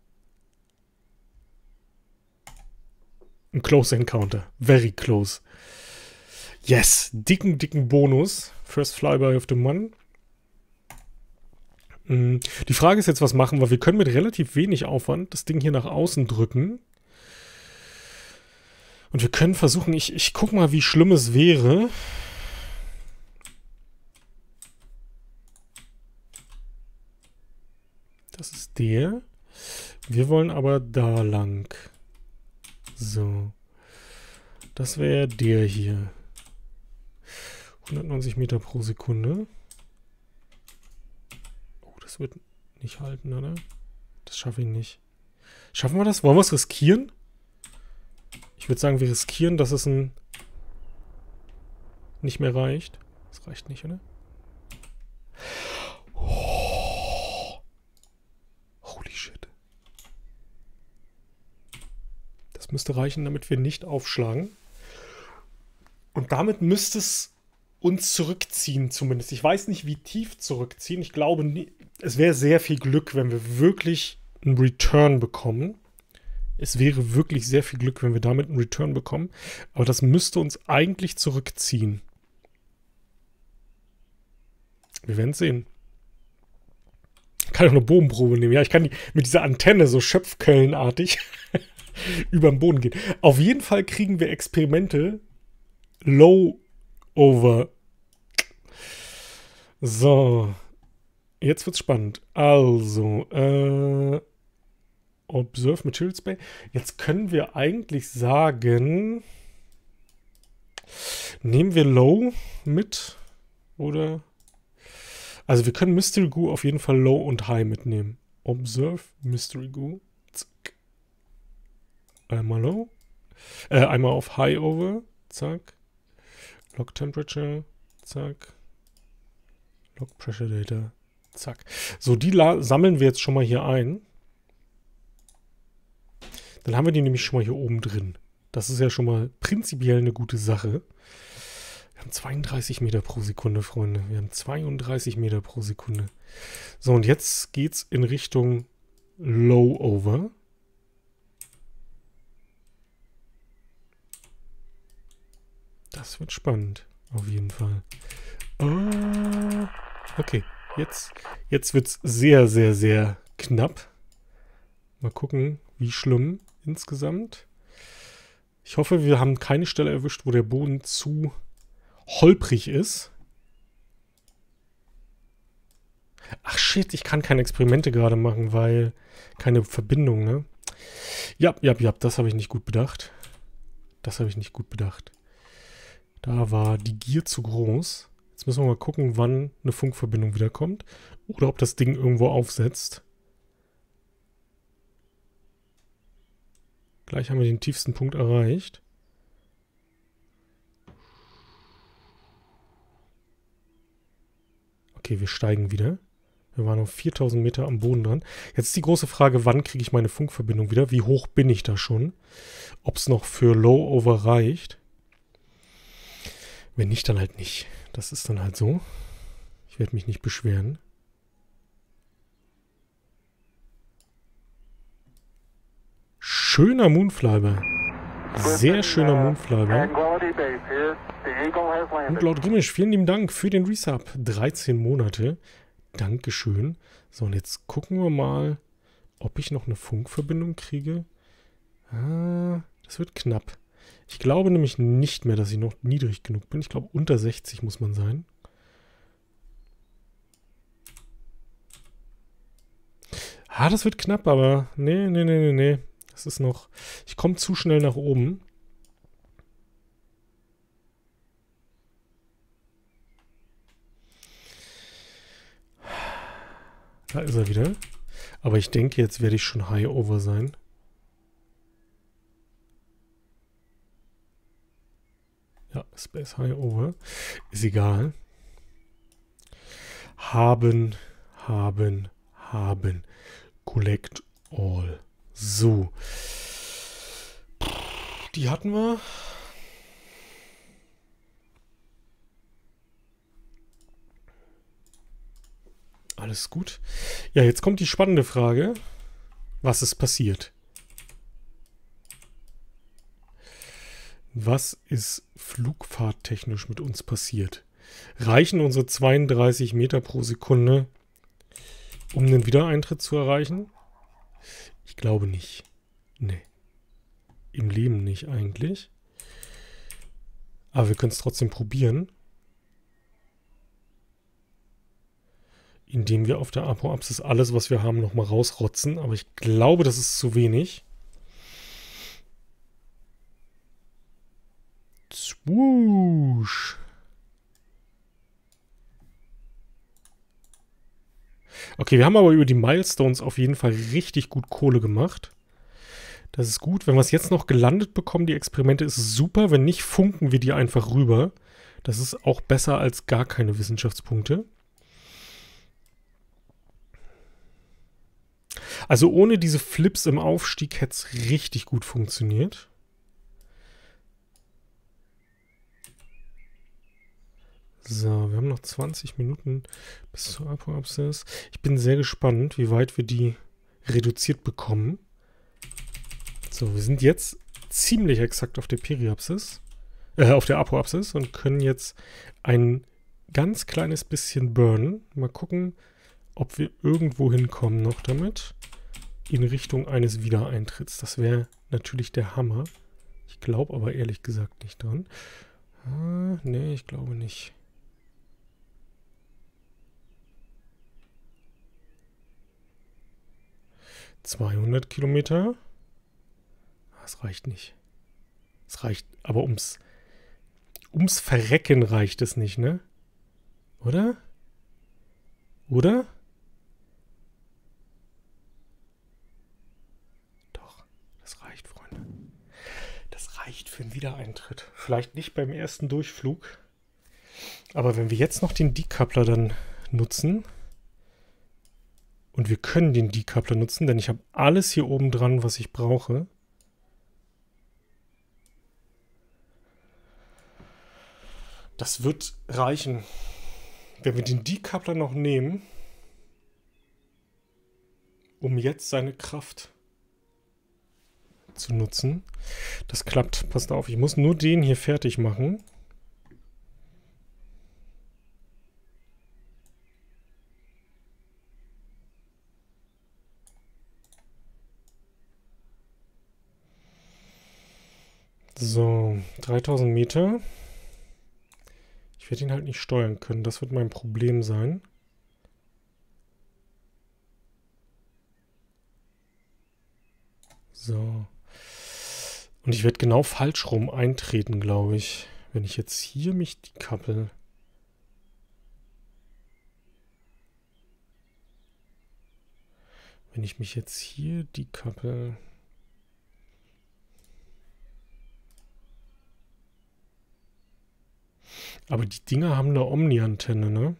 ein Close Encounter. Very close. Yes. Dicken Bonus. First Flyby of the Month. Die Frage ist jetzt, was machen wir? Wir können mit relativ wenig Aufwand das Ding hier nach außen drücken. Und wir können versuchen, ich gucke mal, wie schlimm es wäre. Das ist der. Wir wollen aber da lang. So. Das wäre der hier. 190 Meter pro Sekunde. Oh, das wird nicht halten, oder? Das schaffe ich nicht. Schaffen wir das? Wollen wir es riskieren? Ich würde sagen, wir riskieren, dass es nicht mehr reicht. Das reicht nicht, oder? Oh. Holy shit. Das müsste reichen, damit wir nicht aufschlagen. Und damit müsste es uns zurückziehen zumindest. Ich weiß nicht, wie tief zurückziehen. Ich glaube, es wäre sehr viel Glück, wenn wir wirklich einen Return bekommen. Es wäre wirklich sehr viel Glück, wenn wir damit einen Return bekommen. Aber das müsste uns eigentlich zurückziehen. Wir werden es sehen. Kann auch eine Bodenprobe nehmen. Ja, ich kann die mit dieser Antenne so schöpfkellenartig über den Boden gehen. Auf jeden Fall kriegen wir Experimente low over. So. Jetzt wird's spannend. Also, Observe Materials Bay. Jetzt können wir eigentlich sagen, nehmen wir Low mit oder... Also wir können Mystery Goo auf jeden Fall Low und High mitnehmen. Observe Mystery Goo. Zack. Einmal Low. Einmal auf High over. Zack. Log Temperature. Zack. Log Pressure Data. Zack. So, die sammeln wir jetzt schon mal hier ein. Dann haben wir die nämlich schon mal hier oben drin. Das ist ja schon mal prinzipiell eine gute Sache. Wir haben 32 Meter pro Sekunde, Freunde. Wir haben 32 Meter pro Sekunde. So, und jetzt geht's in Richtung Low Over. Das wird spannend, auf jeden Fall. Okay, jetzt wird's sehr, sehr, sehr knapp. Mal gucken, wie schlimm insgesamt. Ich hoffe, wir haben keine Stelle erwischt, wo der Boden zu holprig ist. Ach shit, ich kann keine Experimente gerade machen, weil keine Verbindung, ne? Ja, das habe ich nicht gut bedacht. Das habe ich nicht gut bedacht. Da war die Gier zu groß. Jetzt müssen wir mal gucken, wann eine Funkverbindung wiederkommt. Oder ob das Ding irgendwo aufsetzt. Gleich haben wir den tiefsten Punkt erreicht. Okay, wir steigen wieder. Wir waren auf 4000 Meter am Boden dran. Jetzt ist die große Frage, wann kriege ich meine Funkverbindung wieder? Wie hoch bin ich da schon? Ob es noch für Low Over reicht? Wenn nicht, dann halt nicht. Das ist dann halt so. Ich werde mich nicht beschweren. Schöner Moonflyber. Sehr schöner Moonflyber. Und laut Gimmisch, vielen lieben Dank für den Resub. 13 Monate. Dankeschön. So, und jetzt gucken wir mal, ob ich noch eine Funkverbindung kriege. Das wird knapp. Ich glaube nämlich nicht mehr, dass ich noch niedrig genug bin. Ich glaube, unter 60 muss man sein. Das wird knapp, aber nee. Das ist noch... Ich komme zu schnell nach oben. Da ist er wieder. Aber ich denke, jetzt werde ich schon High Over sein. Ja, Space High Over. Ist egal. Haben. Collect all. So. Die hatten wir. Alles gut. Ja, jetzt kommt die spannende Frage. Was ist passiert? Was ist flugfahrttechnisch mit uns passiert? Reichen unsere 32 Meter pro Sekunde, um den Wiedereintritt zu erreichen? Ich glaube nicht. Nee. Im Leben nicht eigentlich. Aber wir können es trotzdem probieren. Indem wir auf der Apoapsis alles, was wir haben, nochmal rausrotzen. Aber ich glaube, das ist zu wenig. Swoosh. Okay, wir haben aber über die Milestones auf jeden Fall richtig gut Kohle gemacht. Das ist gut. Wenn wir es jetzt noch gelandet bekommen, die Experimente, ist es super. Wenn nicht, funken wir die einfach rüber. Das ist auch besser als gar keine Wissenschaftspunkte. Also ohne diese Flips im Aufstieg hätte es richtig gut funktioniert. So, wir haben noch 20 Minuten bis zur Apoapsis. Ich bin sehr gespannt, wie weit wir die reduziert bekommen. So, wir sind jetzt ziemlich exakt auf der Periapsis, auf der Apoapsis und können jetzt ein ganz kleines bisschen burnen. Mal gucken, ob wir irgendwo hinkommen noch damit. In Richtung eines Wiedereintritts. Das wäre natürlich der Hammer. Ich glaube aber ehrlich gesagt nicht dran. Nee, ich glaube nicht. ...200 Kilometer. Das reicht nicht. Es reicht, aber ums Verrecken reicht es nicht, ne? Oder? Oder? Doch, das reicht, Freunde. Das reicht für einen Wiedereintritt. Vielleicht nicht beim ersten Durchflug. Aber wenn wir jetzt noch den Decoupler dann nutzen... Und wir können den Decoupler nutzen, denn ich habe alles hier oben dran, was ich brauche. Das wird reichen. Wenn wir den Decoupler noch nehmen, um jetzt seine Kraft zu nutzen. Das klappt. Passt auf, ich muss nur den hier fertig machen. So, 3000 Meter. Ich werde ihn halt nicht steuern können. Das wird mein Problem sein. So. Und ich werde genau falsch rum eintreten, glaube ich. Wenn ich jetzt hier mich decouple. Wenn ich mich jetzt hier decouple. Aber die Dinger haben eine Omni-Antenne, ne?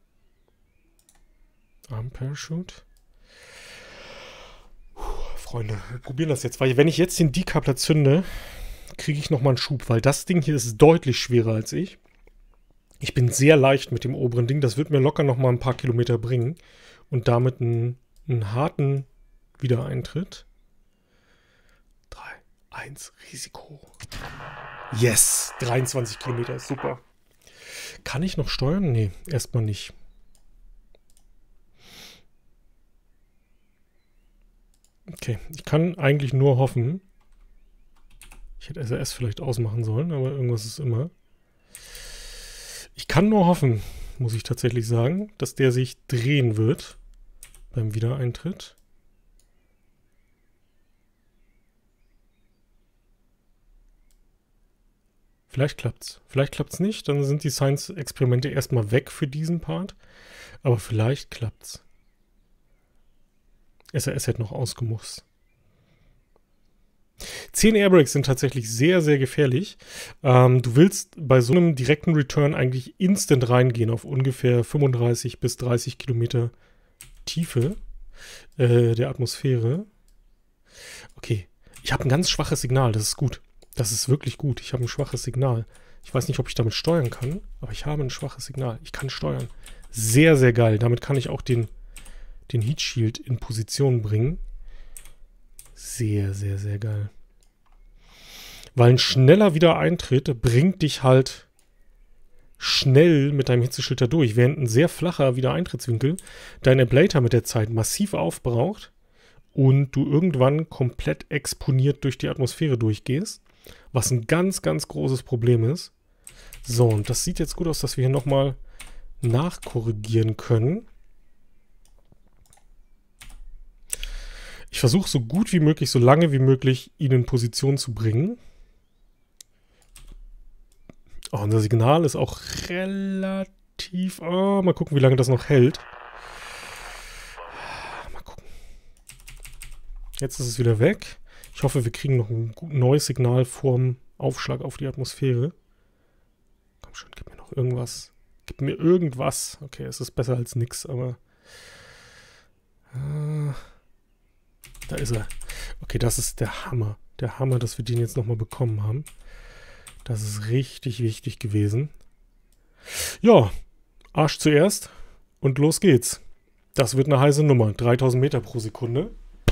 Arm-Parachute. Freunde, wir probieren das jetzt. Weil wenn ich jetzt den Decoupler zünde, kriege ich nochmal einen Schub. Weil das Ding hier ist deutlich schwerer als ich. Ich bin sehr leicht mit dem oberen Ding. Das wird mir locker nochmal ein paar Kilometer bringen. Und damit einen harten Wiedereintritt. 3, 1, Risiko. Yes! 23 Kilometer, super. Kann ich noch steuern? Nee, erstmal nicht. Okay, ich kann eigentlich nur hoffen. Ich hätte SRS vielleicht ausmachen sollen, aber irgendwas ist immer. Ich kann nur hoffen, muss ich tatsächlich sagen, dass der sich drehen wird beim Wiedereintritt. Vielleicht klappt's. Vielleicht klappt's nicht. Dann sind die Science-Experimente erstmal weg für diesen Part. Aber vielleicht klappt's. SRS hätte noch ausgemusst. 10 Airbrakes sind tatsächlich sehr, sehr gefährlich. Du willst bei so einem direkten Return eigentlich instant reingehen auf ungefähr 35 bis 30 Kilometer Tiefe der Atmosphäre. Okay, ich habe ein ganz schwaches Signal. Das ist gut. Das ist wirklich gut. Ich habe ein schwaches Signal. Ich weiß nicht, ob ich damit steuern kann, aber ich habe ein schwaches Signal. Ich kann steuern. Sehr, sehr geil. Damit kann ich auch den Heat Shield in Position bringen. Sehr, sehr, sehr geil. Weil ein schneller Wiedereintritt bringt dich halt schnell mit deinem Hitzeschild da durch, während ein sehr flacher Wiedereintrittswinkel dein Ablator mit der Zeit massiv aufbraucht und du irgendwann komplett exponiert durch die Atmosphäre durchgehst. Was ein ganz, ganz großes Problem ist. So, und das sieht jetzt gut aus, dass wir hier nochmal nachkorrigieren können. Ich versuche so gut wie möglich, so lange wie möglich, ihn in Position zu bringen. Oh, unser Signal ist auch relativ... Oh, mal gucken, wie lange das noch hält. Mal gucken. Jetzt ist es wieder weg. Ich hoffe, wir kriegen noch ein neues Signal vorm Aufschlag auf die Atmosphäre. Komm schon, gib mir noch irgendwas. Gib mir irgendwas. Okay, es ist besser als nix, aber... Da ist er. Okay, das ist der Hammer. Der Hammer, dass wir den jetzt nochmal bekommen haben. Das ist richtig wichtig gewesen. Ja, Arsch zuerst und los geht's. Das wird eine heiße Nummer. 3000 Meter pro Sekunde.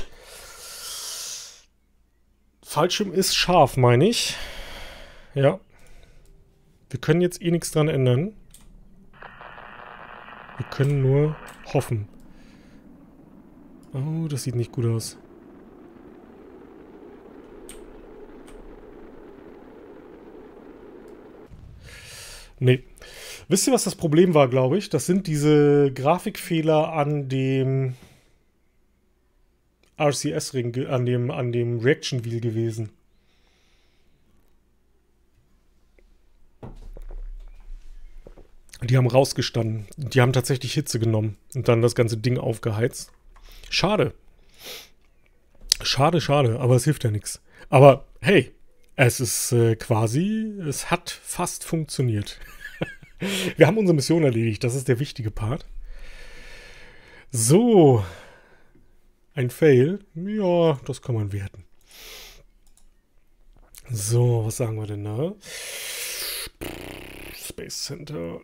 Fallschirm ist scharf, meine ich. Ja. Wir können jetzt eh nichts dran ändern. Wir können nur hoffen. Oh, das sieht nicht gut aus. Nee. Wisst ihr, was das Problem war, glaube ich? Das sind diese Grafikfehler an dem RCS-Ring, an dem Reaction-Wheel gewesen. Die haben rausgestanden. Die haben tatsächlich Hitze genommen und dann das ganze Ding aufgeheizt. Schade. Schade, schade, aber es hilft ja nichts. Aber hey, es ist es hat fast funktioniert. Wir haben unsere Mission erledigt, das ist der wichtige Part. So. Ein Fail. Ja, das kann man werten. So, was sagen wir denn da? Space Center.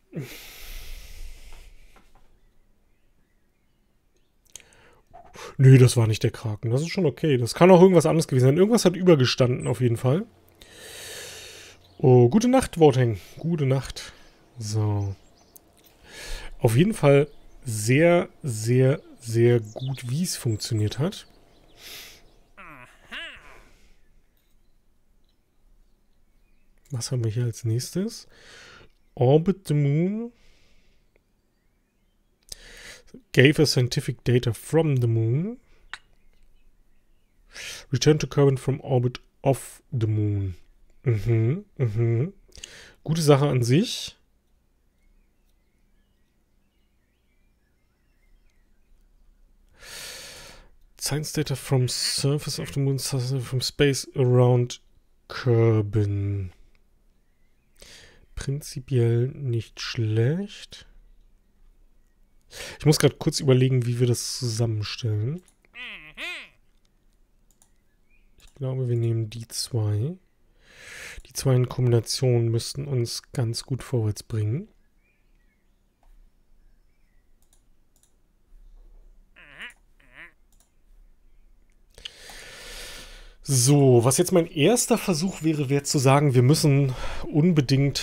Nö, das war nicht der Kraken. Das ist schon okay. Das kann auch irgendwas anderes gewesen sein. Irgendwas hat übergestanden, auf jeden Fall. Oh, gute Nacht, Voting. Gute Nacht. So. Auf jeden Fall sehr, sehr, sehr gut, wie es funktioniert hat. Was haben wir hier als nächstes? Orbit the Moon. Gave us scientific data from the Moon. Return to current from orbit of the Moon. Gute Sache an sich. Science data from surface of the Moon, from space around Kerbin. Prinzipiell nicht schlecht. Ich muss gerade kurz überlegen, wie wir das zusammenstellen. Ich glaube, wir nehmen die zwei. Die zwei in Kombination müssten uns ganz gut vorwärts bringen. So, was jetzt mein erster Versuch wäre zu sagen, wir müssen unbedingt...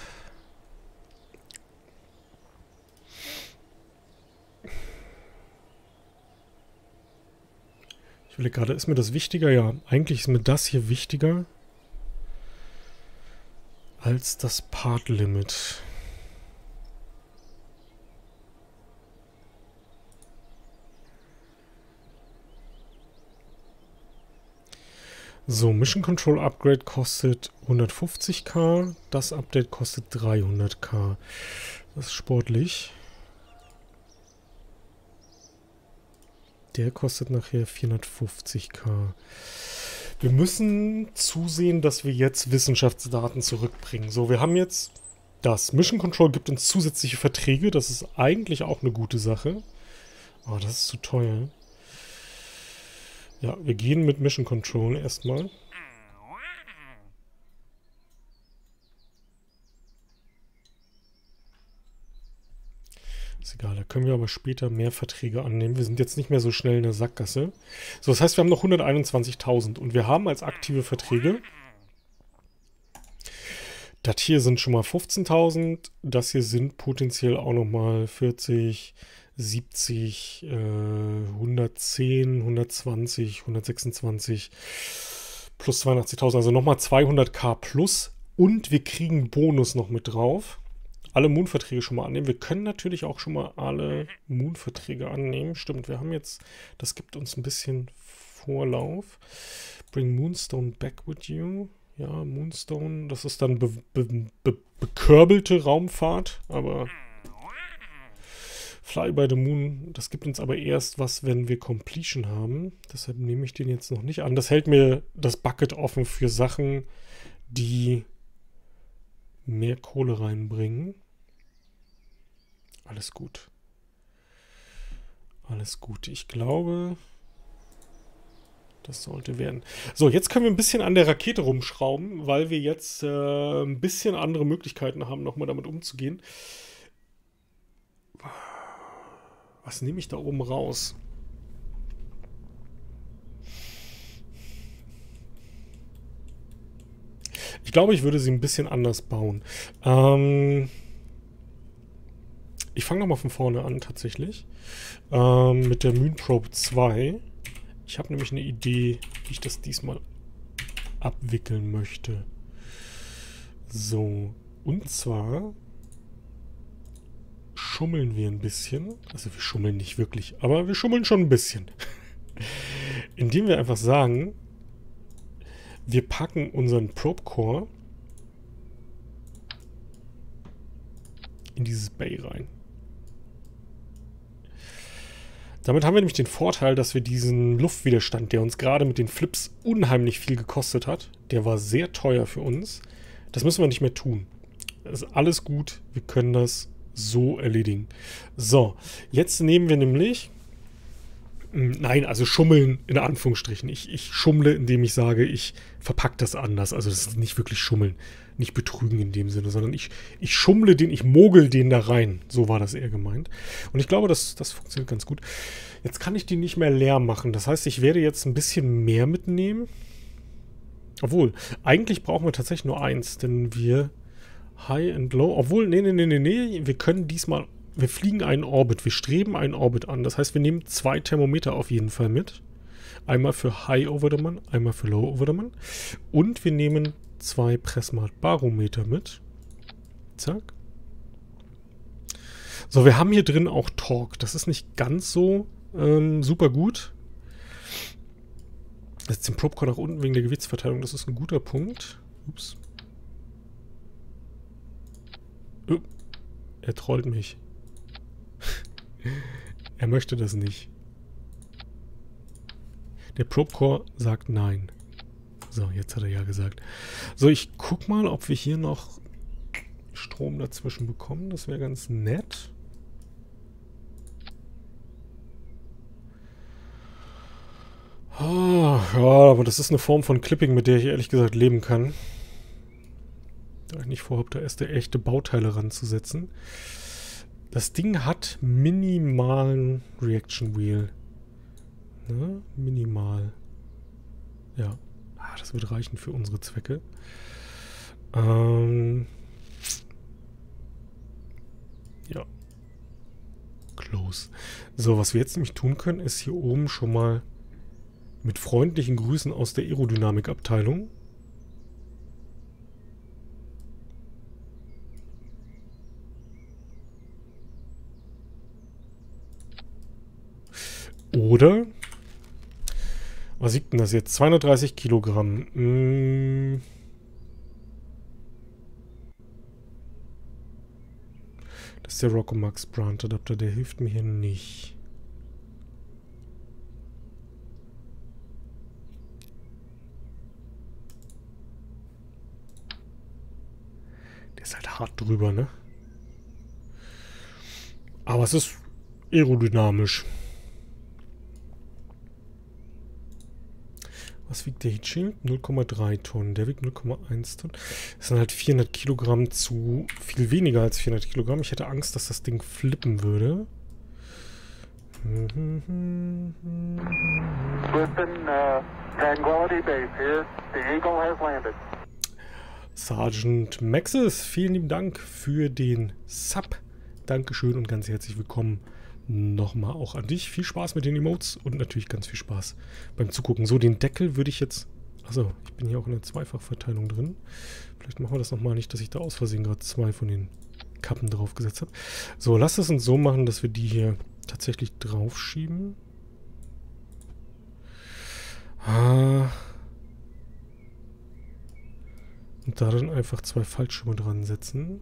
Ich will gerade, ist mir das wichtiger? Ja, eigentlich ist mir das hier wichtiger als das Part Limit. So, Mission Control Upgrade kostet 150.000. Das Update kostet 300.000. Das ist sportlich. Der kostet nachher 450.000. Wir müssen zusehen, dass wir jetzt Wissenschaftsdaten zurückbringen. So, wir haben jetzt das. Mission Control gibt uns zusätzliche Verträge. Das ist eigentlich auch eine gute Sache. Oh, das ist zu teuer. Ja, wir gehen mit Mission Control erstmal. Ist egal, da können wir aber später mehr Verträge annehmen. Wir sind jetzt nicht mehr so schnell in der Sackgasse. So, das heißt, wir haben noch 121.000 und wir haben als aktive Verträge. Das hier sind schon mal 15.000. Das hier sind potenziell auch nochmal 40, 70, 110, 120, 126 plus 82.000. Also nochmal 200.000 plus. Und wir kriegen Bonus noch mit drauf. Alle Moon-Verträge schon mal annehmen. Wir können natürlich auch schon mal alle Moon-Verträge annehmen. Stimmt, wir haben jetzt, das gibt uns ein bisschen Vorlauf. Bring Moonstone back with you. Ja, Moonstone, das ist dann bekörbelte Raumfahrt, aber Fly by the Moon, das gibt uns aber erst was, wenn wir Completion haben. Deshalb nehme ich den jetzt noch nicht an. Das hält mir das Bucket offen für Sachen, die mehr Kohle reinbringen. Alles gut. Alles gut. Ich glaube, das sollte werden. So, jetzt können wir ein bisschen an der Rakete rumschrauben, weil wir jetzt ein bisschen andere Möglichkeiten haben, nochmal damit umzugehen. Was nehme ich da oben raus? Ich glaube, ich würde sie ein bisschen anders bauen. Ich fange nochmal von vorne an, tatsächlich. Mit der Moonprobe 2. Ich habe nämlich eine Idee, wie ich das diesmal abwickeln möchte. So, und zwar schummeln wir ein bisschen. Also wir schummeln nicht wirklich, aber wir schummeln schon ein bisschen. Indem wir einfach sagen, wir packen unseren Probe Core in dieses Bay rein. Damit haben wir nämlich den Vorteil, dass wir diesen Luftwiderstand, der uns gerade mit den Flips unheimlich viel gekostet hat, der war sehr teuer für uns, das müssen wir nicht mehr tun. Das ist alles gut, wir können das so erledigen. So, jetzt nehmen wir nämlich, nein, also schummeln in Anführungsstrichen. Ich schummle, indem ich sage, ich verpacke das anders. Also das ist nicht wirklich schummeln, nicht betrügen in dem Sinne, sondern ich schummle den, ich mogel den da rein. So war das eher gemeint. Und ich glaube, das funktioniert ganz gut. Jetzt kann ich die nicht mehr leer machen. Das heißt, ich werde jetzt ein bisschen mehr mitnehmen. Obwohl, eigentlich brauchen wir tatsächlich nur eins, denn wir High and Low, obwohl, nee, wir können diesmal, wir fliegen einen Orbit, wir streben einen Orbit an. Das heißt, wir nehmen 2 Thermometer auf jeden Fall mit. Einmal für High over the Man, einmal für Low over the Man. Und wir nehmen 2 Pressmart Barometer mit. Zack. So, wir haben hier drin auch Torque. Das ist nicht ganz so super gut. Jetzt den Probe Core nach unten wegen der Gewichtsverteilung. Das ist ein guter Punkt. Ups. Er trollt mich. Er möchte das nicht. Der Probe Core sagt nein. So, jetzt hat er ja gesagt. So, ich guck mal, ob wir hier noch Strom dazwischen bekommen. Das wäre ganz nett. Ah, ja, aber das ist eine Form von Clipping, mit der ich ehrlich gesagt leben kann. Da ich nicht vorhabe, da erst echte Bauteile ranzusetzen. Das Ding hat minimalen Reaction Wheel. Ne? Minimal. Ja. Ah, das wird reichen für unsere Zwecke. Ja. Close. So, was wir jetzt nämlich tun können, ist hier oben schon mal mit freundlichen Grüßen aus der Aerodynamikabteilung. Oder, was wiegt denn das jetzt? 230 Kilogramm. Das ist der Rockomax Brandt Adapter, der hilft mir hier nicht. Der ist halt hart drüber, ne? Aber es ist aerodynamisch. Was wiegt der Heat Shield? 0,3 Tonnen. Der wiegt 0,1 Tonnen. Das sind halt 400 Kilogramm zu viel weniger als 400 Kilogramm. Ich hätte Angst, dass das Ding flippen würde. Tranquility Base here. The Eagle has landed. Sergeant Maxis, vielen lieben Dank für den Sub. Dankeschön und ganz herzlich willkommen nochmal auch an dich. Viel Spaß mit den Emotes und natürlich ganz viel Spaß beim Zugucken. So, den Deckel würde ich jetzt... Achso, ich bin hier auch in der Zweifachverteilung drin. Vielleicht machen wir das nochmal nicht, dass ich da aus Versehen gerade 2 von den Kappen draufgesetzt habe. So, lass es uns so machen, dass wir die hier tatsächlich draufschieben. Und da dann einfach 2 Fallschirme dran setzen.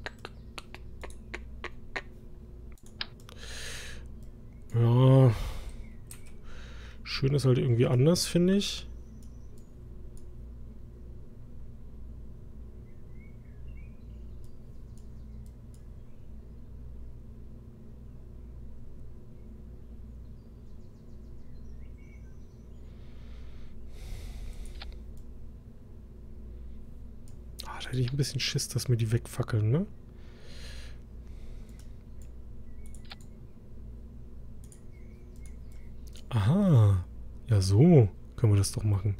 Ja. Schön ist halt irgendwie anders, finde ich. Ah, da hätte ich ein bisschen Schiss, dass mir die wegfackeln, ne? Aha. Ja, so können wir das doch machen.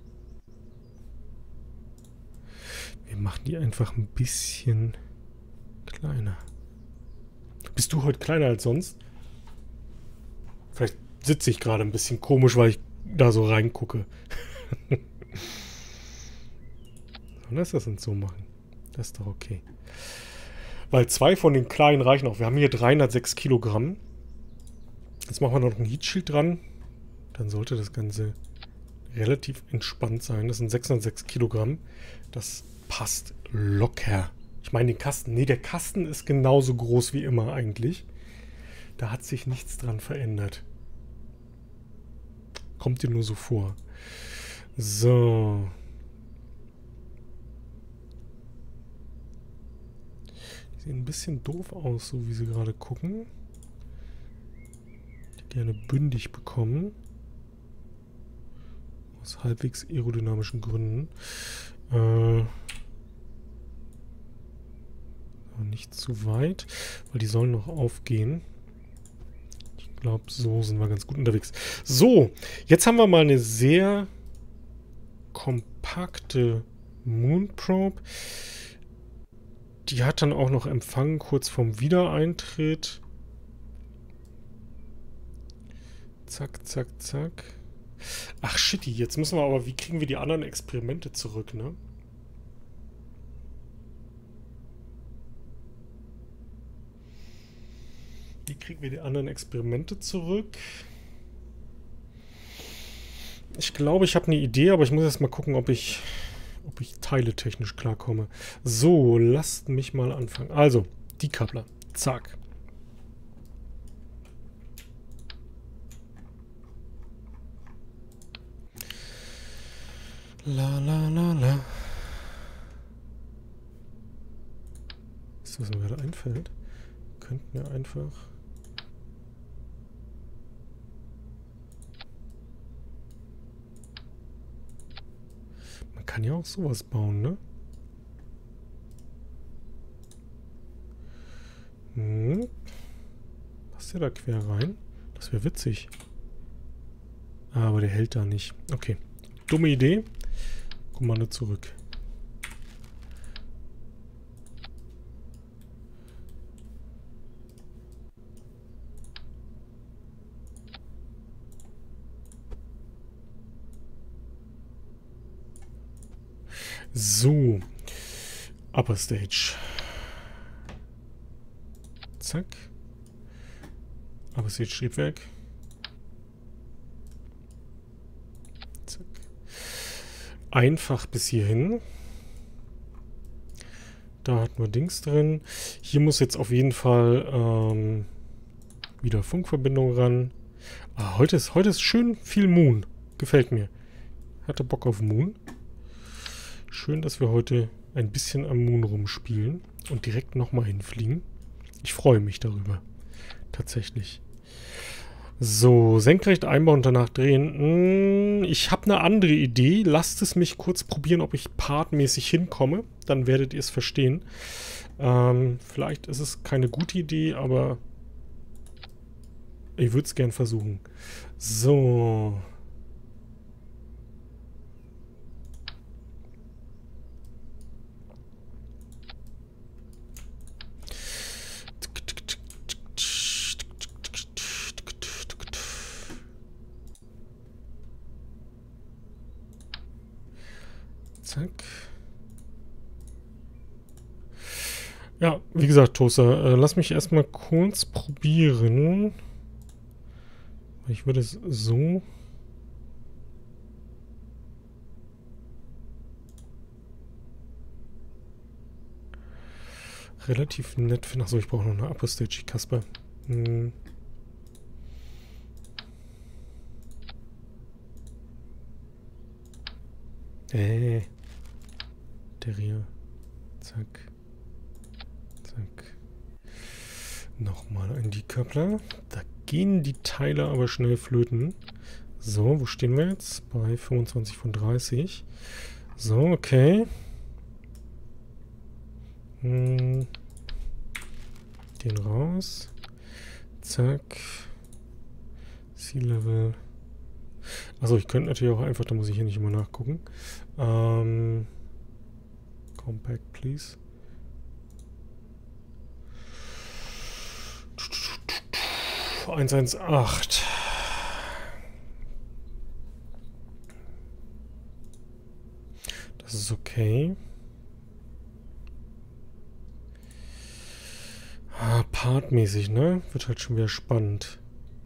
Wir machen die einfach ein bisschen kleiner. Bist du heute kleiner als sonst? Vielleicht sitze ich gerade ein bisschen komisch, weil ich da so reingucke. Lass das uns so machen. Das ist doch okay. Weil 2 von den kleinen reichen auch. Wir haben hier 306 Kilogramm. Jetzt machen wir noch ein Heatshield dran. Dann sollte das Ganze relativ entspannt sein. Das sind 606 Kilogramm. Das passt locker. Ich meine den Kasten. Nee, der Kasten ist genauso groß wie immer eigentlich. Da hat sich nichts dran verändert. Kommt dir nur so vor. So. Die sehen ein bisschen doof aus, so wie sie gerade gucken. Die gerne bündig bekommen. Aus halbwegs aerodynamischen Gründen. Nicht zu weit, weil die sollen noch aufgehen. Ich glaube, so sind wir ganz gut unterwegs. So, jetzt haben wir mal eine sehr kompakte Moonprobe. Die hat dann auch noch Empfang kurz vorm Wiedereintritt. Zack, zack, zack. Ach, shitty, jetzt müssen wir aber, wie kriegen wir die anderen Experimente zurück, ne? Wie kriegen wir die anderen Experimente zurück? Ich glaube, ich habe eine Idee, aber ich muss erst mal gucken, ob ich teiletechnisch klarkomme. So, lasst mich mal anfangen. Also, Decoupler. Zack. La la la la. Ist das, was mir gerade einfällt? Könnten wir einfach... Man kann ja auch sowas bauen, ne? Passt der da quer rein? Das wäre witzig. Aber der hält da nicht. Okay. Dumme Idee. Kommando zurück. So. Upper Stage. Zack. Upper Stage Triebwerk. Zack. Einfach bis hierhin. Da hatten wir Dings drin. Hier muss jetzt auf jeden Fall wieder Funkverbindung ran. Ah, heute ist schön viel Moon. Gefällt mir. Hatte Bock auf Moon. Schön, dass wir heute ein bisschen am Moon rumspielen und direkt nochmal hinfliegen. Ich freue mich darüber. Tatsächlich. So, senkrecht einbauen und danach drehen. Ich habe eine andere Idee. Lasst es mich kurz probieren, ob ich partmäßig hinkomme. Dann werdet ihr es verstehen. Vielleicht ist es keine gute Idee, aber ich würde es gern versuchen. So. Zack. Ja, wie gesagt, Toaster, lass mich erstmal kurz probieren. Ich würde es so... relativ nett finden. Achso, ich brauche noch eine Upper Stage, Kasper. Der hier. Zack. Zack. Nochmal ein Decoupler. Da gehen die Teile aber schnell flöten. So, wo stehen wir jetzt? Bei 25 von 30. So, okay. Den raus. Zack. Sea-Level. Also ich könnte natürlich auch einfach, da muss ich hier nicht immer nachgucken. Compact, please. 118. Das ist okay. Partmäßig, ne? Wird halt schon wieder spannend.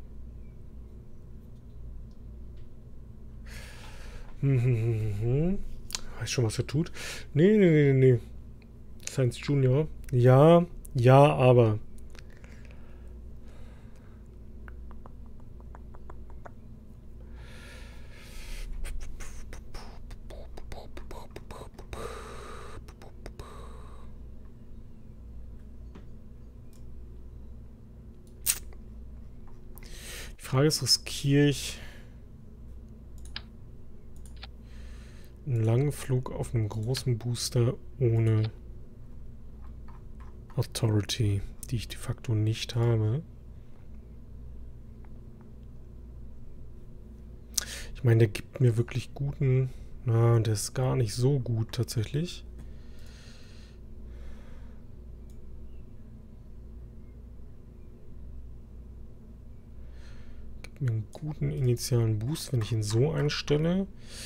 Weiß schon, was er tut. Nee. Science Junior. Ja, aber. Die Frage ist, riskiere ich einen langen Flug auf einem großen Booster ohne Authority, die ich de facto nicht habe. Ich meine, der gibt mir wirklich guten... Na, der ist gar nicht so gut tatsächlich. Gibt mir einen guten initialen Boost, wenn ich ihn so einstelle.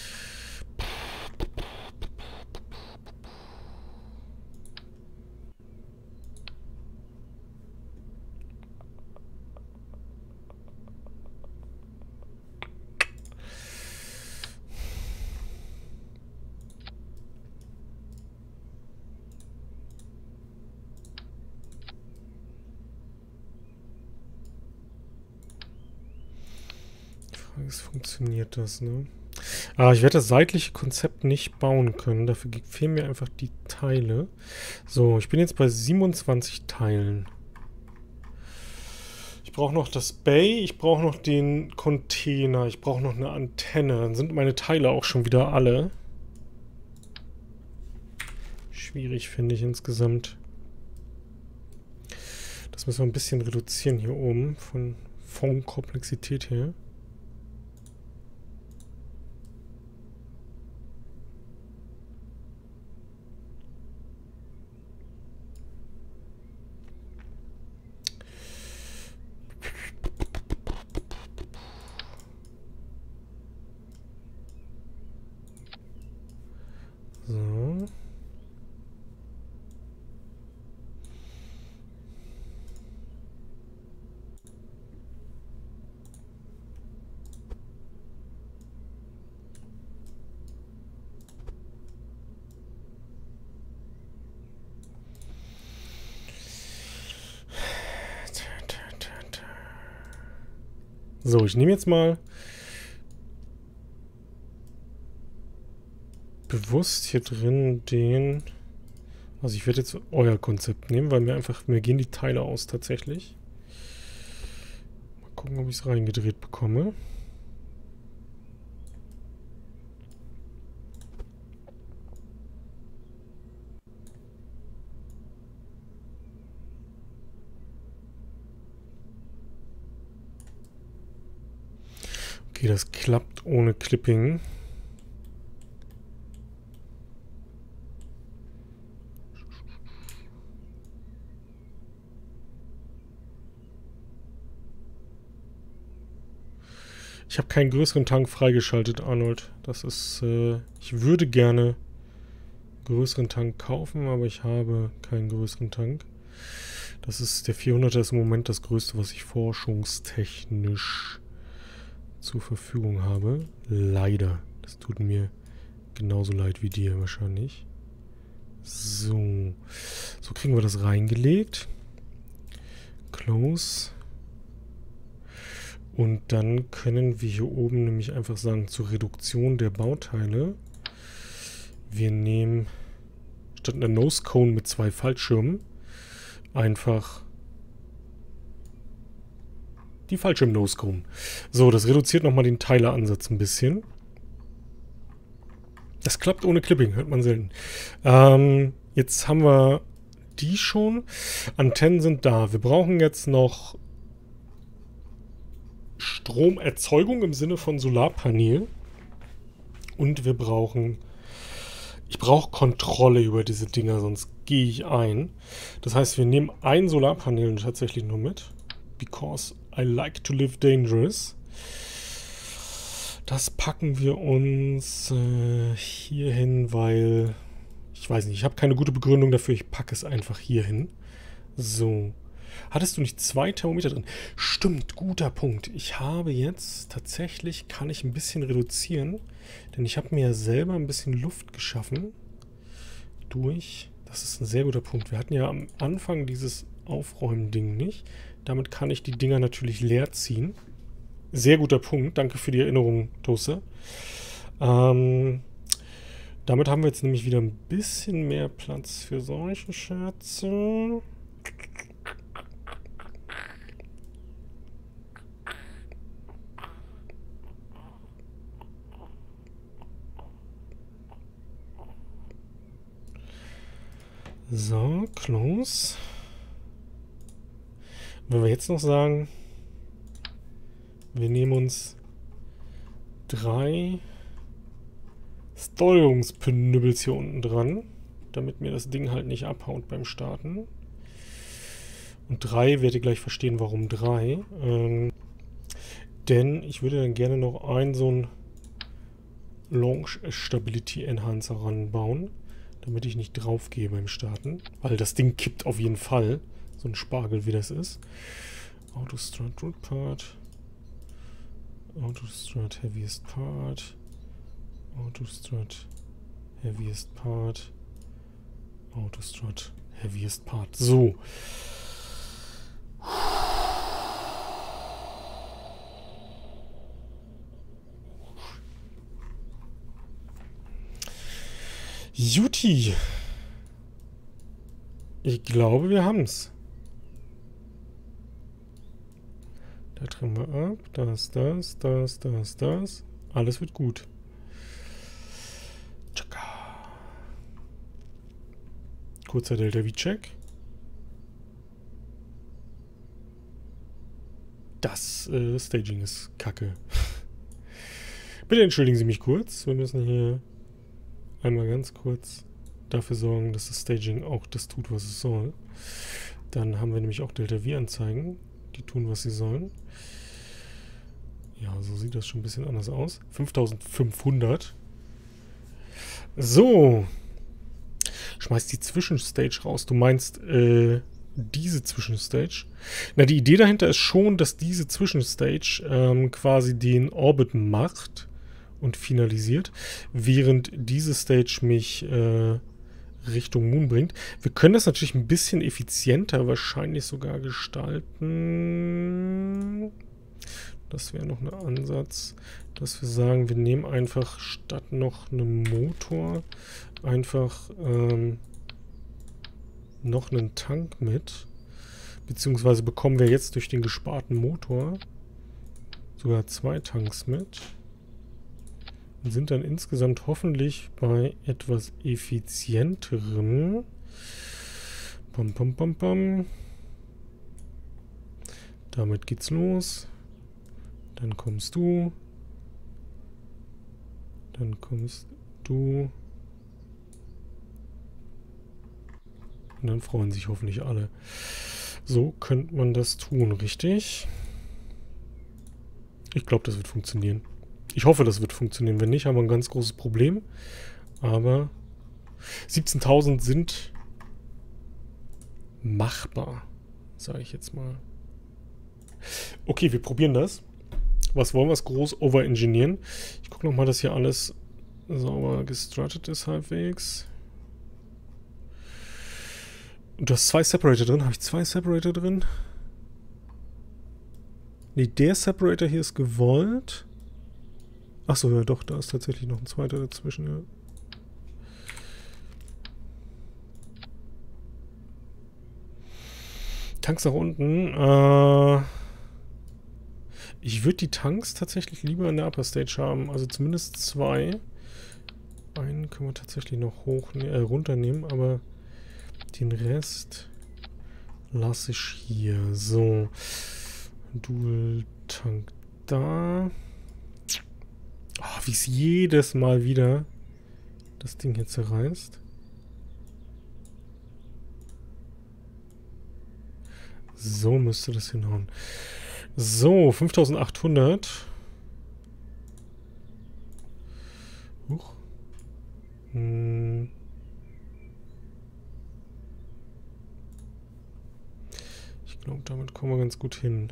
Funktioniert das, ne? Ah, ich werde das seitliche Konzept nicht bauen können. Dafür fehlen mir einfach die Teile. So, ich bin jetzt bei 27 Teilen. Ich brauche noch das Bay, ich brauche noch den Container, ich brauche noch eine Antenne. Dann sind meine Teile auch schon wieder alle. Schwierig, finde ich insgesamt. Das müssen wir ein bisschen reduzieren hier oben von Komplexität her. So. So, ich nehme jetzt mal bewusst hier drin den... Also ich werde jetzt euer Konzept nehmen, weil mir gehen die Teile aus tatsächlich. Mal gucken, ob ich es reingedreht bekomme. Okay, das klappt ohne Clipping. Ich habe keinen größeren Tank freigeschaltet, Arnold. Das ist, ich würde gerne einen größeren Tank kaufen, aber ich habe keinen größeren Tank. Das ist, der 400er ist im Moment das größte, was ich forschungstechnisch zur Verfügung habe. Leider. Das tut mir genauso leid wie dir wahrscheinlich. So. So kriegen wir das reingelegt. Close. Und dann können wir hier oben nämlich einfach sagen, zur Reduktion der Bauteile, wir nehmen statt einer Nose Cone mit 2 Fallschirmen einfach die Fallschirm-Nose Cone. So, das reduziert nochmal den Teileansatz ein bisschen. Das klappt ohne Clipping, hört man selten. Jetzt haben wir die schon. Antennen sind da. Wir brauchen jetzt noch Stromerzeugung im Sinne von Solarpanel. Und wir brauchen... Ich brauche Kontrolle über diese Dinger, sonst gehe ich ein. Das heißt, wir nehmen ein Solarpanel tatsächlich nur mit. Because I like to live dangerous. Das packen wir uns hier hin, weil... Ich weiß nicht, ich habe keine gute Begründung dafür. Ich packe es einfach hier hin. So. Hattest du nicht 2 Thermometer drin? Stimmt, guter Punkt. Ich habe jetzt tatsächlich, kann ich ein bisschen reduzieren. Denn ich habe mir ja selber ein bisschen Luft geschaffen. Das ist ein sehr guter Punkt. Wir hatten ja am Anfang dieses Aufräumen-Ding nicht. Damit kann ich die Dinger natürlich leer ziehen. Sehr guter Punkt. Danke für die Erinnerung, Toaster. Damit haben wir jetzt nämlich wieder ein bisschen mehr Platz für solche Scherze. So, close. Wenn wir jetzt noch sagen, wir nehmen uns 3 Steuerungspnüppels hier unten dran, damit mir das Ding halt nicht abhaut beim Starten. Und 3, werdet ihr gleich verstehen, warum 3. Denn ich würde dann gerne noch so ein Launch Stability Enhancer ranbauen, damit ich nicht drauf gehe beim Starten. Weil das Ding kippt auf jeden Fall. So ein Spargel, wie das ist. Autostrut Root Part. Autostrut Heaviest Part. Autostrut Heaviest Part. Autostrut Heaviest Part. So. Juti. Ich glaube, wir haben's. Da trennen wir ab. Das. Alles wird gut. Tschakka. Kurzer Delta-V-Check. Das Staging ist kacke. Bitte entschuldigen Sie mich kurz. Wir müssen hier einmal ganz kurz dafür sorgen, dass das Staging auch das tut, was es soll. Dann haben wir nämlich auch Delta-V-Anzeigen. Die tun, was sie sollen. Ja, so sieht das schon ein bisschen anders aus. 5500. So. Schmeiß die Zwischenstage raus. Du meinst diese Zwischenstage? Na, die Idee dahinter ist schon, dass diese Zwischenstage quasi den Orbit macht und finalisiert, während diese Stage mich Richtung Moon bringt. Wir können das natürlich ein bisschen effizienter wahrscheinlich sogar gestalten. Das wäre noch ein Ansatz, dass wir sagen, wir nehmen einfach statt noch einem Motor einfach noch einen Tank mit. Beziehungsweise bekommen wir jetzt durch den gesparten Motor sogar 2 Tanks mit. Und sind dann insgesamt hoffentlich bei etwas effizienterem. Bam, bam, bam, bam. Damit geht's los. Dann kommst du. Dann kommst du. Und dann freuen sich hoffentlich alle. So könnte man das tun, richtig? Ich glaube, das wird funktionieren. Ich hoffe, das wird funktionieren. Wenn nicht, haben wir ein ganz großes Problem. Aber 17.000 sind machbar, sage ich jetzt mal. Okay, wir probieren das. Was wollen wir groß overengineeren? Ich gucke nochmal, dass hier alles sauber gestruttet ist halbwegs. Du hast 2 Separator drin. Habe ich 2 Separator drin? Nee, der Separator hier ist gewollt. Achso, ja doch, da ist tatsächlich noch ein zweiter dazwischen, ja. Tanks nach unten. Ich würde die Tanks tatsächlich lieber in der Upper Stage haben. Also zumindest 2. Einen können wir tatsächlich noch runternehmen, aber den Rest lasse ich hier. So. Dual Tank da. Oh, wie es jedes Mal wieder das Ding hier zerreißt. So müsste das hinhauen. So, 5800. Huch. Ich glaube, damit kommen wir ganz gut hin.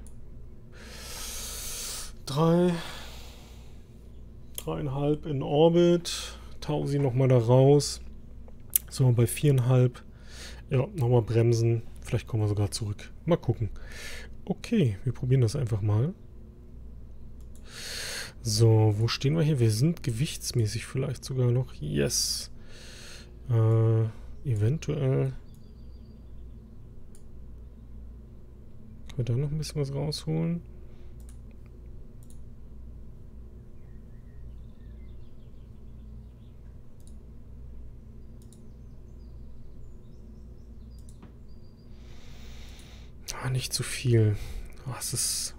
3,5 in Orbit. Tausi nochmal da raus. So, bei 4,5. Ja, nochmal bremsen. Vielleicht kommen wir sogar zurück. Mal gucken. Okay, wir probieren das einfach mal. So, wo stehen wir hier? Wir sind gewichtsmäßig vielleicht sogar noch. Yes. Eventuell. Können wir da noch ein bisschen was rausholen? Nicht zu viel. Es ist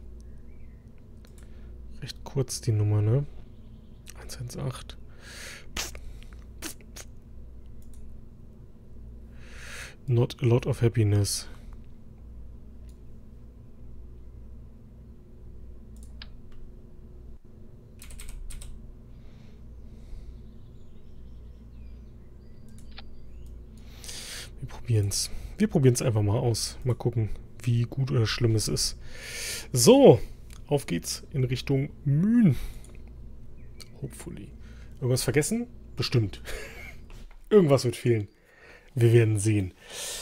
recht kurz, die Nummer, ne? 118. Not a lot of happiness. Wir probieren's. Wir probieren's einfach mal aus. Mal gucken, wie gut oder schlimm es ist. So, auf geht's in Richtung Mün. Hopefully. Irgendwas vergessen? Bestimmt. Irgendwas wird fehlen. Wir werden sehen.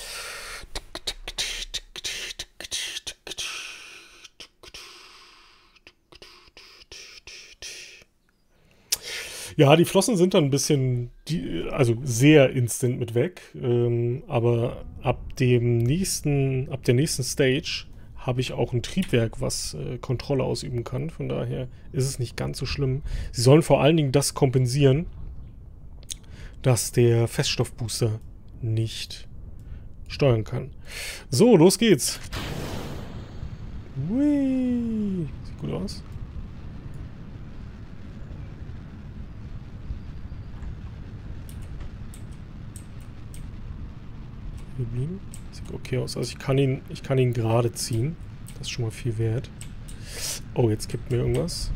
Ja, die Flossen sind dann ein bisschen, also sehr instant mit weg. Aber ab der nächsten Stage habe ich auch ein Triebwerk, was Kontrolle ausüben kann. Von daher ist es nicht ganz so schlimm. Sie sollen vor allen Dingen das kompensieren, dass der Feststoffbooster nicht steuern kann. So, los geht's. Hui. Sieht gut aus. Sieht okay aus. Also ich kann ihn gerade ziehen. Das ist schon mal viel wert. Oh, jetzt kippt mir irgendwas.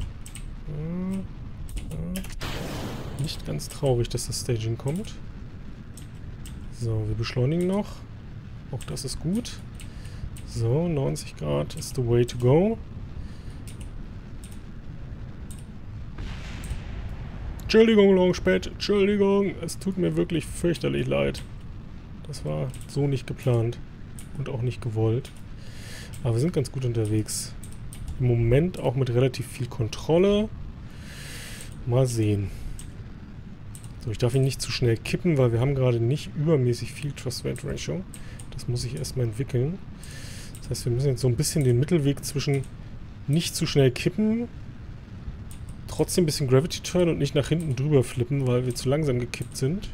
Nicht ganz traurig, dass das Staging kommt. So, wir beschleunigen noch. Auch das ist gut. So, 90 Grad ist the way to go. Entschuldigung, Launchpad. Entschuldigung. Es tut mir wirklich fürchterlich leid. Das war so nicht geplant und auch nicht gewollt. Aber wir sind ganz gut unterwegs. Im Moment auch mit relativ viel Kontrolle. Mal sehen. So, ich darf ihn nicht zu schnell kippen, weil wir haben gerade nicht übermäßig viel Thrust-Weight-Ratio. Das muss ich erstmal entwickeln. Das heißt, wir müssen jetzt so ein bisschen den Mittelweg zwischen nicht zu schnell kippen, trotzdem ein bisschen Gravity Turn und nicht nach hinten drüber flippen, weil wir zu langsam gekippt sind.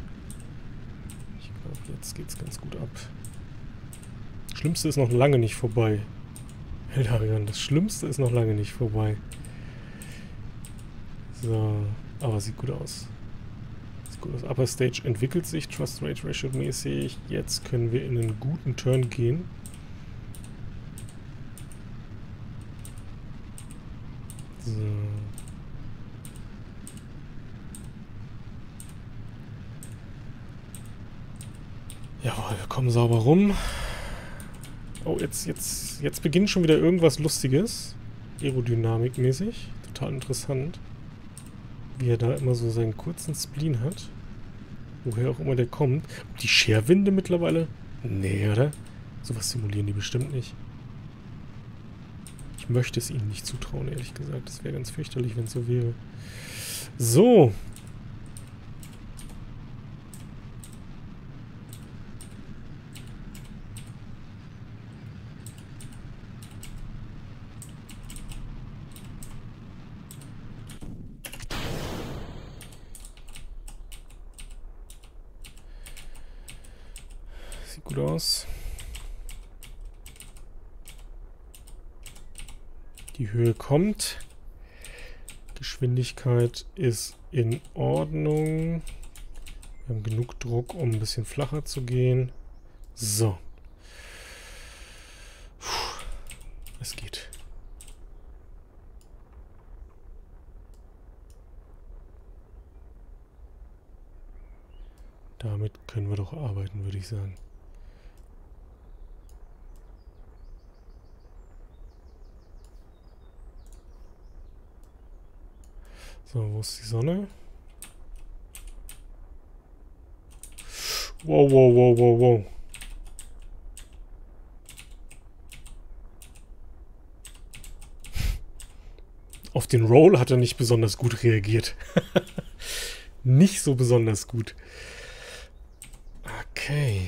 Jetzt geht's ganz gut ab. Das Schlimmste ist noch lange nicht vorbei. Heldarion, das Schlimmste ist noch lange nicht vorbei. So, aber sieht gut aus. Sieht gut aus. Upper Stage entwickelt sich, Thrust Rate Ratio mäßig. Jetzt können wir in einen guten Turn gehen. So. Jawohl, wir kommen sauber rum. Oh, jetzt beginnt schon wieder irgendwas Lustiges. Aerodynamikmäßig. Total interessant. Wie er da immer so seinen kurzen Spleen hat. Woher auch immer der kommt. Die Scherwinde mittlerweile? Nee, oder? Sowas simulieren die bestimmt nicht. Ich möchte es ihnen nicht zutrauen, ehrlich gesagt. Das wäre ganz fürchterlich, wenn es so wäre. So. Sieht gut aus. Die Höhe kommt. Geschwindigkeit ist in Ordnung. Wir haben genug Druck, um ein bisschen flacher zu gehen. So. Es geht. Damit können wir doch arbeiten, würde ich sagen. So, wo ist die Sonne? Wow, wow, wow, wow, wow. Auf den Roll hat er nicht besonders gut reagiert. Nicht so besonders gut. Okay.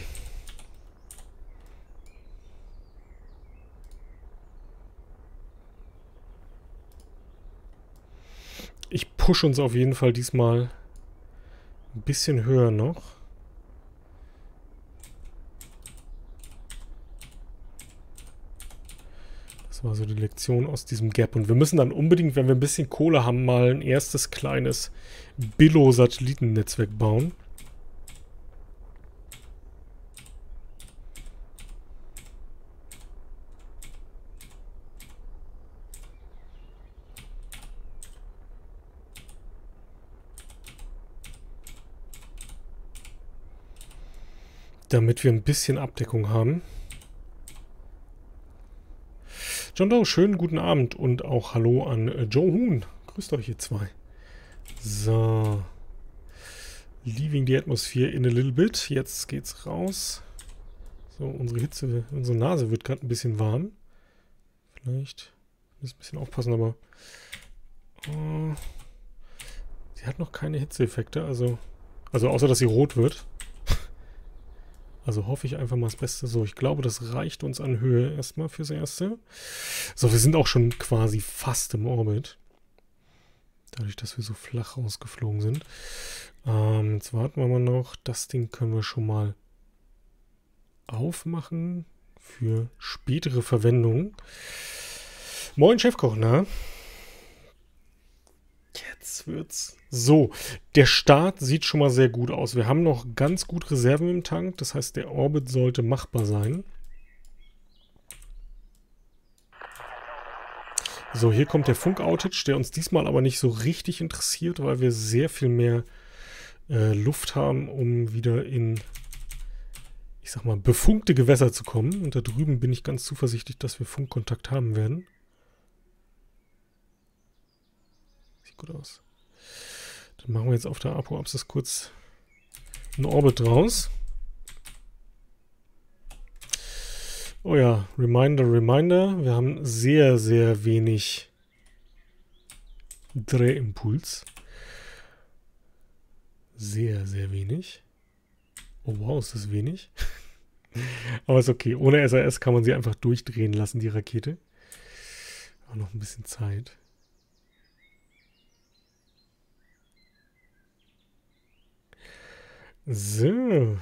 Ich pushe uns auf jeden Fall diesmal ein bisschen höher noch. Das war so die Lektion aus diesem Gap. Und wir müssen dann unbedingt, wenn wir ein bisschen Kohle haben, mal ein erstes kleines Billo-Satellitennetzwerk bauen. Damit wir ein bisschen Abdeckung haben. John Doe, schönen guten Abend und auch Hallo an Joe Huhn. Grüßt euch ihr zwei. So. Leaving the Atmosphere in a little bit. Jetzt geht's raus. So, unsere Nase wird gerade ein bisschen warm. Vielleicht muss ein bisschen aufpassen, aber sie hat noch keine Hitzeeffekte, also außer, dass sie rot wird. Also hoffe ich einfach mal das Beste. So, ich glaube, das reicht uns an Höhe erstmal fürs Erste. So, wir sind auch schon quasi fast im Orbit. Dadurch, dass wir so flach rausgeflogen sind. Jetzt warten wir mal noch. Das Ding können wir schon mal aufmachen für spätere Verwendung. Moin, Chefkoch, na? Jetzt wird's. So, der Start sieht schon mal sehr gut aus. Wir haben noch ganz gut Reserven im Tank. Das heißt, der Orbit sollte machbar sein. So, hier kommt der Funk-Outage, der uns diesmal aber nicht so richtig interessiert, weil wir sehr viel mehr Luft haben, um wieder in, ich sag mal, befunkte Gewässer zu kommen. Und da drüben bin ich ganz zuversichtlich, dass wir Funkkontakt haben werden. Sieht gut aus. Dann machen wir jetzt auf der Apoapsis kurz einen Orbit draus. Oh ja, Reminder. Wir haben sehr, sehr wenig Drehimpuls. Sehr, sehr wenig. Oh wow, ist das wenig? Aber ist okay. Ohne SAS kann man sie einfach durchdrehen lassen, die Rakete. Auch noch ein bisschen Zeit. So.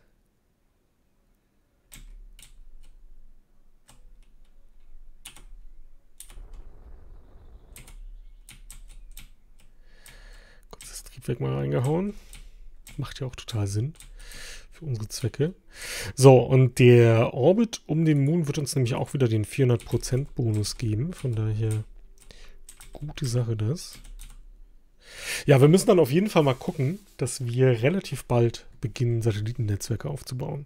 Kurz das Triebwerk mal reingehauen. Macht ja auch total Sinn für unsere Zwecke. So, und der Orbit um den Moon wird uns nämlich auch wieder den 400% Bonus geben. Von daher gute Sache das. Ja, wir müssen dann auf jeden Fall mal gucken, dass wir relativ bald beginnen, Satellitennetzwerke aufzubauen.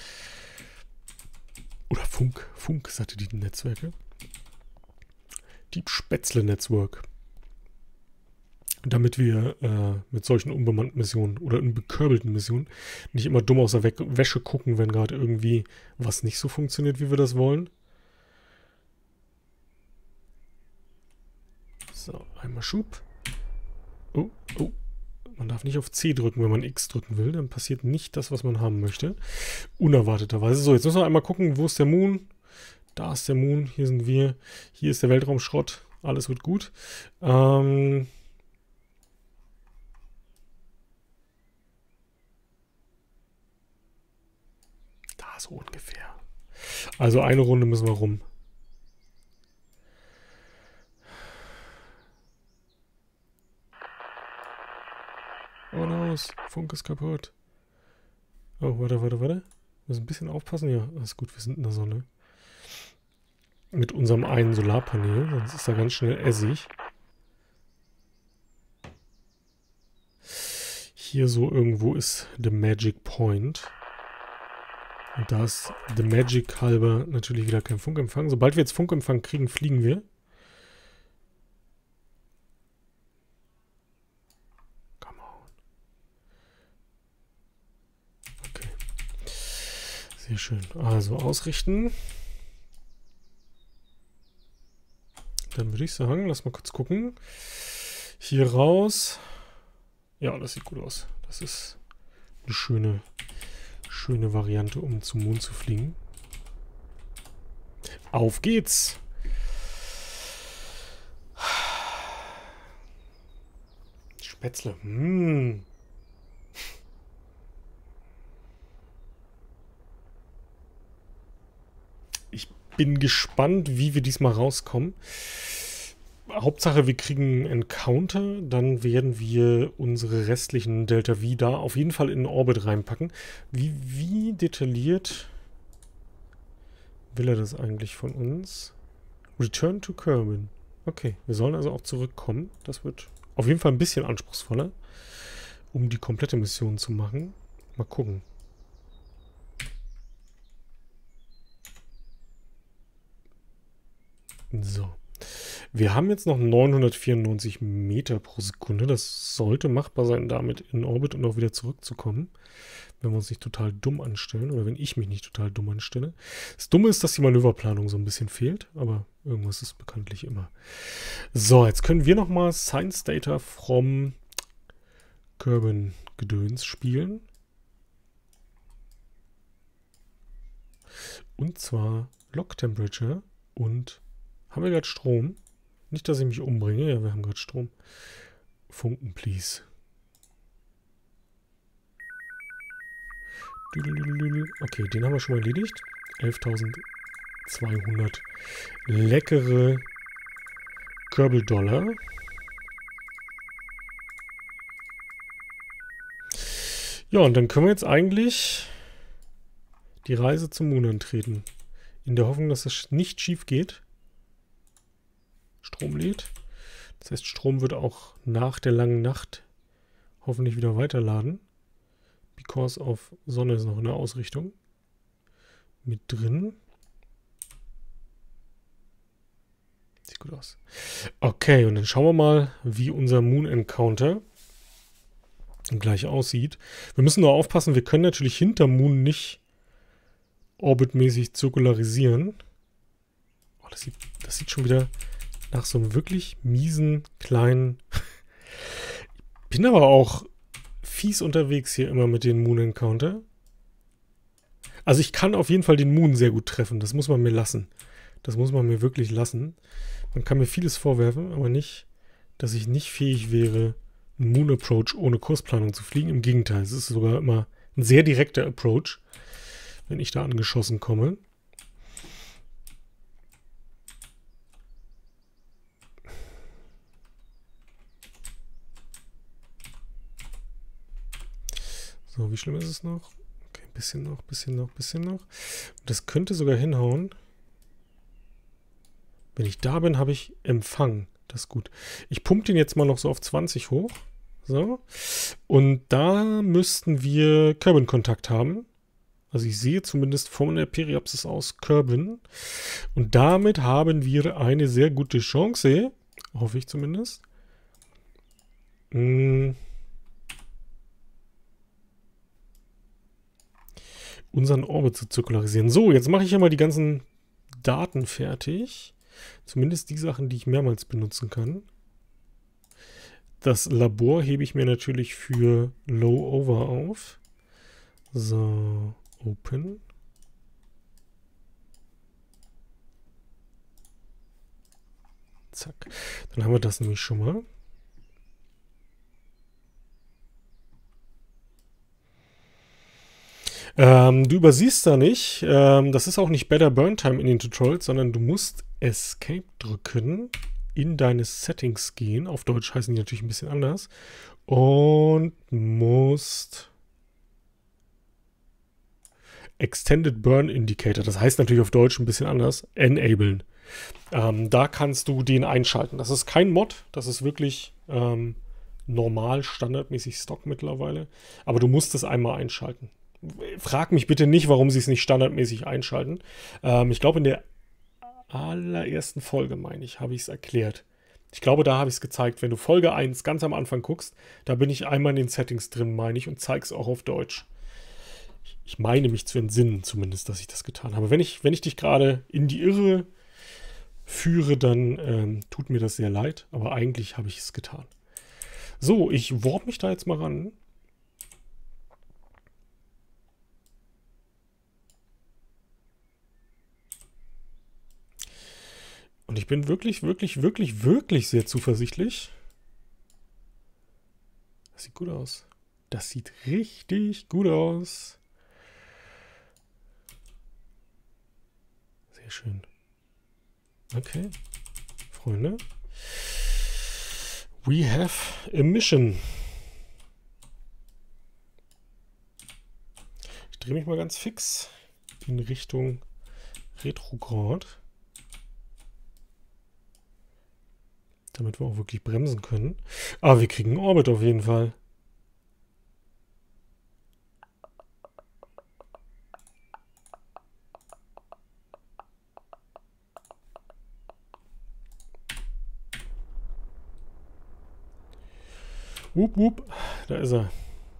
Oder Funk-Satellitennetzwerke. Deep Spätzle Network. Damit wir mit solchen unbemannten Missionen oder in bekörbelten Missionen nicht immer dumm aus der Wäsche gucken, wenn gerade irgendwie was nicht so funktioniert, wie wir das wollen. So, einmal Schub. Oh. Man darf nicht auf C drücken, wenn man X drücken will. Dann passiert nicht das, was man haben möchte. Unerwarteterweise. So, jetzt müssen wir einmal gucken, wo ist der Moon? Da ist der Moon, hier sind wir. Hier ist der Weltraumschrott. Alles wird gut. Da so ungefähr. Also eine Runde müssen wir rum. Oh no, Funk ist kaputt. Oh, warte. Wir müssen ein bisschen aufpassen. Ja, alles gut, wir sind in der Sonne. Mit unserem einen Solarpanel, sonst ist er ganz schnell essig. Hier so irgendwo ist the Magic Point. Und da ist the Magic halber natürlich wieder kein Funkempfang. Sobald wir jetzt Funkempfang kriegen, fliegen wir. Come on. Okay. Sehr schön. Also ausrichten. Dann würde ich sagen, lass mal kurz gucken. Hier raus. Ja, das sieht gut aus. Das ist eine schöne Variante, um zum Mond zu fliegen. Auf geht's! Spätzle. Ich bin gespannt, wie wir diesmal rauskommen. Hauptsache, wir kriegen einen Encounter, dann werden wir unsere restlichen Delta V da auf jeden Fall in den Orbit reinpacken. Wie detailliert will er das eigentlich von uns? Return to Kerbin. Okay, wir sollen also auch zurückkommen. Das wird auf jeden Fall ein bisschen anspruchsvoller, um die komplette Mission zu machen. Mal gucken. So. Wir haben jetzt noch 994 Meter pro Sekunde. Das sollte machbar sein, damit in Orbit und auch wieder zurückzukommen. Wenn wir uns nicht total dumm anstellen. Oder wenn ich mich nicht total dumm anstelle. Das Dumme ist, dass die Manöverplanung so ein bisschen fehlt. Aber irgendwas ist bekanntlich immer. So, jetzt können wir nochmal Science Data from Kerbin Gedöns spielen. Und zwar Log Temperature und haben wir gerade Strom? Nicht, dass ich mich umbringe. Ja, wir haben gerade Strom. Funken, please. Okay, den haben wir schon mal erledigt. 11.200 leckere Kerbal-Dollar. Ja, und dann können wir jetzt eigentlich die Reise zum Mond antreten. In der Hoffnung, dass es nicht schief geht. Strom lädt. Das heißt, Strom wird auch nach der langen Nacht hoffentlich wieder weiterladen. Because of Sonne ist noch in der Ausrichtung mit drin. Sieht gut aus. Okay, und dann schauen wir mal, wie unser Moon Encounter gleich aussieht. Wir müssen nur aufpassen, wir können natürlich hinter Moon nicht orbitmäßig zirkularisieren. Oh, das sieht schon wieder nach so einem wirklich miesen, kleinen... Ich bin aber auch fies unterwegs hier immer mit den Moon Encounter. Also ich kann auf jeden Fall den Moon sehr gut treffen. Das muss man mir lassen. Das muss man mir wirklich lassen. Man kann mir vieles vorwerfen, aber nicht, dass ich nicht fähig wäre, einen Moon Approach ohne Kursplanung zu fliegen. Im Gegenteil, es ist sogar immer ein sehr direkter Approach, wenn ich da angeschossen komme. So, wie schlimm ist es noch? Okay, ein bisschen noch, bisschen noch, bisschen noch. Das könnte sogar hinhauen. Wenn ich da bin, habe ich Empfang. Das ist gut. Ich pumpe den jetzt mal noch so auf 20 hoch. So. Und da müssten wir Kerbin-Kontakt haben. Also ich sehe zumindest von der Periapsis aus Kerbin. Und damit haben wir eine sehr gute Chance. Hoffe ich zumindest. Unseren Orbit zu zirkularisieren. So, jetzt mache ich hier mal die ganzen Daten fertig. Zumindest die Sachen, die ich mehrmals benutzen kann. Das Labor hebe ich mir natürlich für Low Over auf. So, Open. Zack. Dann haben wir das nämlich schon mal. Du übersiehst da nicht, das ist auch nicht Better Burn Time in den Tutorials, sondern du musst Escape drücken, in deine Settings gehen, auf Deutsch heißen die natürlich ein bisschen anders, und musst Extended Burn Indicator, das heißt natürlich auf Deutsch ein bisschen anders, enablen. Da kannst du den einschalten. Das ist kein Mod, das ist wirklich eine normal, standardmäßig Stock mittlerweile. Aber du musst es einmal einschalten. Frag mich bitte nicht, warum sie es nicht standardmäßig einschalten. Ich glaube, in der allerersten Folge, meine ich, habe ich es erklärt. Ich glaube, da habe ich es gezeigt. Wenn du Folge 1 ganz am Anfang guckst, da bin ich einmal in den Settings drin, meine ich, und zeige es auch auf Deutsch. Ich meine mich zu entsinnen zumindest, dass ich das getan habe. Wenn ich dich gerade in die Irre führe, dann tut mir das sehr leid, aber eigentlich habe ich es getan. So, ich warp mich da jetzt mal ran. Und ich bin wirklich, wirklich, wirklich, wirklich sehr zuversichtlich. Das sieht gut aus. Das sieht richtig gut aus. Sehr schön. Okay, Freunde. We have a mission. Ich drehe mich mal ganz fix in Richtung Retrograd. Damit wir auch wirklich bremsen können. Aber wir kriegen einen Orbit auf jeden Fall. Wupp, wupp. Da ist er.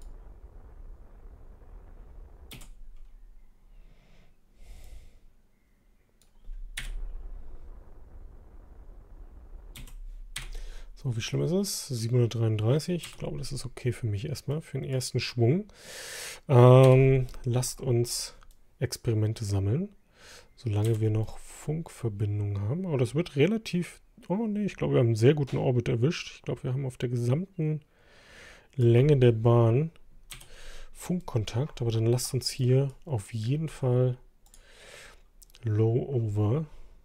So, wie schlimm ist es? 733. Ich glaube, das ist okay für mich erstmal, für den ersten Schwung. Lasst uns Experimente sammeln, solange wir noch Funkverbindungen haben. Aber das wird relativ... Oh ne, ich glaube, wir haben einen sehr guten Orbit erwischt. Ich glaube, wir haben auf der gesamten Länge der Bahn Funkkontakt. Aber dann lasst uns hier auf jeden Fall Low Over.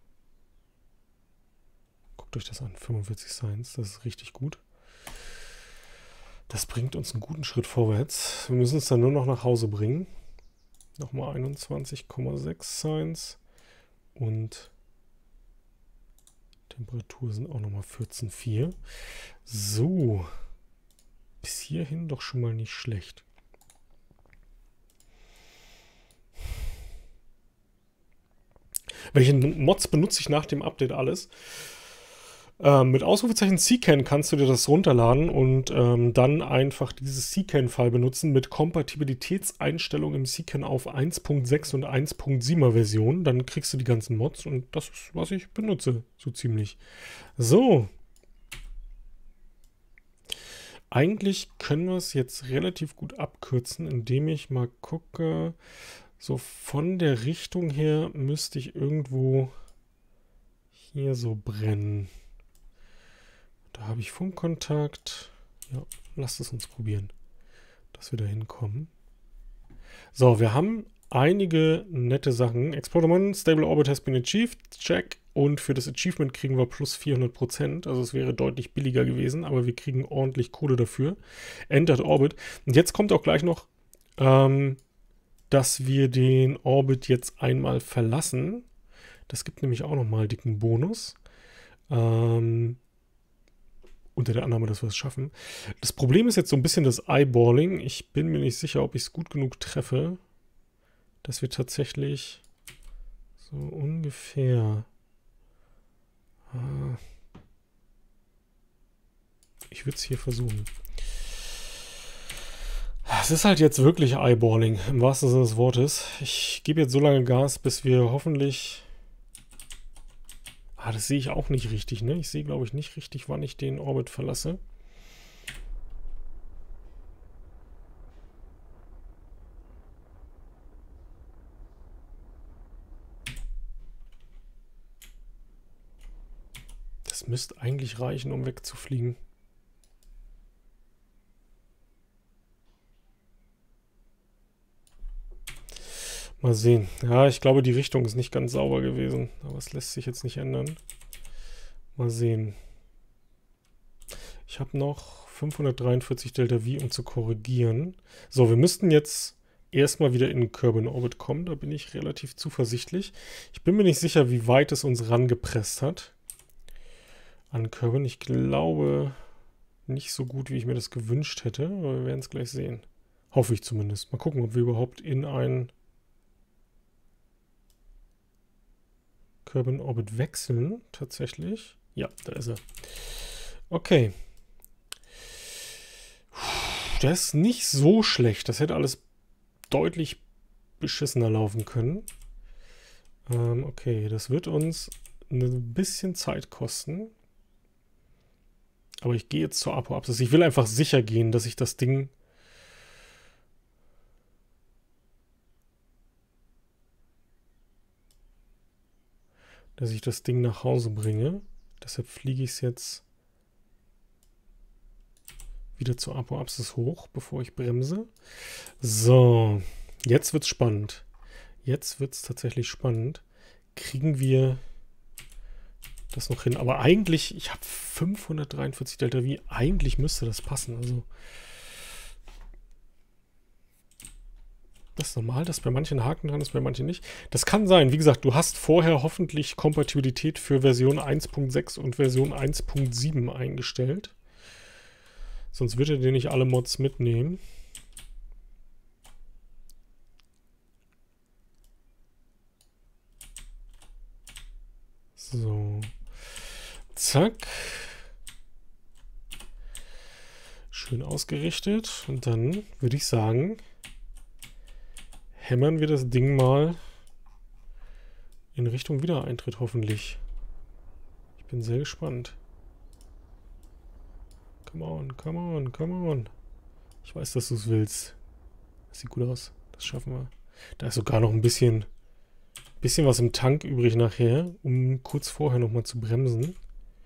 Guckt euch das an, 45 Science, das ist richtig gut. Das bringt uns einen guten Schritt vorwärts. Wir müssen es dann nur noch nach Hause bringen. Nochmal 21,6 Science und Temperatur sind auch nochmal 14,4. So, bis hierhin doch schon mal nicht schlecht. Welche Mods benutze ich nach dem Update alles? Mit Ausrufezeichen CCAN kannst du dir das runterladen und dann einfach dieses CCAN-File benutzen mit Kompatibilitätseinstellungen im CCAN auf 1.6 und 1.7er Version. Dann kriegst du die ganzen Mods und das ist, was ich benutze, so ziemlich. So. Eigentlich können wir es jetzt relativ gut abkürzen, indem ich mal gucke, so von der Richtung her müsste ich irgendwo hier so brennen. Da habe ich Funkkontakt. Ja, lasst es uns probieren, dass wir da hinkommen. So, wir haben einige nette Sachen. Explode Stable Orbit has been achieved. Check. Und für das Achievement kriegen wir plus 400%. Also es wäre deutlich billiger gewesen, aber wir kriegen ordentlich Kohle dafür. Entered Orbit. Und jetzt kommt auch gleich noch, dass wir den Orbit jetzt einmal verlassen. Das gibt nämlich auch nochmal dicken Bonus. Unter der Annahme, dass wir es schaffen. Das Problem ist jetzt so ein bisschen das Eyeballing. Ich bin mir nicht sicher, ob ich es gut genug treffe, dass wir tatsächlich so ungefähr... Ich würde es hier versuchen. Es ist halt jetzt wirklich Eyeballing, im wahrsten Sinne des Wortes. Ich gebe jetzt so lange Gas, bis wir hoffentlich... das sehe ich auch nicht richtig, ne? Ich sehe, glaube ich, nicht richtig, wann ich den Orbit verlasse. Das müsste eigentlich reichen, um wegzufliegen. Mal sehen. Ja, ich glaube, die Richtung ist nicht ganz sauber gewesen. Aber es lässt sich jetzt nicht ändern. Mal sehen. Ich habe noch 543 Delta V, um zu korrigieren. So, wir müssten jetzt erstmal wieder in den Kerbin Orbit kommen. Da bin ich relativ zuversichtlich. Ich bin mir nicht sicher, wie weit es uns rangepresst hat. An Kerbin. Ich glaube, nicht so gut, wie ich mir das gewünscht hätte, aber wir werden es gleich sehen. Hoffe ich zumindest. Mal gucken, ob wir überhaupt in ein Kerbin Orbit wechseln, tatsächlich. Ja, da ist er. Okay. Der ist nicht so schlecht. Das hätte alles deutlich beschissener laufen können. Okay, das wird uns ein bisschen Zeit kosten. Aber ich gehe jetzt zur Apoapsis. Ich will einfach sicher gehen, dass ich das Ding... nach Hause bringe. Deshalb fliege ich es jetzt wieder zur Apoapsis hoch, bevor ich bremse. So, jetzt wird es spannend. Jetzt wird es tatsächlich spannend. Kriegen wir das noch hin? Aber eigentlich, ich habe 543 Delta V. Eigentlich müsste das passen. Also das ist normal, dass bei manchen Haken dran ist, bei manchen nicht. Das kann sein. Wie gesagt, du hast vorher hoffentlich Kompatibilität für Version 1.6 und Version 1.7 eingestellt. Sonst wird er dir nicht alle Mods mitnehmen. So. Zack. Schön ausgerichtet. Und dann würde ich sagen, hämmern wir das Ding mal in Richtung Wiedereintritt, hoffentlich. Ich bin sehr gespannt. Come on, come on, come on. Ich weiß, dass du es willst. Das sieht gut aus. Das schaffen wir. Da ist sogar noch ein bisschen was im Tank übrig nachher, um kurz vorher nochmal zu bremsen.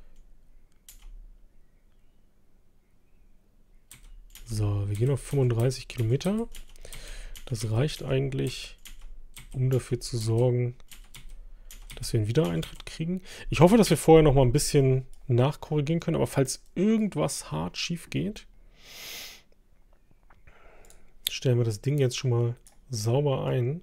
So, wir gehen auf 35 Kilometer. Das reicht eigentlich, um dafür zu sorgen, dass wir einen Wiedereintritt kriegen. Ich hoffe, dass wir vorher noch mal ein bisschen nachkorrigieren können, aber falls irgendwas hart schief geht, stellen wir das Ding jetzt schon mal sauber ein.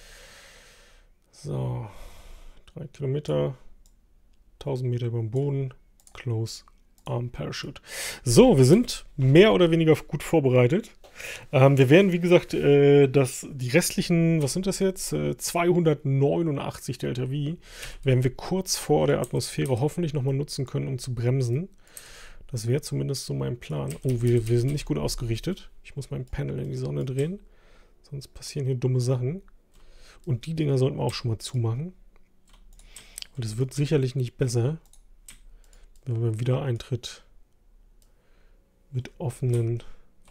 So, 3 Kilometer, 1000 Meter über dem Boden, Close Arm Parachute. So, wir sind mehr oder weniger gut vorbereitet. Wir werden, wie gesagt, die restlichen, was sind das jetzt? 289 Delta V werden wir kurz vor der Atmosphäre hoffentlich nochmal nutzen können, um zu bremsen. Das wäre zumindest so mein Plan. Oh, wir sind nicht gut ausgerichtet. Ich muss mein Panel in die Sonne drehen. Sonst passieren hier dumme Sachen. Und die Dinger sollten wir auch schon mal zumachen. Und es wird sicherlich nicht besser, wenn wir Wiedereintritt mit offenen...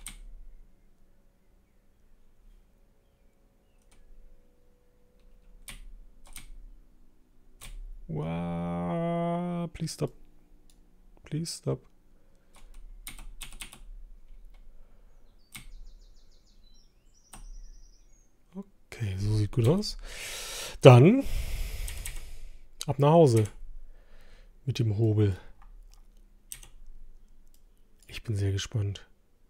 Wow, please stop. Please stop. Okay, so sieht gut aus. Dann ab nach Hause mit dem Hobel. Ich bin sehr gespannt.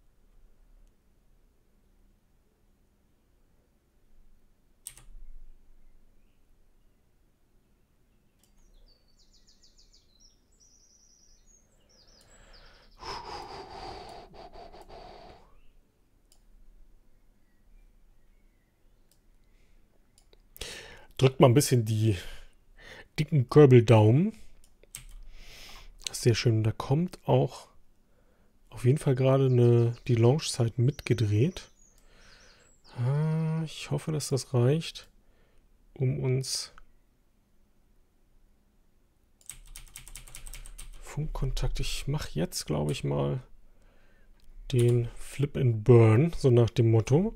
Drückt mal ein bisschen die dicken Körbeldaumen. Das ist sehr schön. Da kommt auch auf jeden Fall gerade die Launchzeit mitgedreht. Ich hoffe, dass das reicht, um uns Funkkontakt. Ich mache jetzt, glaube ich, mal den Flip and Burn, so nach dem Motto.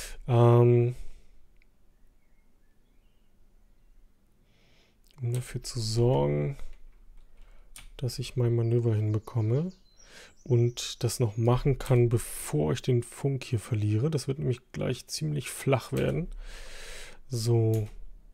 Um dafür zu sorgen, dass ich mein Manöver hinbekomme und das noch machen kann, bevor ich den Funk hier verliere. Das wird nämlich gleich ziemlich flach werden. So.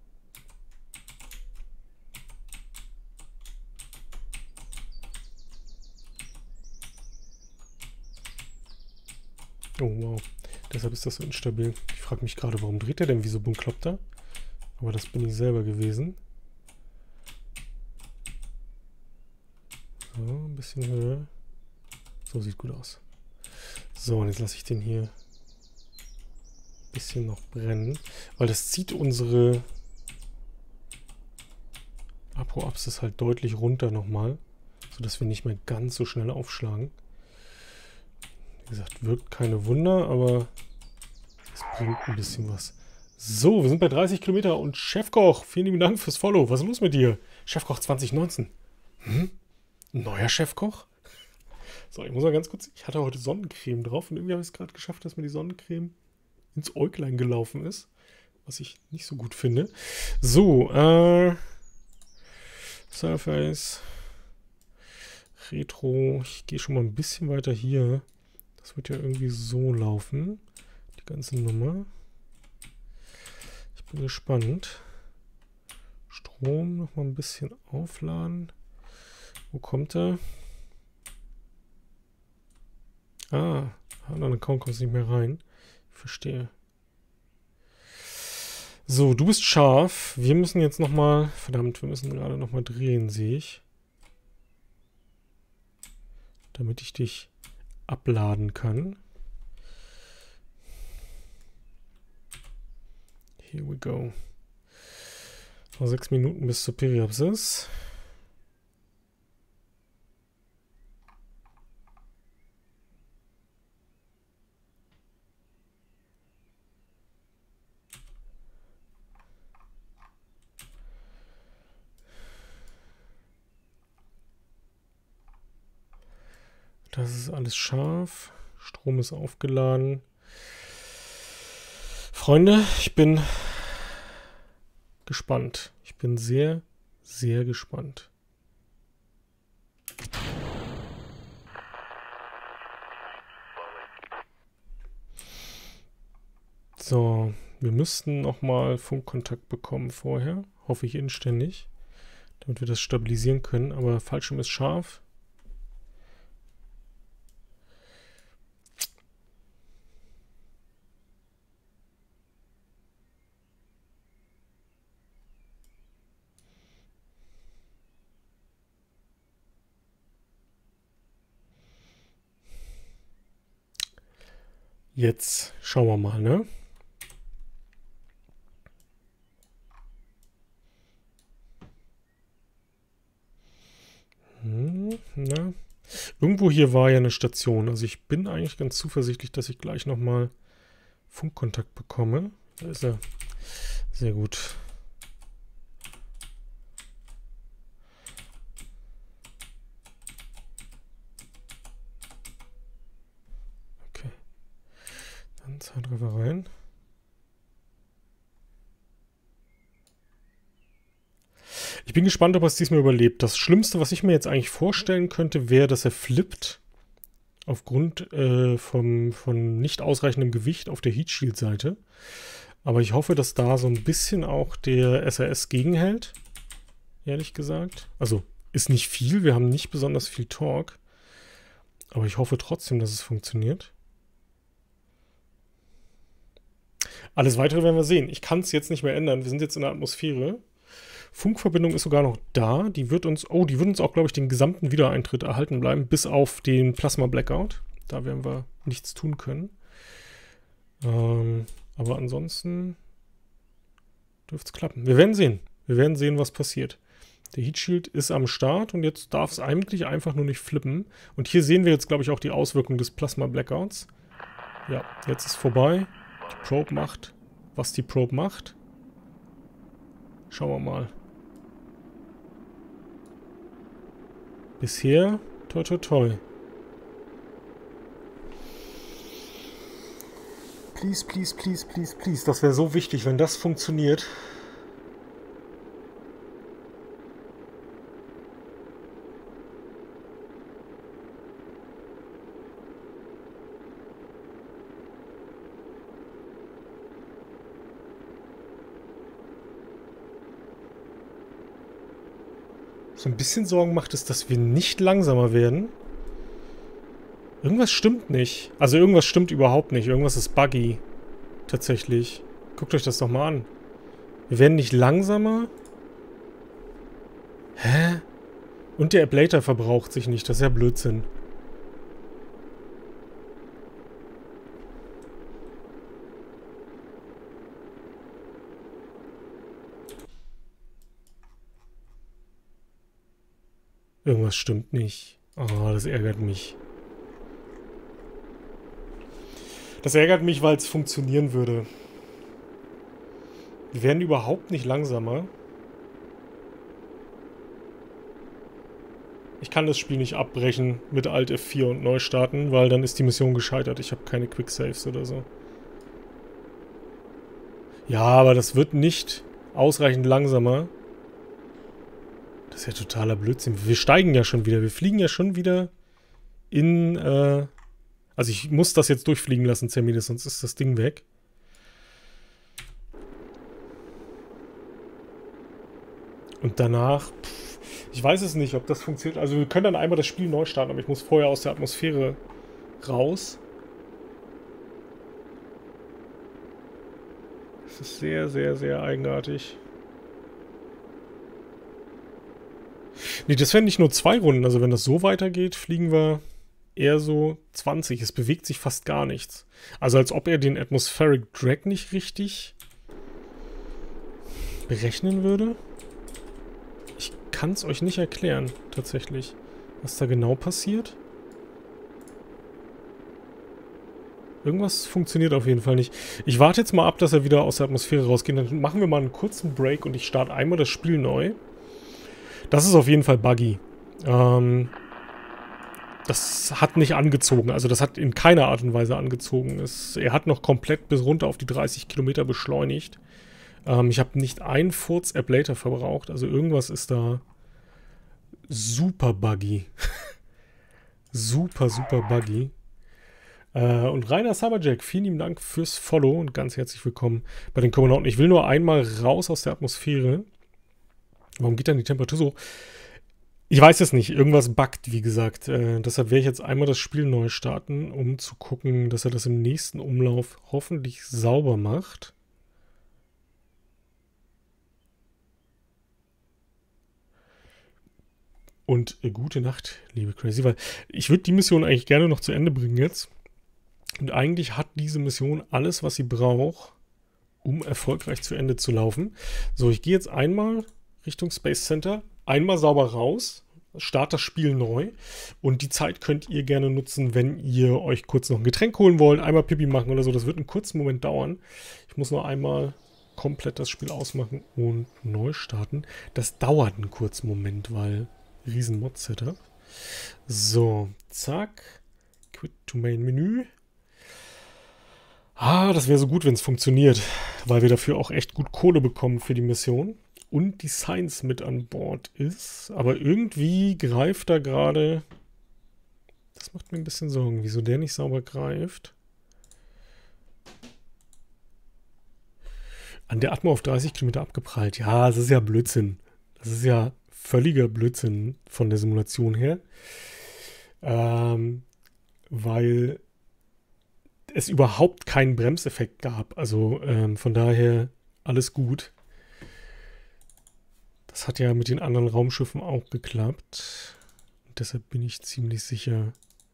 Oh wow, deshalb ist das so instabil. Ich frage mich gerade, warum dreht er denn wie so ein Bekloppter? Aber das bin ich selber gewesen. So, ein bisschen höher. So sieht gut aus. So, und jetzt lasse ich den hier ein bisschen noch brennen, weil das zieht unsere Apoapsis halt deutlich runter nochmal, sodass wir nicht mehr ganz so schnell aufschlagen. Wie gesagt, wirkt keine Wunder, aber es bringt ein bisschen was. So, wir sind bei 30 Kilometer und Chefkoch, vielen lieben Dank fürs Follow. Was ist los mit dir? Chefkoch 2019. Ein neuer Chefkoch? So, ich muss mal ganz kurz, ich hatte heute Sonnencreme drauf und irgendwie habe ich es gerade geschafft, dass mir die Sonnencreme ins Äuglein gelaufen ist, was ich nicht so gut finde. So, Surface, Retro, ich gehe schon mal ein bisschen weiter hier. Das wird ja irgendwie so laufen, die ganze Nummer. Ich bin gespannt. Strom noch mal ein bisschen aufladen. Wo kommt er? Ah, anderen Account kommst du nicht mehr rein. Ich verstehe. So, du bist scharf. Wir müssen jetzt noch mal, verdammt, wir müssen gerade noch mal drehen, sehe ich. Damit ich dich abladen kann. Here we go. Noch 6 Minuten bis zur Periapsis. Das ist alles scharf. Strom ist aufgeladen. Freunde, ich bin gespannt. Ich bin sehr, sehr gespannt. So, wir müssten nochmal Funkkontakt bekommen vorher. Hoffe ich inständig. Damit wir das stabilisieren können. Aber Fallschirm ist scharf. Jetzt schauen wir mal, ne? Na? Irgendwo hier war ja eine Station. Also ich bin eigentlich ganz zuversichtlich, dass ich gleich nochmal Funkkontakt bekomme. Da ist er. Sehr gut. Okay. Dann Zeitraffer rein. Ich bin gespannt, ob er es diesmal überlebt. Das Schlimmste, was ich mir jetzt eigentlich vorstellen könnte, wäre, dass er flippt. Aufgrund von nicht ausreichendem Gewicht auf der Heat Shield Seite. Aber ich hoffe, dass da so ein bisschen auch der SRS gegenhält. Ehrlich gesagt. Also ist nicht viel. Wir haben nicht besonders viel Torque. Aber ich hoffe trotzdem, dass es funktioniert. Alles Weitere werden wir sehen. Ich kann es jetzt nicht mehr ändern. Wir sind jetzt in der Atmosphäre. Funkverbindung ist sogar noch da. Die wird uns auch, glaube ich, den gesamten Wiedereintritt erhalten bleiben, bis auf den Plasma Blackout. Da werden wir nichts tun können. Aber ansonsten dürfte es klappen. Wir werden sehen. Wir werden sehen, was passiert. Der Heat Shield ist am Start und jetzt darf es eigentlich einfach nur nicht flippen. Und hier sehen wir jetzt, glaube ich, auch die Auswirkungen des Plasma Blackouts. Ja, jetzt ist vorbei. Die Probe macht, was die Probe macht. Schauen wir mal. Bisher, toi toi toi. Please, please, please, please, please. Das wäre so wichtig, wenn das funktioniert. So ein bisschen Sorgen macht es, dass wir nicht langsamer werden. Irgendwas stimmt nicht. Also irgendwas stimmt überhaupt nicht. Irgendwas ist buggy. Tatsächlich. Guckt euch das doch mal an. Wir werden nicht langsamer. Hä? Und der Ablator verbraucht sich nicht. Das ist ja Blödsinn. Irgendwas stimmt nicht. Oh, das ärgert mich. Das ärgert mich, weil es funktionieren würde. Wir werden überhaupt nicht langsamer. Ich kann das Spiel nicht abbrechen mit Alt F4 und neu starten, weil dann ist die Mission gescheitert. Ich habe keine Quicksaves oder so. Ja, aber das wird nicht ausreichend langsamer. Das ist ja totaler Blödsinn. Wir steigen ja schon wieder. Wir fliegen ja schon wieder in... Also ich muss das jetzt durchfliegen lassen, Zermides, sonst ist das Ding weg. Und danach... ich weiß es nicht, ob das funktioniert. Also wir können dann einmal das Spiel neu starten, aber ich muss vorher aus der Atmosphäre raus. Das ist sehr, sehr, sehr eigenartig. Nee, das wären nicht nur 2 Runden. Also wenn das so weitergeht, fliegen wir eher so 20. Es bewegt sich fast gar nichts. Also als ob er den Atmospheric Drag nicht richtig berechnen würde. Ich kann es euch nicht erklären, tatsächlich, was da genau passiert. Irgendwas funktioniert auf jeden Fall nicht. Ich warte jetzt mal ab, dass er wieder aus der Atmosphäre rausgeht. Dann machen wir mal einen kurzen Break und ich starte einmal das Spiel neu. Das ist auf jeden Fall buggy. Das hat nicht angezogen. Also das hat in keiner Art und Weise angezogen. Er hat noch komplett bis runter auf die 30 Kilometer beschleunigt. Ich habe nicht einen Furz-Ablator verbraucht. Also irgendwas ist da super buggy. Super, super buggy. Und Rainer Summerjack, vielen lieben Dank fürs Follow und ganz herzlich willkommen bei den Komonauten. Ich will nur einmal raus aus der Atmosphäre. Warum geht dann die Temperatur so? Ich weiß es nicht. Irgendwas buggt, wie gesagt. Deshalb werde ich jetzt einmal das Spiel neu starten, um zu gucken, dass er das im nächsten Umlauf hoffentlich sauber macht. Und gute Nacht, liebe Crazy, weil ich würde die Mission eigentlich gerne noch zu Ende bringen jetzt. Und eigentlich hat diese Mission alles, was sie braucht, um erfolgreich zu Ende zu laufen. So, ich gehe jetzt einmal Richtung Space Center, einmal sauber raus, starte das Spiel neu. Und die Zeit könnt ihr gerne nutzen, wenn ihr euch kurz noch ein Getränk holen wollt, einmal Pipi machen oder so. Das wird einen kurzen Moment dauern. Ich muss nur einmal komplett das Spiel ausmachen und neu starten. Das dauert einen kurzen Moment, weil riesen Mod-Setup. So, zack. Quit to Main Menü. Das wäre so gut, wenn es funktioniert, weil wir dafür auch echt gut Kohle bekommen für die Mission und die Science mit an Bord ist. Aber irgendwie greift da gerade... Das macht mir ein bisschen Sorgen, wieso der nicht sauber greift. An der Atmo auf 30 Kilometer abgeprallt. Ja, das ist ja Blödsinn. Das ist ja völliger Blödsinn von der Simulation her. Weil es überhaupt keinen Bremseffekt gab. Also von daher alles gut. Das hat ja mit den anderen Raumschiffen auch geklappt. Und deshalb bin ich ziemlich sicher,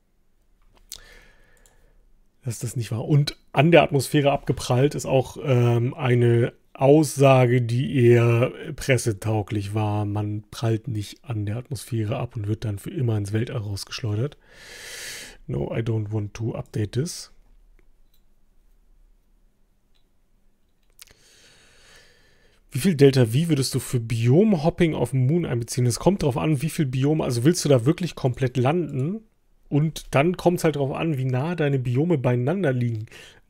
dass das nicht war. Und an der Atmosphäre abgeprallt ist auch eine Aussage, die eher pressetauglich war. Man prallt nicht an der Atmosphäre ab und wird dann für immer ins Weltall rausgeschleudert. No, I don't want to update this. Wie viel Delta V würdest du für Biom-Hopping auf dem Moon einbeziehen? Es kommt darauf an, wie viel Biome, also willst du da wirklich komplett landen? Und dann kommt es halt darauf an, wie nah deine Biome beieinander liegen.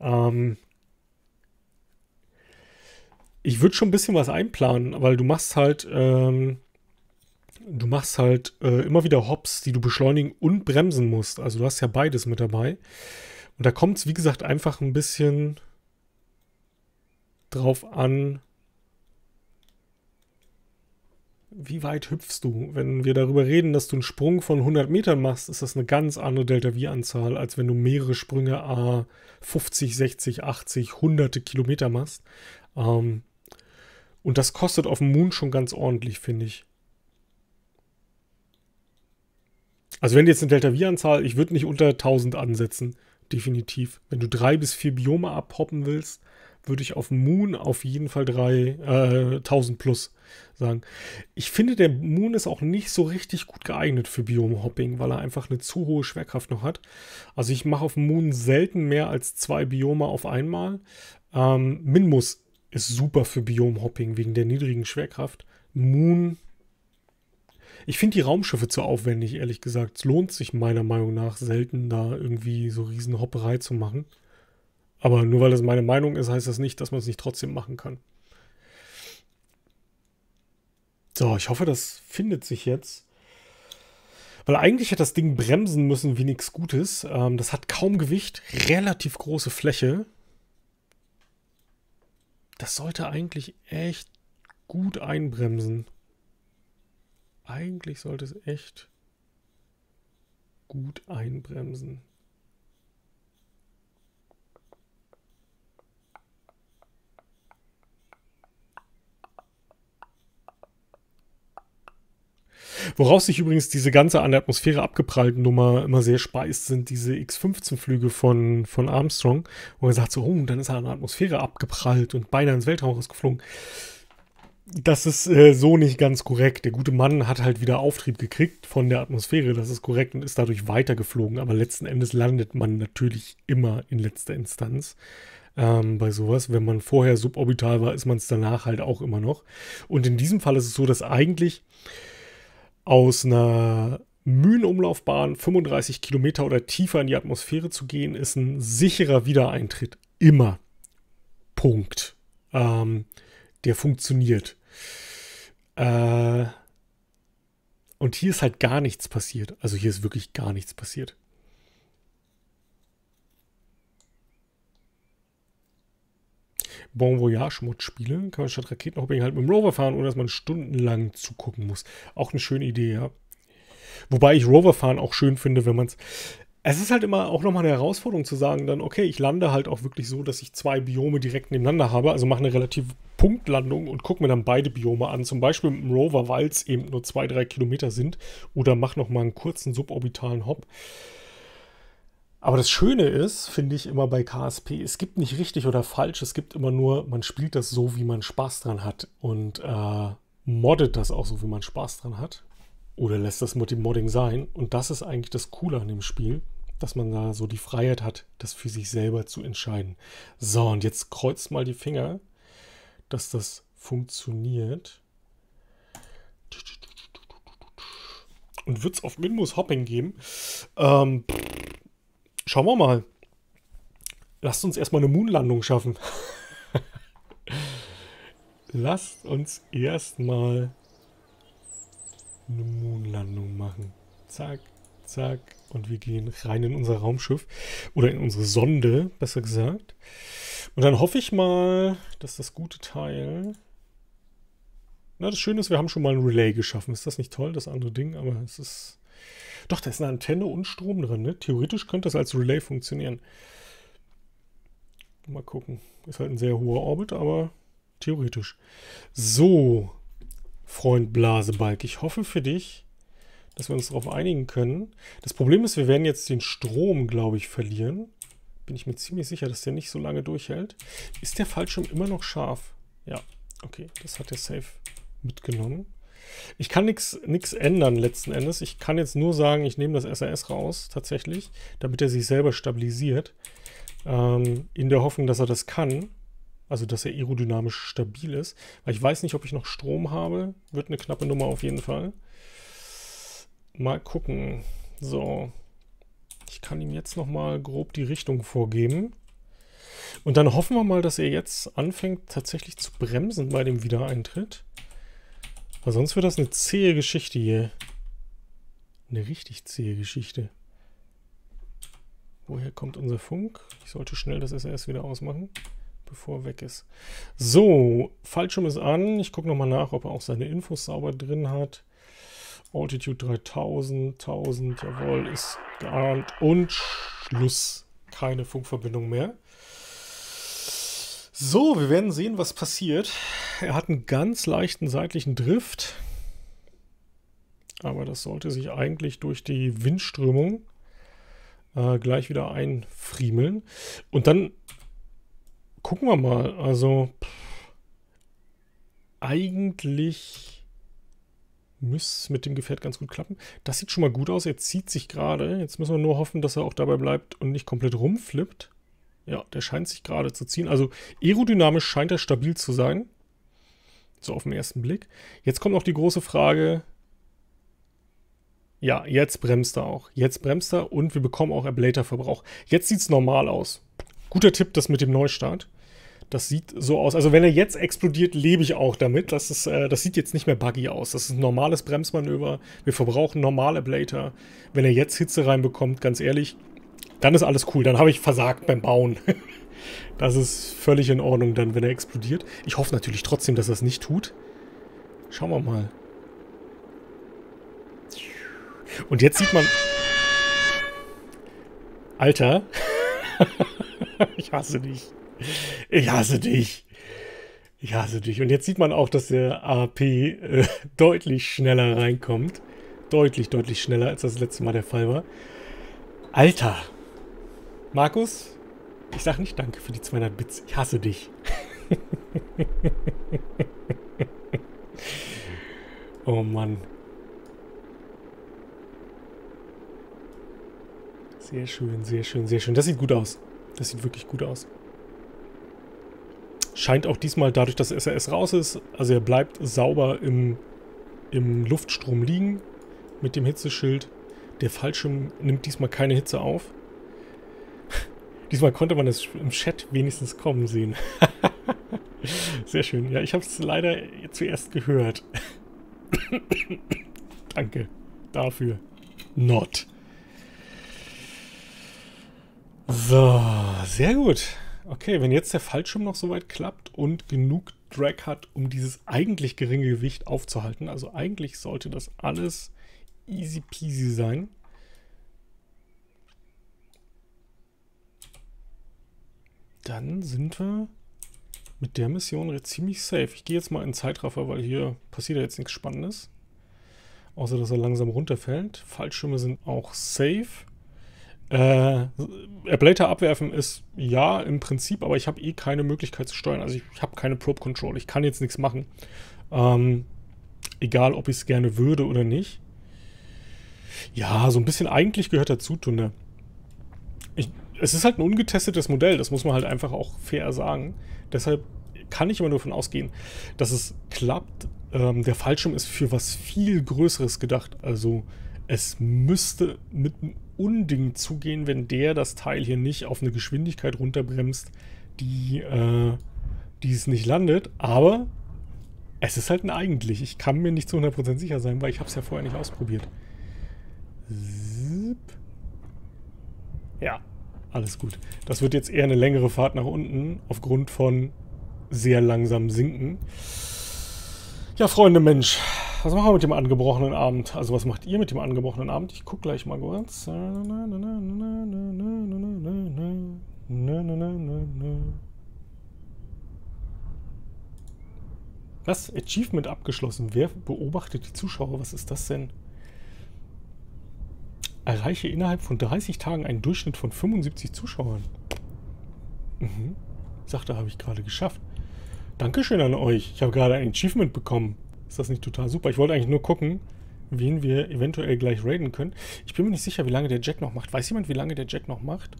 Ich würde schon ein bisschen was einplanen, weil du machst halt immer wieder Hops, die du beschleunigen und bremsen musst. Also du hast ja beides mit dabei. Und da kommt es, wie gesagt, einfach ein bisschen drauf an, wie weit hüpfst du? Wenn wir darüber reden, dass du einen Sprung von 100 Metern machst, ist das eine ganz andere Delta-V-Anzahl, als wenn du mehrere Sprünge 50, 60, 80, hunderte Kilometer machst. Und das kostet auf dem Moon schon ganz ordentlich, finde ich. Also wenn du jetzt eine Delta-V-Anzahl, ich würde nicht unter 1000 ansetzen, definitiv. Wenn du 3 bis 4 Biome abhoppen willst, würde ich auf Moon auf jeden Fall 1000 plus sagen. Ich finde, der Moon ist auch nicht so richtig gut geeignet für Biome-Hopping, weil er einfach eine zu hohe Schwerkraft noch hat. Also ich mache auf dem Moon selten mehr als 2 Biome auf einmal. Minmus ist super für Biome-Hopping wegen der niedrigen Schwerkraft. Moon, ich finde die Raumschiffe zu aufwendig, ehrlich gesagt. Es lohnt sich meiner Meinung nach selten, da irgendwie so riesen Hopperei zu machen. Aber nur weil das meine Meinung ist, heißt das nicht, dass man es nicht trotzdem machen kann. So, ich hoffe, das findet sich jetzt. Weil eigentlich hätte das Ding bremsen müssen wie nichts Gutes. Das hat kaum Gewicht, relativ große Fläche. Das sollte eigentlich echt gut einbremsen. Eigentlich sollte es echt gut einbremsen. Woraus sich übrigens diese ganze an der Atmosphäre abgeprallten Nummer immer sehr speist, sind diese X-15-Flüge von Armstrong, wo er sagt so, oh, dann ist er an der Atmosphäre abgeprallt und beinahe ins Weltraum rausgeflogen. Das ist so nicht ganz korrekt. Der gute Mann hat halt wieder Auftrieb gekriegt von der Atmosphäre, das ist korrekt, und ist dadurch weitergeflogen. Aber letzten Endes landet man natürlich immer in letzter Instanz bei sowas. Wenn man vorher suborbital war, ist man es danach halt auch immer noch. Und in diesem Fall ist es so, dass eigentlich aus einer Mühlenumlaufbahn 35 Kilometer oder tiefer in die Atmosphäre zu gehen, ist ein sicherer Wiedereintritt. Immer. Punkt. Der funktioniert. Und hier ist halt gar nichts passiert. Also hier ist wirklich gar nichts passiert. Bon Voyage-Mod-Spiele. Kann man statt Raketenhopping halt mit dem Rover fahren, ohne dass man stundenlang zugucken muss. Auch eine schöne Idee, ja. Wobei ich Roverfahren auch schön finde, wenn man es... Es ist halt immer auch nochmal eine Herausforderung zu sagen, dann, okay, ich lande halt auch wirklich so, dass ich 2 Biome direkt nebeneinander habe, also mache eine relative Punktlandung und gucke mir dann beide Biome an, zum Beispiel mit dem Rover, weil es eben nur 2-3 Kilometer sind, oder mache nochmal einen kurzen suborbitalen Hop. Aber das Schöne ist, finde ich immer bei KSP, es gibt nicht richtig oder falsch, es gibt immer nur, man spielt das so, wie man Spaß dran hat und moddet das auch so, wie man Spaß dran hat. Oder lässt das mit dem Modding sein. Und das ist eigentlich das Coole an dem Spiel, dass man da so die Freiheit hat, das für sich selber zu entscheiden. So, und jetzt kreuzt mal die Finger, dass das funktioniert. Und wird es auf Minmus Hopping geben. Schauen wir mal. Lasst uns erstmal eine Moonlandung schaffen. Lasst uns erstmal eine Moonlandung machen. Zack, zack. Und wir gehen rein in unser Raumschiff. Oder in unsere Sonde, besser gesagt. Und dann hoffe ich mal, dass das gute Teil... Na, das Schöne ist, wir haben schon mal ein Relay geschaffen. Ist das nicht toll, das andere Ding? Aber es ist... Doch, da ist eine Antenne und Strom drin, ne? Theoretisch könnte das als Relay funktionieren. Mal gucken. Ist halt ein sehr hoher Orbit, aber theoretisch. So, Freund Blasebalg, ich hoffe für dich, dass wir uns darauf einigen können. Das Problem ist, wir werden jetzt den Strom, glaube ich, verlieren. Bin ich mir ziemlich sicher, dass der nicht so lange durchhält. Ist der Fallschirm immer noch scharf? Ja, okay, das hat der Safe mitgenommen. Ich kann nichts ändern letzten Endes. Ich kann jetzt nur sagen, ich nehme das SRS raus, tatsächlich, damit er sich selber stabilisiert. In der Hoffnung, dass er das kann. Also, dass er aerodynamisch stabil ist. Weil ich weiß nicht, ob ich noch Strom habe. Wird eine knappe Nummer auf jeden Fall. Mal gucken. So. Ich kann ihm jetzt nochmal grob die Richtung vorgeben. Und dann hoffen wir mal, dass er jetzt anfängt, tatsächlich zu bremsen bei dem Wiedereintritt. Weil sonst wird das eine zähe Geschichte hier. Eine richtig zähe Geschichte. Woher kommt unser Funk? Ich sollte schnell das SRS wieder ausmachen, bevor er weg ist. So, Fallschirm ist an. Ich gucke nochmal nach, ob er auch seine Infos sauber drin hat. Altitude 3000, 1000, jawohl, ist geahnt. Und Schluss. Keine Funkverbindung mehr. So, wir werden sehen, was passiert. Er hat einen ganz leichten seitlichen Drift. Aber das sollte sich eigentlich durch die Windströmung gleich wieder einfriemeln. Und dann gucken wir mal. Also, eigentlich müsste es mit dem Gefährt ganz gut klappen. Das sieht schon mal gut aus. Er zieht sich gerade. Jetzt müssen wir nur hoffen, dass er auch dabei bleibt und nicht komplett rumflippt. Ja, der scheint sich gerade zu ziehen. Also aerodynamisch scheint er stabil zu sein. So auf den ersten Blick. Jetzt kommt noch die große Frage. Ja, jetzt bremst er auch. Jetzt bremst er und wir bekommen auch Ablator-Verbrauch. Jetzt sieht es normal aus. Guter Tipp, das mit dem Neustart. Das sieht so aus. Also wenn er jetzt explodiert, lebe ich auch damit. Das sieht jetzt nicht mehr buggy aus. Das ist ein normales Bremsmanöver. Wir verbrauchen normal Ablator. Wenn er jetzt Hitze reinbekommt, ganz ehrlich, dann ist alles cool. Dann habe ich versagt beim Bauen. Das ist völlig in Ordnung dann, wenn er explodiert. Ich hoffe natürlich trotzdem, dass er es nicht tut. Schauen wir mal. Und jetzt sieht man... Alter. Ich hasse dich. Ich hasse dich. Ich hasse dich. Und jetzt sieht man auch, dass der AP deutlich schneller reinkommt. Deutlich, deutlich schneller, als das letzte Mal der Fall war. Alter. Markus, ich sag nicht danke für die 200 Bits. Ich hasse dich. Oh Mann. Sehr schön, sehr schön, sehr schön. Das sieht gut aus. Das sieht wirklich gut aus. Scheint auch diesmal, dadurch, dass SRS raus ist, also er bleibt sauber im Luftstrom liegen mit dem Hitzeschild. Der Fallschirm nimmt diesmal keine Hitze auf. Diesmal konnte man es im Chat wenigstens kommen sehen. Sehr schön. Ja, ich habe es leider zuerst gehört. Danke dafür. Not. So, sehr gut. Okay, wenn jetzt der Fallschirm noch soweit klappt und genug Drag hat, um dieses eigentlich geringe Gewicht aufzuhalten, also eigentlich sollte das alles easy peasy sein. Dann sind wir mit der Mission ziemlich safe. Ich gehe jetzt mal in Zeitraffer, weil hier passiert ja jetzt nichts Spannendes. Außer, dass er langsam runterfällt. Fallschirme sind auch safe. Ablator abwerfen ist ja im Prinzip, aber ich habe eh keine Möglichkeit zu steuern. Also ich habe keine Probe Control. Ich kann jetzt nichts machen. Egal, ob ich es gerne würde oder nicht. Ja, so ein bisschen eigentlich gehört dazu, Tunde. Es ist halt ein ungetestetes Modell, das muss man halt einfach auch fair sagen. Deshalb kann ich immer nur davon ausgehen, dass es klappt. Der Fallschirm ist für was viel Größeres gedacht. Also es müsste mit einem Unding zugehen, wenn das Teil hier nicht auf eine Geschwindigkeit runterbremst, die es nicht landet. Aber es ist halt ein eigentlich. Ich kann mir nicht zu 100% sicher sein, weil ich habe es ja vorher nicht ausprobiert. Zip. Ja. Alles gut. Das wird jetzt eher eine längere Fahrt nach unten, aufgrund von sehr langsam sinken. Ja, Freunde, Mensch, was machen wir mit dem angebrochenen Abend? Also, was macht ihr mit dem angebrochenen Abend? Ich gucke gleich mal kurz. Was? Achievement abgeschlossen. Wer beobachtet die Zuschauer? Was ist das denn? Erreiche innerhalb von 30 Tagen einen Durchschnitt von 75 Zuschauern. Sagte, habe ich gerade geschafft. Dankeschön an euch. Ich habe gerade ein Achievement bekommen. Ist das nicht total super? Ich wollte eigentlich nur gucken, wen wir eventuell gleich raiden können. Ich bin mir nicht sicher, wie lange der Jack noch macht. Weiß jemand, wie lange der Jack noch macht?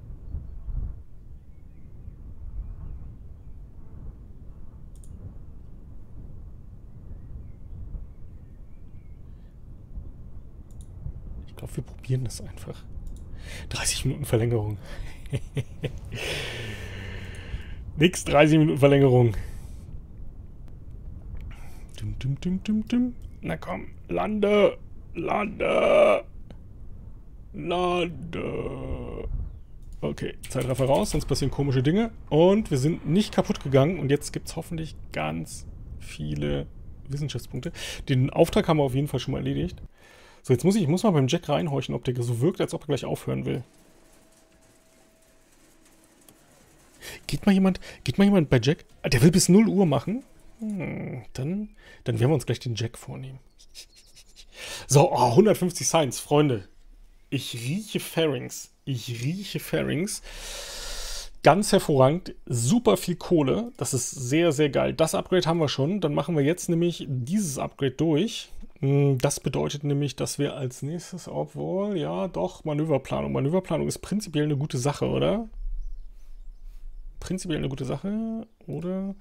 Ich glaube, wir probieren das einfach. 30 Minuten Verlängerung. Nix, 30 Minuten Verlängerung. Na komm, lande! Lande! Lande! Okay, Zeitraffer raus, sonst passieren komische Dinge. Und wir sind nicht kaputt gegangen. Und jetzt gibt es hoffentlich ganz viele Wissenschaftspunkte. Den Auftrag haben wir auf jeden Fall schon mal erledigt. So, jetzt ich muss mal beim Jack reinhorchen, ob der so wirkt, als ob er gleich aufhören will. Geht mal jemand bei Jack? Der will bis 0 Uhr machen? Dann werden wir uns gleich den Jack vornehmen. So, 150 Science, Freunde. Ich rieche Fairings. Ganz hervorragend, super viel Kohle, das ist sehr, sehr geil. Das Upgrade haben wir schon, dann machen wir jetzt nämlich dieses Upgrade durch. Das bedeutet nämlich, dass wir als nächstes, obwohl, ja doch, Manöverplanung. Manöverplanung ist prinzipiell eine gute Sache, oder? Prinzipiell eine gute Sache, oder?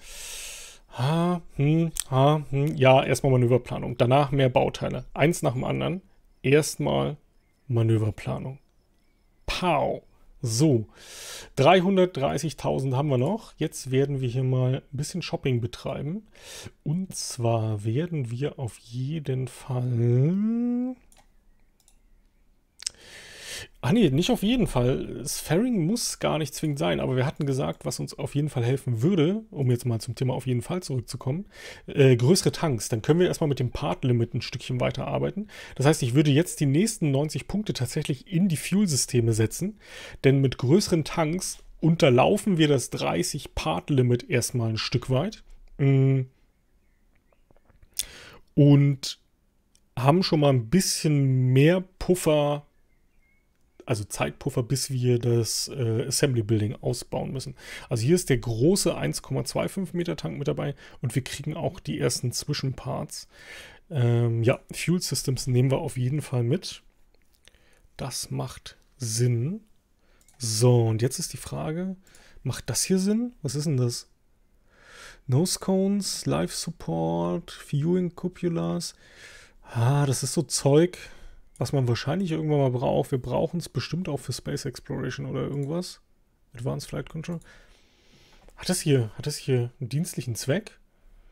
Ja, erstmal Manöverplanung, danach mehr Bauteile. Eins nach dem anderen. Erstmal Manöverplanung. Pow! So, 330.000 haben wir noch. Jetzt werden wir hier mal ein bisschen Shopping betreiben. Und zwar werden wir auf jeden Fall... Ah nee, nicht auf jeden Fall. Sfaring muss gar nicht zwingend sein, aber wir hatten gesagt, was uns auf jeden Fall helfen würde, um jetzt mal zum Thema auf jeden Fall zurückzukommen, größere Tanks. Dann können wir erstmal mit dem Part-Limit ein Stückchen weiterarbeiten. Das heißt, ich würde jetzt die nächsten 90 Punkte tatsächlich in die Fuel-Systeme setzen, denn mit größeren Tanks unterlaufen wir das 30 Part-Limit erstmal ein Stück weit. Und haben schon mal ein bisschen mehr Puffer, also Zeitpuffer, bis wir das Assembly Building ausbauen müssen. Also hier ist der große 1,25 Meter Tank mit dabei und wir kriegen auch die ersten Zwischenparts. Ja, Fuel Systems nehmen wir auf jeden Fall mit. Das macht Sinn. So, und jetzt ist die Frage, macht das hier Sinn? Was ist denn das? Nose Cones, Life Support, Viewing Cupulas. Das ist so Zeug, was man wahrscheinlich irgendwann mal braucht. Wir brauchen es bestimmt auch für Space Exploration oder irgendwas. Advanced Flight Control. Hat das hier einen dienstlichen Zweck?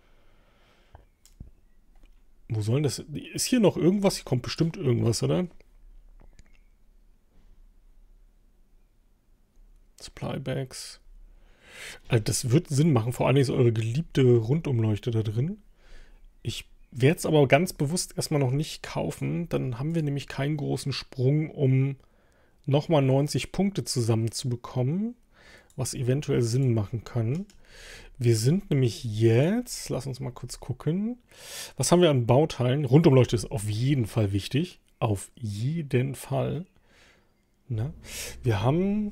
Wo soll das? Ist hier noch irgendwas? Hier kommt bestimmt irgendwas, oder? Supply Bags. Also das wird Sinn machen. Vor allem ist eure geliebte Rundumleuchte da drin. Ich werde es aber ganz bewusst erstmal noch nicht kaufen. Dann haben wir nämlich keinen großen Sprung, um nochmal 90 Punkte zusammenzubekommen, was eventuell Sinn machen kann. Wir sind nämlich jetzt, lass uns mal kurz gucken, was haben wir an Bauteilen? Rundumleuchte ist auf jeden Fall wichtig. Auf jeden Fall. Na? Wir haben...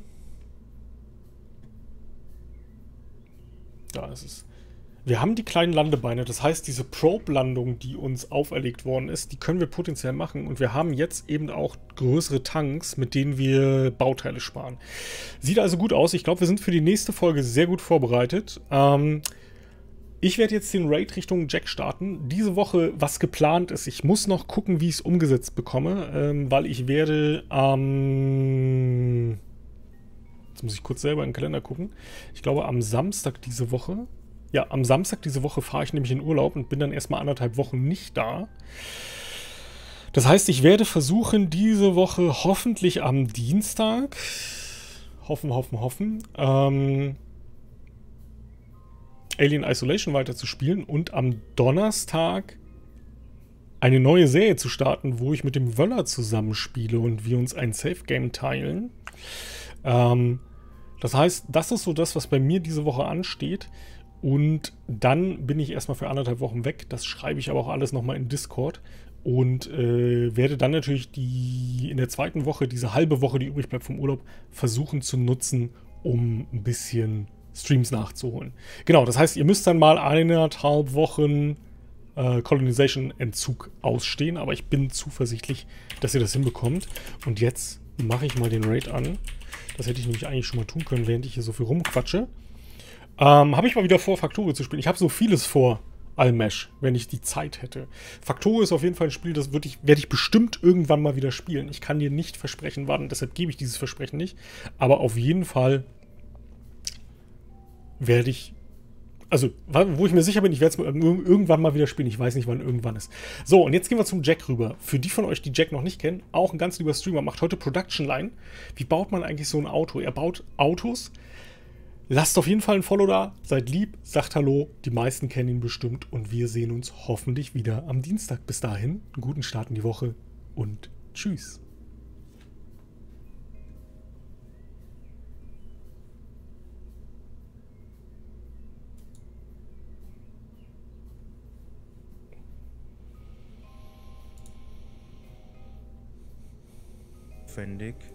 Da ist es. Wir haben die kleinen Landebeine, das heißt, diese Probe-Landung, die uns auferlegt worden ist, die können wir potenziell machen. Und wir haben jetzt eben auch größere Tanks, mit denen wir Bauteile sparen. Sieht also gut aus. Ich glaube, wir sind für die nächste Folge sehr gut vorbereitet. Ich werde jetzt den Raid Richtung Jack starten. Diese Woche, was geplant ist, ich muss noch gucken, wie ich es umgesetzt bekomme, weil ich werde jetzt muss ich kurz selber in den Kalender gucken. Ich glaube, am Samstag diese Woche... Ja, am Samstag diese Woche fahre ich nämlich in Urlaub und bin dann erstmal 1,5 Wochen nicht da. Das heißt, ich werde versuchen, diese Woche hoffentlich am Dienstag, Alien Isolation weiterzuspielen und am Donnerstag eine neue Serie zu starten, wo ich mit dem Wöller zusammenspiele und wir uns ein Safe Game teilen. Das heißt, das ist so das, was bei mir diese Woche ansteht. Und dann bin ich erstmal für 1,5 Wochen weg. Das schreibe ich aber auch alles nochmal in Discord. Und werde dann natürlich in der zweiten Woche, diese halbe Woche, die übrig bleibt vom Urlaub, versuchen zu nutzen, um ein bisschen Streams nachzuholen. Genau, das heißt, ihr müsst dann mal 1,5 Wochen Colonization-Entzug ausstehen. Aber ich bin zuversichtlich, dass ihr das hinbekommt. Und jetzt mache ich mal den Raid an. Das hätte ich nämlich eigentlich schon mal tun können, während ich hier so viel rumquatsche. Habe ich mal wieder vor, Factorio zu spielen. Ich habe so vieles vor, Almesh, wenn ich die Zeit hätte. Factorio ist auf jeden Fall ein Spiel, das werde ich bestimmt irgendwann mal wieder spielen. Ich kann dir nicht versprechen, wann, deshalb gebe ich dieses Versprechen nicht. Aber auf jeden Fall werde ich, also, wo ich mir sicher bin, ich werde es irgendwann mal wieder spielen. Ich weiß nicht, wann irgendwann ist. So, und jetzt gehen wir zum Jack rüber. Für die von euch, die Jack noch nicht kennen, auch ein ganz lieber Streamer, macht heute Production Line. Wie baut man eigentlich so ein Auto? Er baut Autos. Lasst auf jeden Fall ein Follow da, seid lieb, sagt Hallo, die meisten kennen ihn bestimmt und wir sehen uns hoffentlich wieder am Dienstag. Bis dahin, einen guten Start in die Woche und tschüss. Aufwendig.